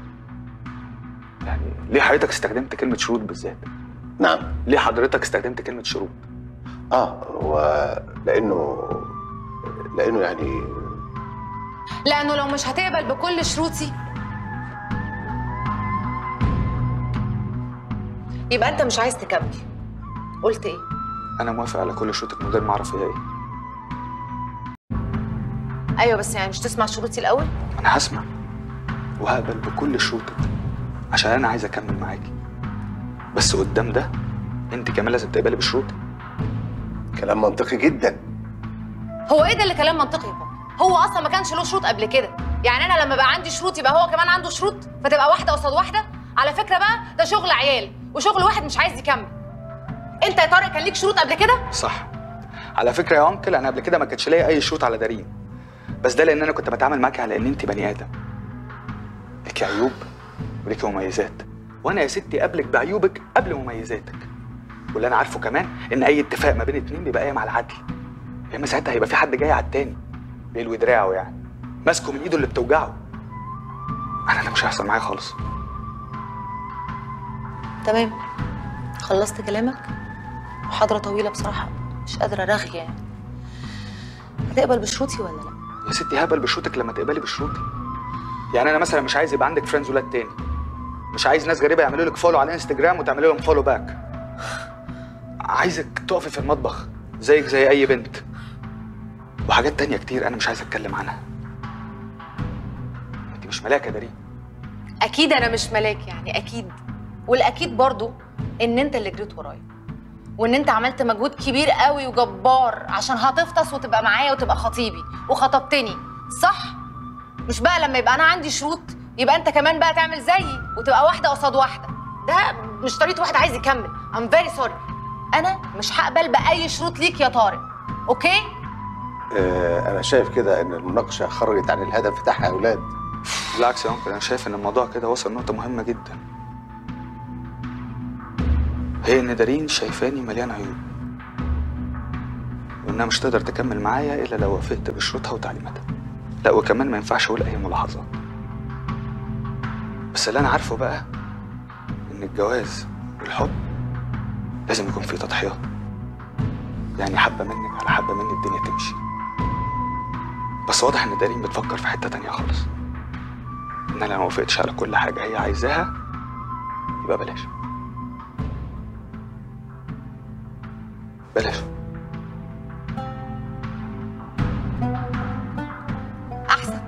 ليه حضرتك استخدمت كلمة شروط بالذات؟ نعم. ليه حضرتك استخدمت كلمة شروط؟ هو لأنه يعني لأنه لو مش هتقبل بكل شروطي يبقى أنت مش عايز تكمل. قلت إيه؟ أنا موافق على كل شروطك من غير ما أعرف هي إيه. أيوه بس يعني مش تسمع شروطي الأول؟ أنا هسمع، وهقبل بكل شروطك عشان انا عايز اكمل معاكي، بس قدام ده انت كمان لازم تقبلي بشروطي. كلام منطقي جدا. هو ايه ده اللي كلام منطقي يا بابا؟ هو اصلا ما كانش له شروط قبل كده، يعني انا لما بقى عندي شروط يبقى هو كمان عنده شروط، فتبقى واحده قصاد واحده. على فكره بقى ده شغل عيال وشغل واحد مش عايز يكمل. انت يا طارق كان ليك شروط قبل كده؟ صح. على فكره يا انكل انا قبل كده ما كانش ليا اي شروط على دارين، بس ده لان انا كنت بتعامل معاكي على ان انت بني ادم ليكي عيوب وليكي مميزات، وانا يا ستي قبلك بعيوبك قبل مميزاتك. واللي انا عارفه كمان ان اي اتفاق ما بين اتنين بيبقى قايم على العدل، يا اما ساعتها هيبقى في حد جاي على التاني بيلوي دراعه، يعني ماسكه من ايده اللي بتوجعه. انا ده مش هيحصل معايا خالص. تمام، خلصت كلامك؟ محاضرة طويلة بصراحة، مش قادرة رغي يعني. هتقبل بشروطي ولا لا؟ يا ستي هقبل بشروطك لما تقبلي بشروطي. يعني انا مثلا مش عايز يبقى عندك فريندز ولاد تاني، مش عايز ناس غريبة يعملوا لك فولو على انستجرام وتعملي لهم فولو باك. عايزك تقفي في المطبخ زيك زي اي بنت، وحاجات تانية كتير انا مش عايز اتكلم عنها. انت مش ملاك يا دارين. اكيد انا مش ملاك يعني، اكيد. والاكيد برضو ان انت اللي جريت ورايا، وان انت عملت مجهود كبير قوي وجبار عشان هتفطس وتبقى معايا وتبقى خطيبي وخطبتني، صح؟ مش بقى لما يبقى انا عندي شروط يبقى انت كمان بقى تعمل زيي وتبقى واحده قصاد واحده. ده مش طريقه واحد عايز يكمل. I'm very sorry. انا مش هقبل باي شروط ليك يا طارق، اوكي؟ انا شايف كده ان المناقشه خرجت عن الهدف بتاعها يا اولاد. بالعكس يا انكل، انا شايف ان الموضوع كده وصل نقطه مهمه جدا، هي ان دارين شايفاني مليان عيوب، وانها مش تقدر تكمل معايا الا لو وافقت بشروطها وتعليماتها. لا وكمان ما ينفعش اقول اي ملاحظات. بس اللي انا عارفه بقى ان الجواز والحب لازم يكون فيه تضحيات، يعني حبه منك على حبه مني الدنيا تمشي. بس واضح ان دارين بتفكر في حته تانية خالص، ان انا لو ما وافقتش على كل حاجه هي عايزاها يبقى بلاش. بلاش. احسن،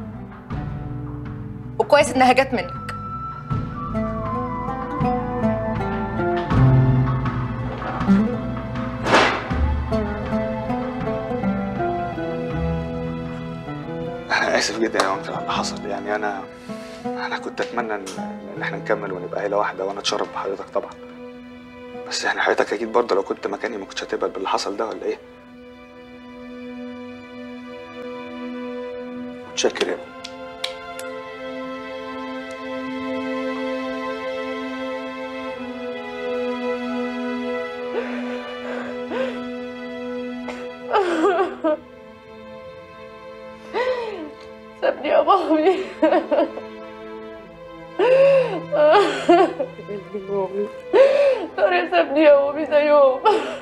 وكويس انها جت منك. انا اسف جدا يا انكل على اللي حصل، يعني انا كنت اتمنى ان احنا نكمل ونبقى عيله واحده، وانا اتشرف بحضرتك طبعا. بس يعني حضرتك اكيد برضه لو كنت مكاني ما كنتش هتقبل باللي حصل ده، ولا ايه؟ متشكر يا ابني. سابني يا مامي. قلبي مامي. طارق سابني يا مامي زيهم.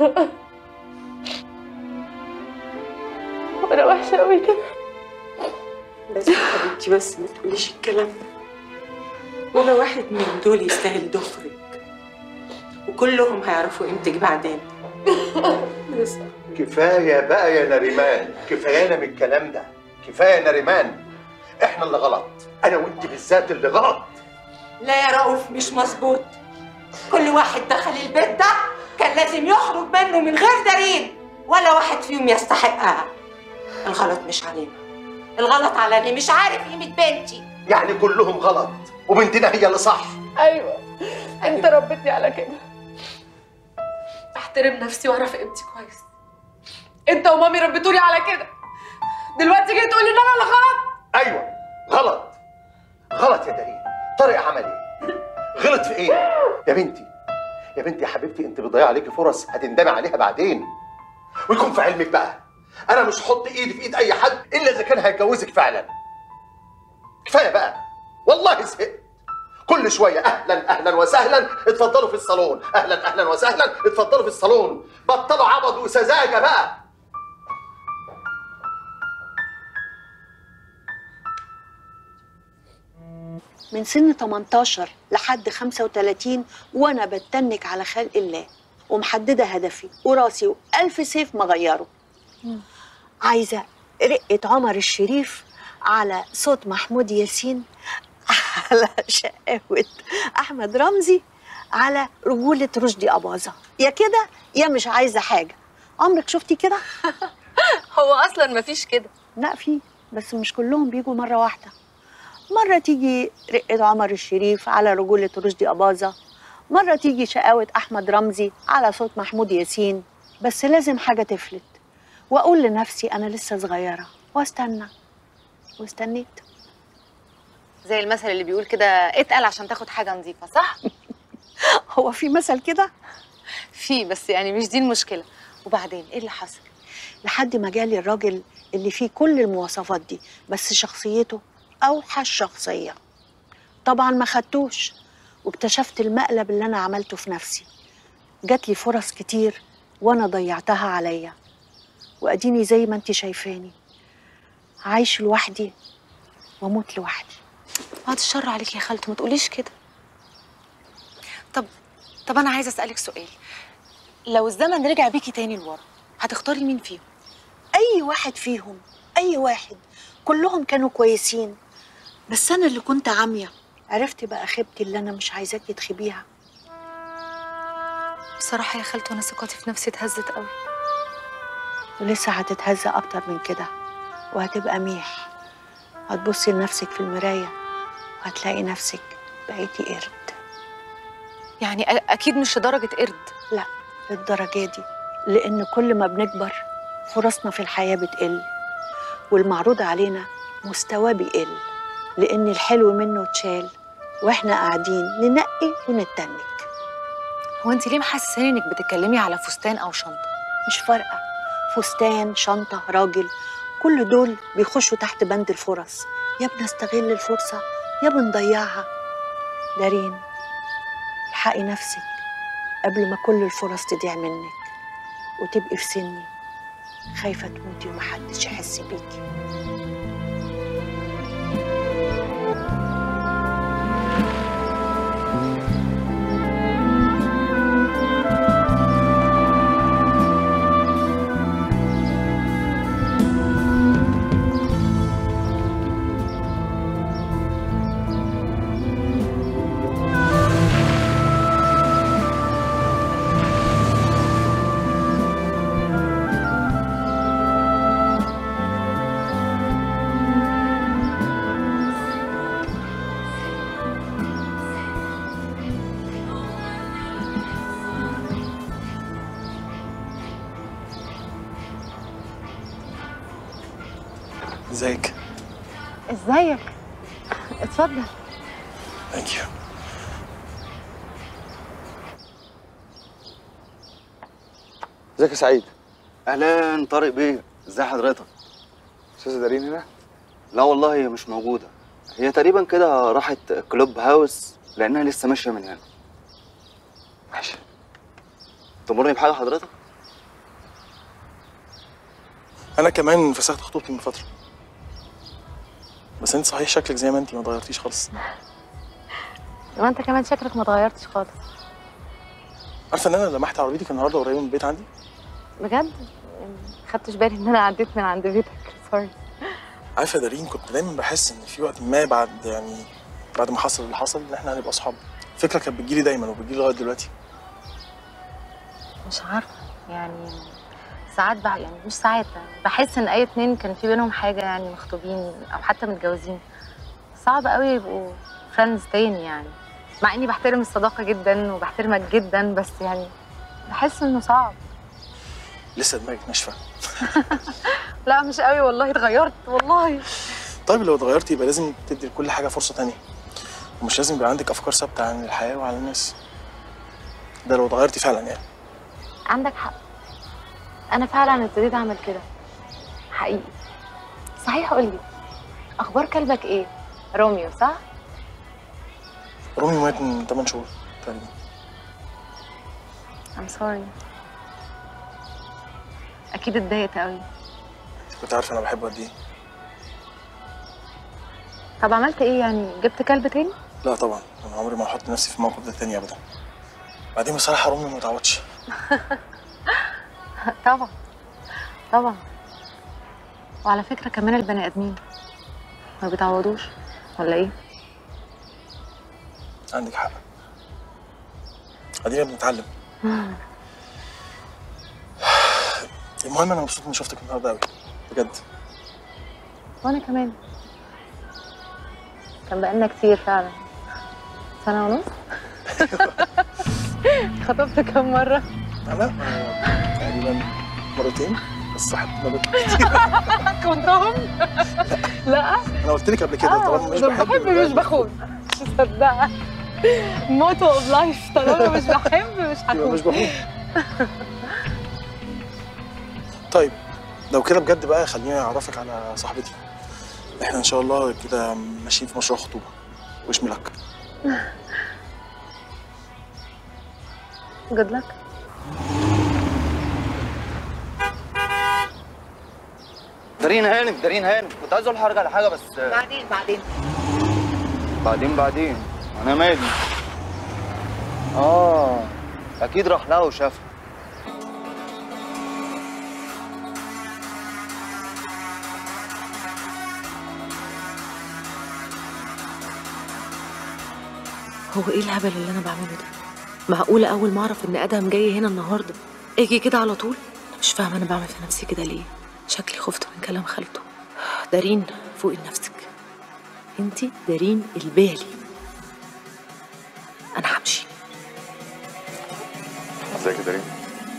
وانا وحشه قوي كده. بس يا حبيبتي بس ما تقوليش الكلام ده، ولا واحد من دول يستاهل ضفرك، وكلهم هيعرفوا قيمتك بعدين. بس كفايه بقى يا نريمان، كفايانا من الكلام ده، كفايه يا نريمان. احنا اللي غلط، انا وانت بالذات اللي غلط. لا يا رؤوف، مش مظبوط. كل واحد دخل البيت ده كان لازم يخرج منه من غير دليل، ولا واحد فيهم يستحقها. الغلط مش علينا، الغلط على اللي مش عارف قيمة بنتي. يعني كلهم غلط وبنتنا هي اللي صح. ايوه، انت ربتني على كده. احترم نفسي واعرف قيمتي كويس. انت ومامي ربيتوني على كده، دلوقتي جاي تقولي ان انا اللي غلط؟ ايوه غلط، غلط يا دارين. طارق عمل ايه؟ غلط في ايه؟ يا بنتي يا بنتي يا حبيبتي، انت بتضيع عليكي فرص هتندمي عليها بعدين. ويكون في علمك بقى، انا مش هحط ايدي في ايد اي حد الا اذا كان هيتجوزك فعلا. كفايه بقى، والله زهقت. كل شويه اهلا اهلا وسهلا، اتفضلوا في الصالون، اهلا اهلا وسهلا، اتفضلوا في الصالون. بطلوا عبط وسذاجه بقى. من سن 18 لحد 35 وانا بتنك على خلق الله، ومحدده هدفي وراسي وألف سيف مغيره. عايزه رقه عمر الشريف على صوت محمود ياسين على شقاوة أحمد رمزي على رجولة رشدي أباظة، يا كده يا مش عايزة حاجة. عمرك شفتي كده؟ هو اصلا مفيش كده. لا في، بس مش كلهم بيجوا مرة واحدة. مرة تيجي رقة عمر الشريف على رجولة رشدي أباظة، مرة تيجي شقاوة أحمد رمزي على صوت محمود ياسين. بس لازم حاجة تفلت، وأقول لنفسي أنا لسه صغيرة واستنى. واستنيت. زي المثل اللي بيقول كده اتقل عشان تاخد حاجه نظيفه، صح؟ هو في مثل كده؟ في، بس يعني مش دي المشكله. وبعدين ايه اللي حصل؟ لحد ما جالي الراجل اللي فيه كل المواصفات دي، بس شخصيته أوحش شخصية. طبعا ما خدتوش، واكتشفت المقلب اللي أنا عملته في نفسي. جات لي فرص كتير وأنا ضيعتها عليا، وأديني زي ما انتي شايفاني عايش لوحدي وأموت لوحدي. بعد الشر عليك يا خالته، ما تقوليش كده. طب انا عايزه اسالك سؤال. لو الزمن رجع بيكي تاني لورا هتختاري مين فيهم؟ أي واحد فيهم، أي واحد. كلهم كانوا كويسين، بس أنا اللي كنت عامية. عرفت بقى خيبتي اللي أنا مش عايزاكي تخيبيها. بصراحه يا خالته انا ثقتي في نفسي اتهزت قوي. ولسه هتتهز أكتر من كده، وهتبقى ميح. هتبصي لنفسك في المراية وهتلاقي نفسك بقيتي قرد. يعني اكيد مش لدرجه قرد. لا، للدرجة دي، لأن كل ما بنكبر فرصنا في الحياة بتقل، والمعروض علينا مستواه بيقل، لأن الحلو منه اتشال واحنا قاعدين ننقي ونتنك. هو انت ليه محسساني انك بتتكلمي على فستان او شنطه؟ مش فارقة، فستان، شنطة، راجل، كل دول بيخشوا تحت بند الفرص. يا بنستغل الفرصة يا بنضيعها. دارين، الحقي نفسك قبل ما كل الفرص تضيع منك وتبقي في سني خايفة تموتي ومحدش يحس بيكي. ازيك؟ ازيك؟ اتفضل. ثانك يو. ازيك يا سعيد؟ اهلا طارق بيه، ازي حضرتك؟ استاذه دارين هنا؟ لا والله هي مش موجوده، هي تقريبا كده راحت كلوب هاوس لانها لسه ماشيه من هنا. ماشي. تمرني بحاجه حضرتك؟ انا كمان فسخت خطوبتي من فتره، بس انت صحيح شكلك زي ما انت، ما اتغيرتيش خالص. وانت كمان شكلك ما اتغيرتش خالص. عارفه ان انا لمحت عربيتك النهارده قريبه من البيت عندي؟ بجد؟ خدتش بالي ان انا عديت من عند بيتك. سوري. عارفه يا دارين، كنت دايما بحس ان في وقت ما بعد ما حصل اللي حصل ان احنا هنبقى اصحاب. الفكره كانت بتجيلي دايما وبتجيلي لغايه دلوقتي. مش عارفه يعني ساعات يعني مش ساعات، بحس ان اي اتنين كان في بينهم حاجه، يعني مخطوبين او حتى متجوزين، صعب قوي يبقوا فريندز تاني يعني. مع اني بحترم الصداقه جدا وبحترمك جدا، بس يعني بحس انه صعب. لسه دماغك ناشفه. لا مش قوي والله، اتغيرت والله. طيب لو اتغيرتي يبقى لازم تدي لكل حاجه فرصه تانية، ومش لازم يبقى عندك افكار ثابته عن الحياه وعن الناس. ده لو اتغيرتي فعلا يعني. عندك حق، انا فعلا ابتديت اعمل كده حقيقي. صحيح قولي، اخبار كلبك ايه؟ روميو صح؟ روميو مات من 8 شهور تقريبا. I'm sorry. اكيد اتضايقت قوي. كنت عارفه انا بحبه قد ايه. طب عملت ايه يعني؟ جبت كلب تاني؟ لا طبعا، انا عمري ما هحط نفسي في الموقف ده تاني ابدا. بعدين بصراحه روميو ما اتعودش. طبعا طبعا. وعلى فكره كمان البني ادمين ما بيتعودوش، ولا ايه؟ عندك حق. ادينا بنتعلم. المهم انا مبسوط اني شفتك النهارده قوي بجد. وانا كمان. كان بقالنا كتير فعلا. سنة ونص. خطبت كم مرة؟ لا تقريبا مرتين بس حتى كنتهم؟ لا انا قلت لك قبل كده طالما مش بحب مش بخون. مش مصدقة. موتو اوف لايف، طالما مش بحب مش هخون. مش بخون. طيب لو كده بجد بقى خليني اعرفك على صاحبتي. احنا ان شاء الله كده ماشيين في مشروع خطوبه. وش ملك. جود لك. دارين هانم كنت عايز اقول حاجه على حاجه بس بعدين انا مالي. اكيد راح لها وشافها. هو ايه الهبل اللي انا بعمله ده؟ معقولة أول ما أعرف إن أدهم جاي هنا النهاردة أجي كده على طول؟ مش فاهمة أنا بعمل في نفسي كده ليه؟ شكلي خفت من كلام خالته. دارين فوقي لنفسك. انتي دارين البالي. أنا همشي. ازيك يا دارين؟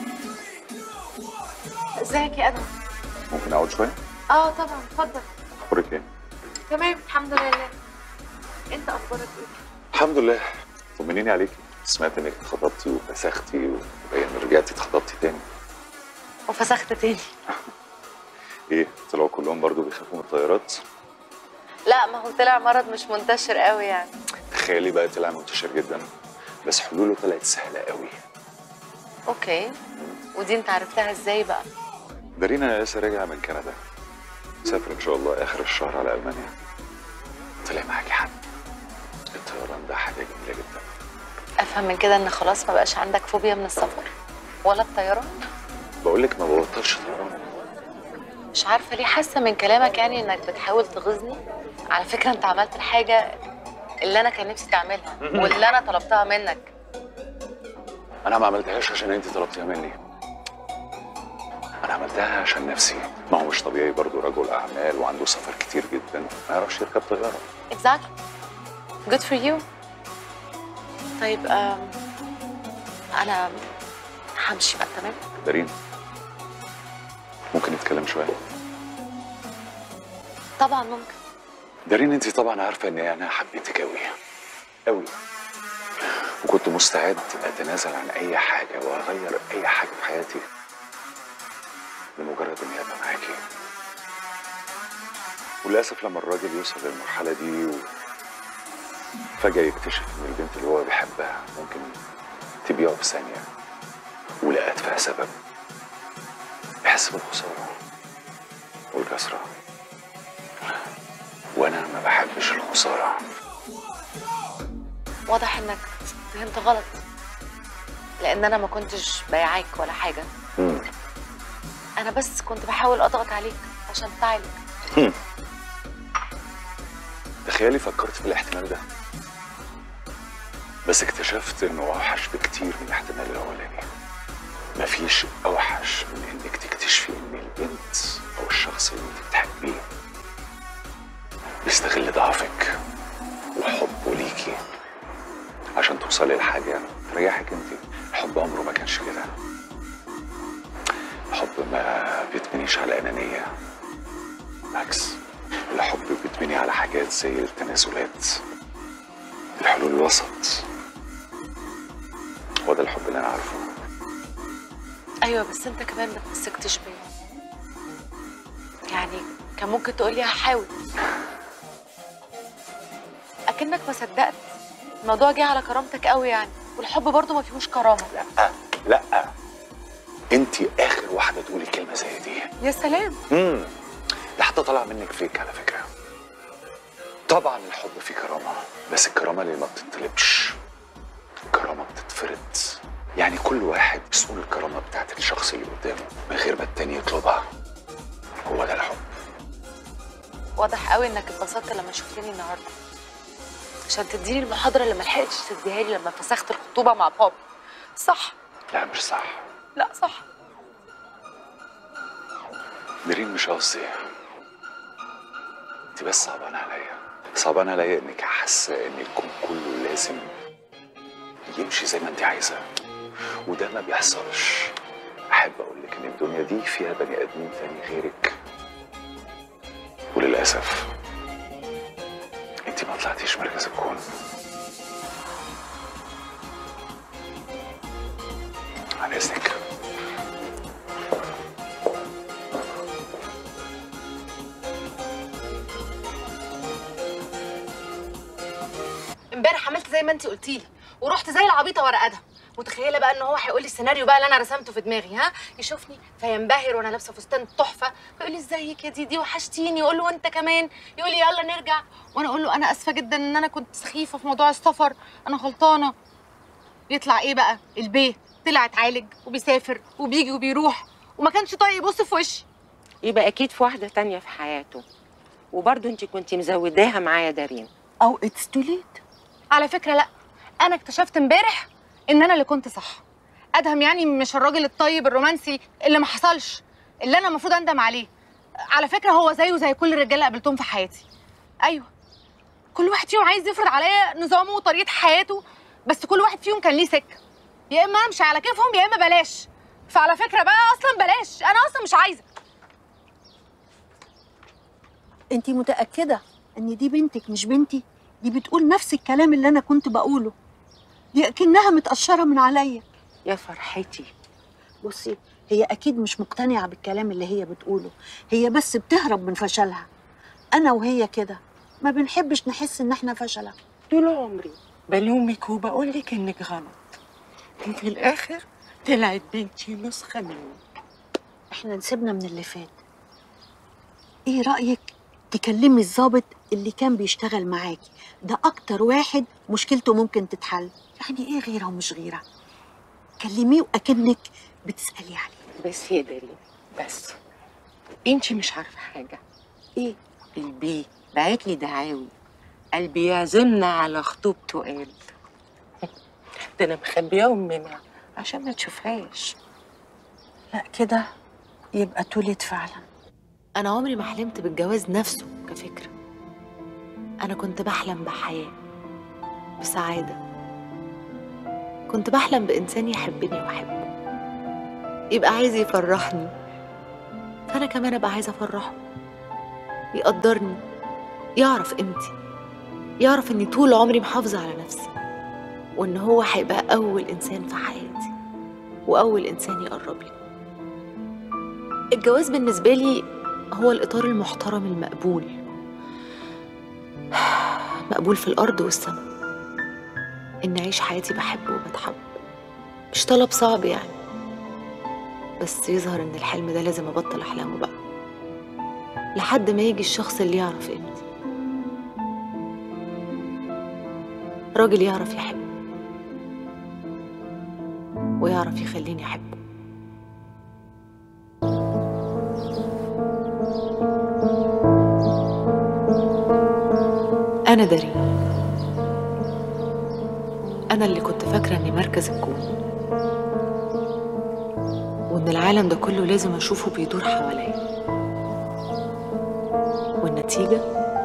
ازيك يا أدهم؟ ممكن أقعد شوية؟ طبعا اتفضل. أخبارك إيه؟ تمام الحمد لله. أنت أخبارك إيه؟ الحمد لله. طمنيني عليكي. سمعت إنك اتخطبتي وفسختي وباين رجعتي اتخطبتي تاني. وفسخت تاني. إيه؟ طلعوا كلهم برضو بيخافوا من الطيارات؟ لا ما هو طلع مرض مش منتشر قوي يعني. تخيلي بقى طلع منتشر جدا بس حلوله طلعت سهلة قوي. اوكي. ودي انت عرفتها ازاي بقى؟ دارين أنا لسه راجع من كندا. مسافر إن شاء الله آخر الشهر على ألمانيا. طلع معاكي حد. الطيران ده حاجة جميلة جدا. افهم من كده ان خلاص ما بقاش عندك فوبيا من السفر ولا الطيران؟ بقولك ما ببطلش طيران. مش عارفه ليه حاسه من كلامك يعني انك بتحاول تغيظني. على فكره انت عملت الحاجه اللي انا كان نفسي تعملها واللي انا طلبتها منك. أنا ما عملتهاش عشان أنت طلبتيها مني. أنا عملتها عشان نفسي. ما هو مش طبيعي برضه رجل أعمال وعنده سفر كتير جدا ما يعرفش يركب طيارة. Exactly. Good for you. طيب أنا همشي بقى. تمام؟ دارين ممكن نتكلم شوية؟ طبعا ممكن. دارين انت طبعا عارفة ان انا حبيتك قوي قوي وكنت مستعد اتنازل عن اي حاجة واغير اي حاجة في حياتي لمجرد اني ابقى معاكي. وللاسف لما الراجل يوصل للمرحلة دي فجأة يكتشف ان البنت اللي هو بيحبها ممكن تبيعه في ثانية ولا ادفع سبب، بحس بالخسارة والكسرة، وانا ما بحبش الخسارة. واضح انك فهمت غلط لان انا ما كنتش بايعاك ولا حاجة. انا بس كنت بحاول اضغط عليك عشان تعالج. تخيلي فكرت في الاحتمال ده بس اكتشفت انه اوحش بكتير من الاحتمال الاولاني. مفيش اوحش من انك تكتشفي ان البنت او الشخص اللي انت بتحبيه بيستغل ضعفك وحبه ليكي عشان توصلي لحاجه تريحك انت. الحب عمره ما كانش كده. الحب ما بيتبنيش على انانيه، بالعكس الحب بيتبني على حاجات زي التنازلات، الحلول الوسط. هو ده الحب اللي انا عارفه. ايوه بس انت كمان ما تمسكتش بيا. يعني كان ممكن تقولي هحاول. اكنك ما صدقت. الموضوع جه على كرامتك قوي يعني، والحب برضه ما فيهوش كرامه. لا انت اخر واحده تقولي كلمه زي دي. يا سلام. ده حتى طلع منك فيك على فكره. طبعا الحب فيه كرامه بس الكرامه اللي ما بتطلبش، الكرامه بتتفرض. يعني كل واحد مسؤول الكرامه بتاعت الشخص اللي قدامه من غير ما التاني يطلبها. هو ده الحب. واضح قوي انك اتبسطت لما شفتني النهارده. عشان تديني المحاضره اللي ما لحقتش تديها لي لما فسخت الخطوبه مع بابا، صح؟ لا مش صح. لا صح. دارين مش قصدي، انت بس صعبانه عليا، صعبانه عليا انك حاسه ان الكون كله لازم يمشي زي ما انت عايزه، وده ما بيحصلش. احب اقول لك ان الدنيا دي فيها بني ادمين تاني غيرك، وللاسف انت ما طلعتيش مركز الكون. عن اذنك. امبارح عملت زي ما انت قلتي لي ورحت زي العبيطه ورا ادهم، متخيله بقى ان هو هيقول لي السيناريو بقى اللي انا رسمته في دماغي، ها؟ يشوفني فينبهر وانا لابسه فستان تحفه، فيقول لي ازيك يا ديدي وحشتيني، يقول له وانت كمان، يقول لي يلا نرجع، وانا اقول له انا اسفه جدا ان انا كنت سخيفه في موضوع السفر، انا غلطانه. يطلع ايه بقى؟ البيه طلع اتعالج وبيسافر وبيجي وبيروح وما كانش طايق يبص في وشي. يبقى اكيد في واحده تانية في حياته، وبرضه انت كنتي مزوداها معايا دارين. او اتس تو ليت. على فكره لا، انا اكتشفت امبارح ان انا اللي كنت صح. ادهم يعني مش الراجل الطيب الرومانسي اللي ما حصلش، اللي انا المفروض اندم عليه. على فكره هو زيه زي كل الرجاله اللي قابلتهم في حياتي. ايوه، كل واحد فيهم عايز يفرض عليا نظامه وطريقه حياته، بس كل واحد فيهم كان ليه سكه، يا اما امشي على كيفهم يا اما بلاش. فعلى فكره بقى اصلا بلاش، انا اصلا مش عايزه. انت متاكده ان دي بنتك مش بنتي؟ دي بتقول نفس الكلام اللي انا كنت بقوله، دي اكنها متقشره من عليا. يا فرحتي. بصي، هي اكيد مش مقتنعه بالكلام اللي هي بتقوله، هي بس بتهرب من فشلها. انا وهي كده ما بنحبش نحس ان احنا فشله. طول عمري بلومك وبقول لك انك غلط، وفي الاخر طلعت بنتي نسخه مني. احنا نسيبنا من اللي فات. ايه رايك تكلمي الضابط اللي كان بيشتغل معاكي؟ ده اكتر واحد مشكلته ممكن تتحل. يعني ايه غيره ومش غيره؟ كلميه واكنك بتسالي عليه. بس يا دارين بس، انت مش عارفه حاجه. ايه؟ البيه بعت لي دعاوي، قال بيعزمنا على خطوبته. قال ده انا مخبياهم منها عشان ما تشوفهاش. لا كده يبقى تولد فعلا. أنا عمري ما حلمت بالجواز نفسه كفكرة. أنا كنت بحلم بحياة، بسعادة. كنت بحلم بإنسان يحبني وأحبه، يبقى عايز يفرحني، فأنا كمان أبقى عايزة أفرحه، يقدرني، يعرف قيمتي، يعرف إني طول عمري محافظة على نفسي، وإن هو هيبقى أول إنسان في حياتي وأول إنسان يقرب لي. الجواز بالنسبة لي هو الإطار المحترم المقبول، مقبول في الأرض والسماء، إن أعيش حياتي بحب وبتحب. مش طلب صعب يعني، بس يظهر إن الحلم ده لازم أبطل أحلامه بقى لحد ما يجي الشخص اللي يعرف قيمتي، راجل يعرف يحب ويعرف يخليني أحبه. أنا دارين، أنا اللي كنت فاكرة إني مركز الكون، وإن العالم ده كله لازم أشوفه بيدور حواليا، والنتيجة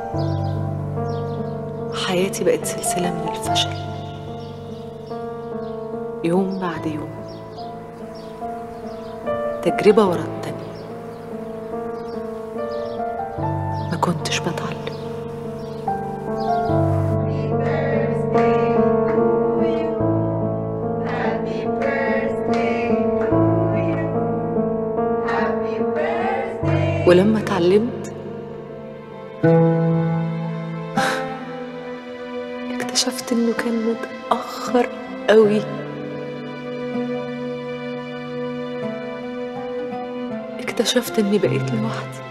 حياتي بقت سلسلة من الفشل، يوم بعد يوم، تجربة ورا التانية، ما كنتش بتعلم. ولما اتعلمت اكتشفت انه كان متأخر قوي. اكتشفت اني بقيت لوحدي،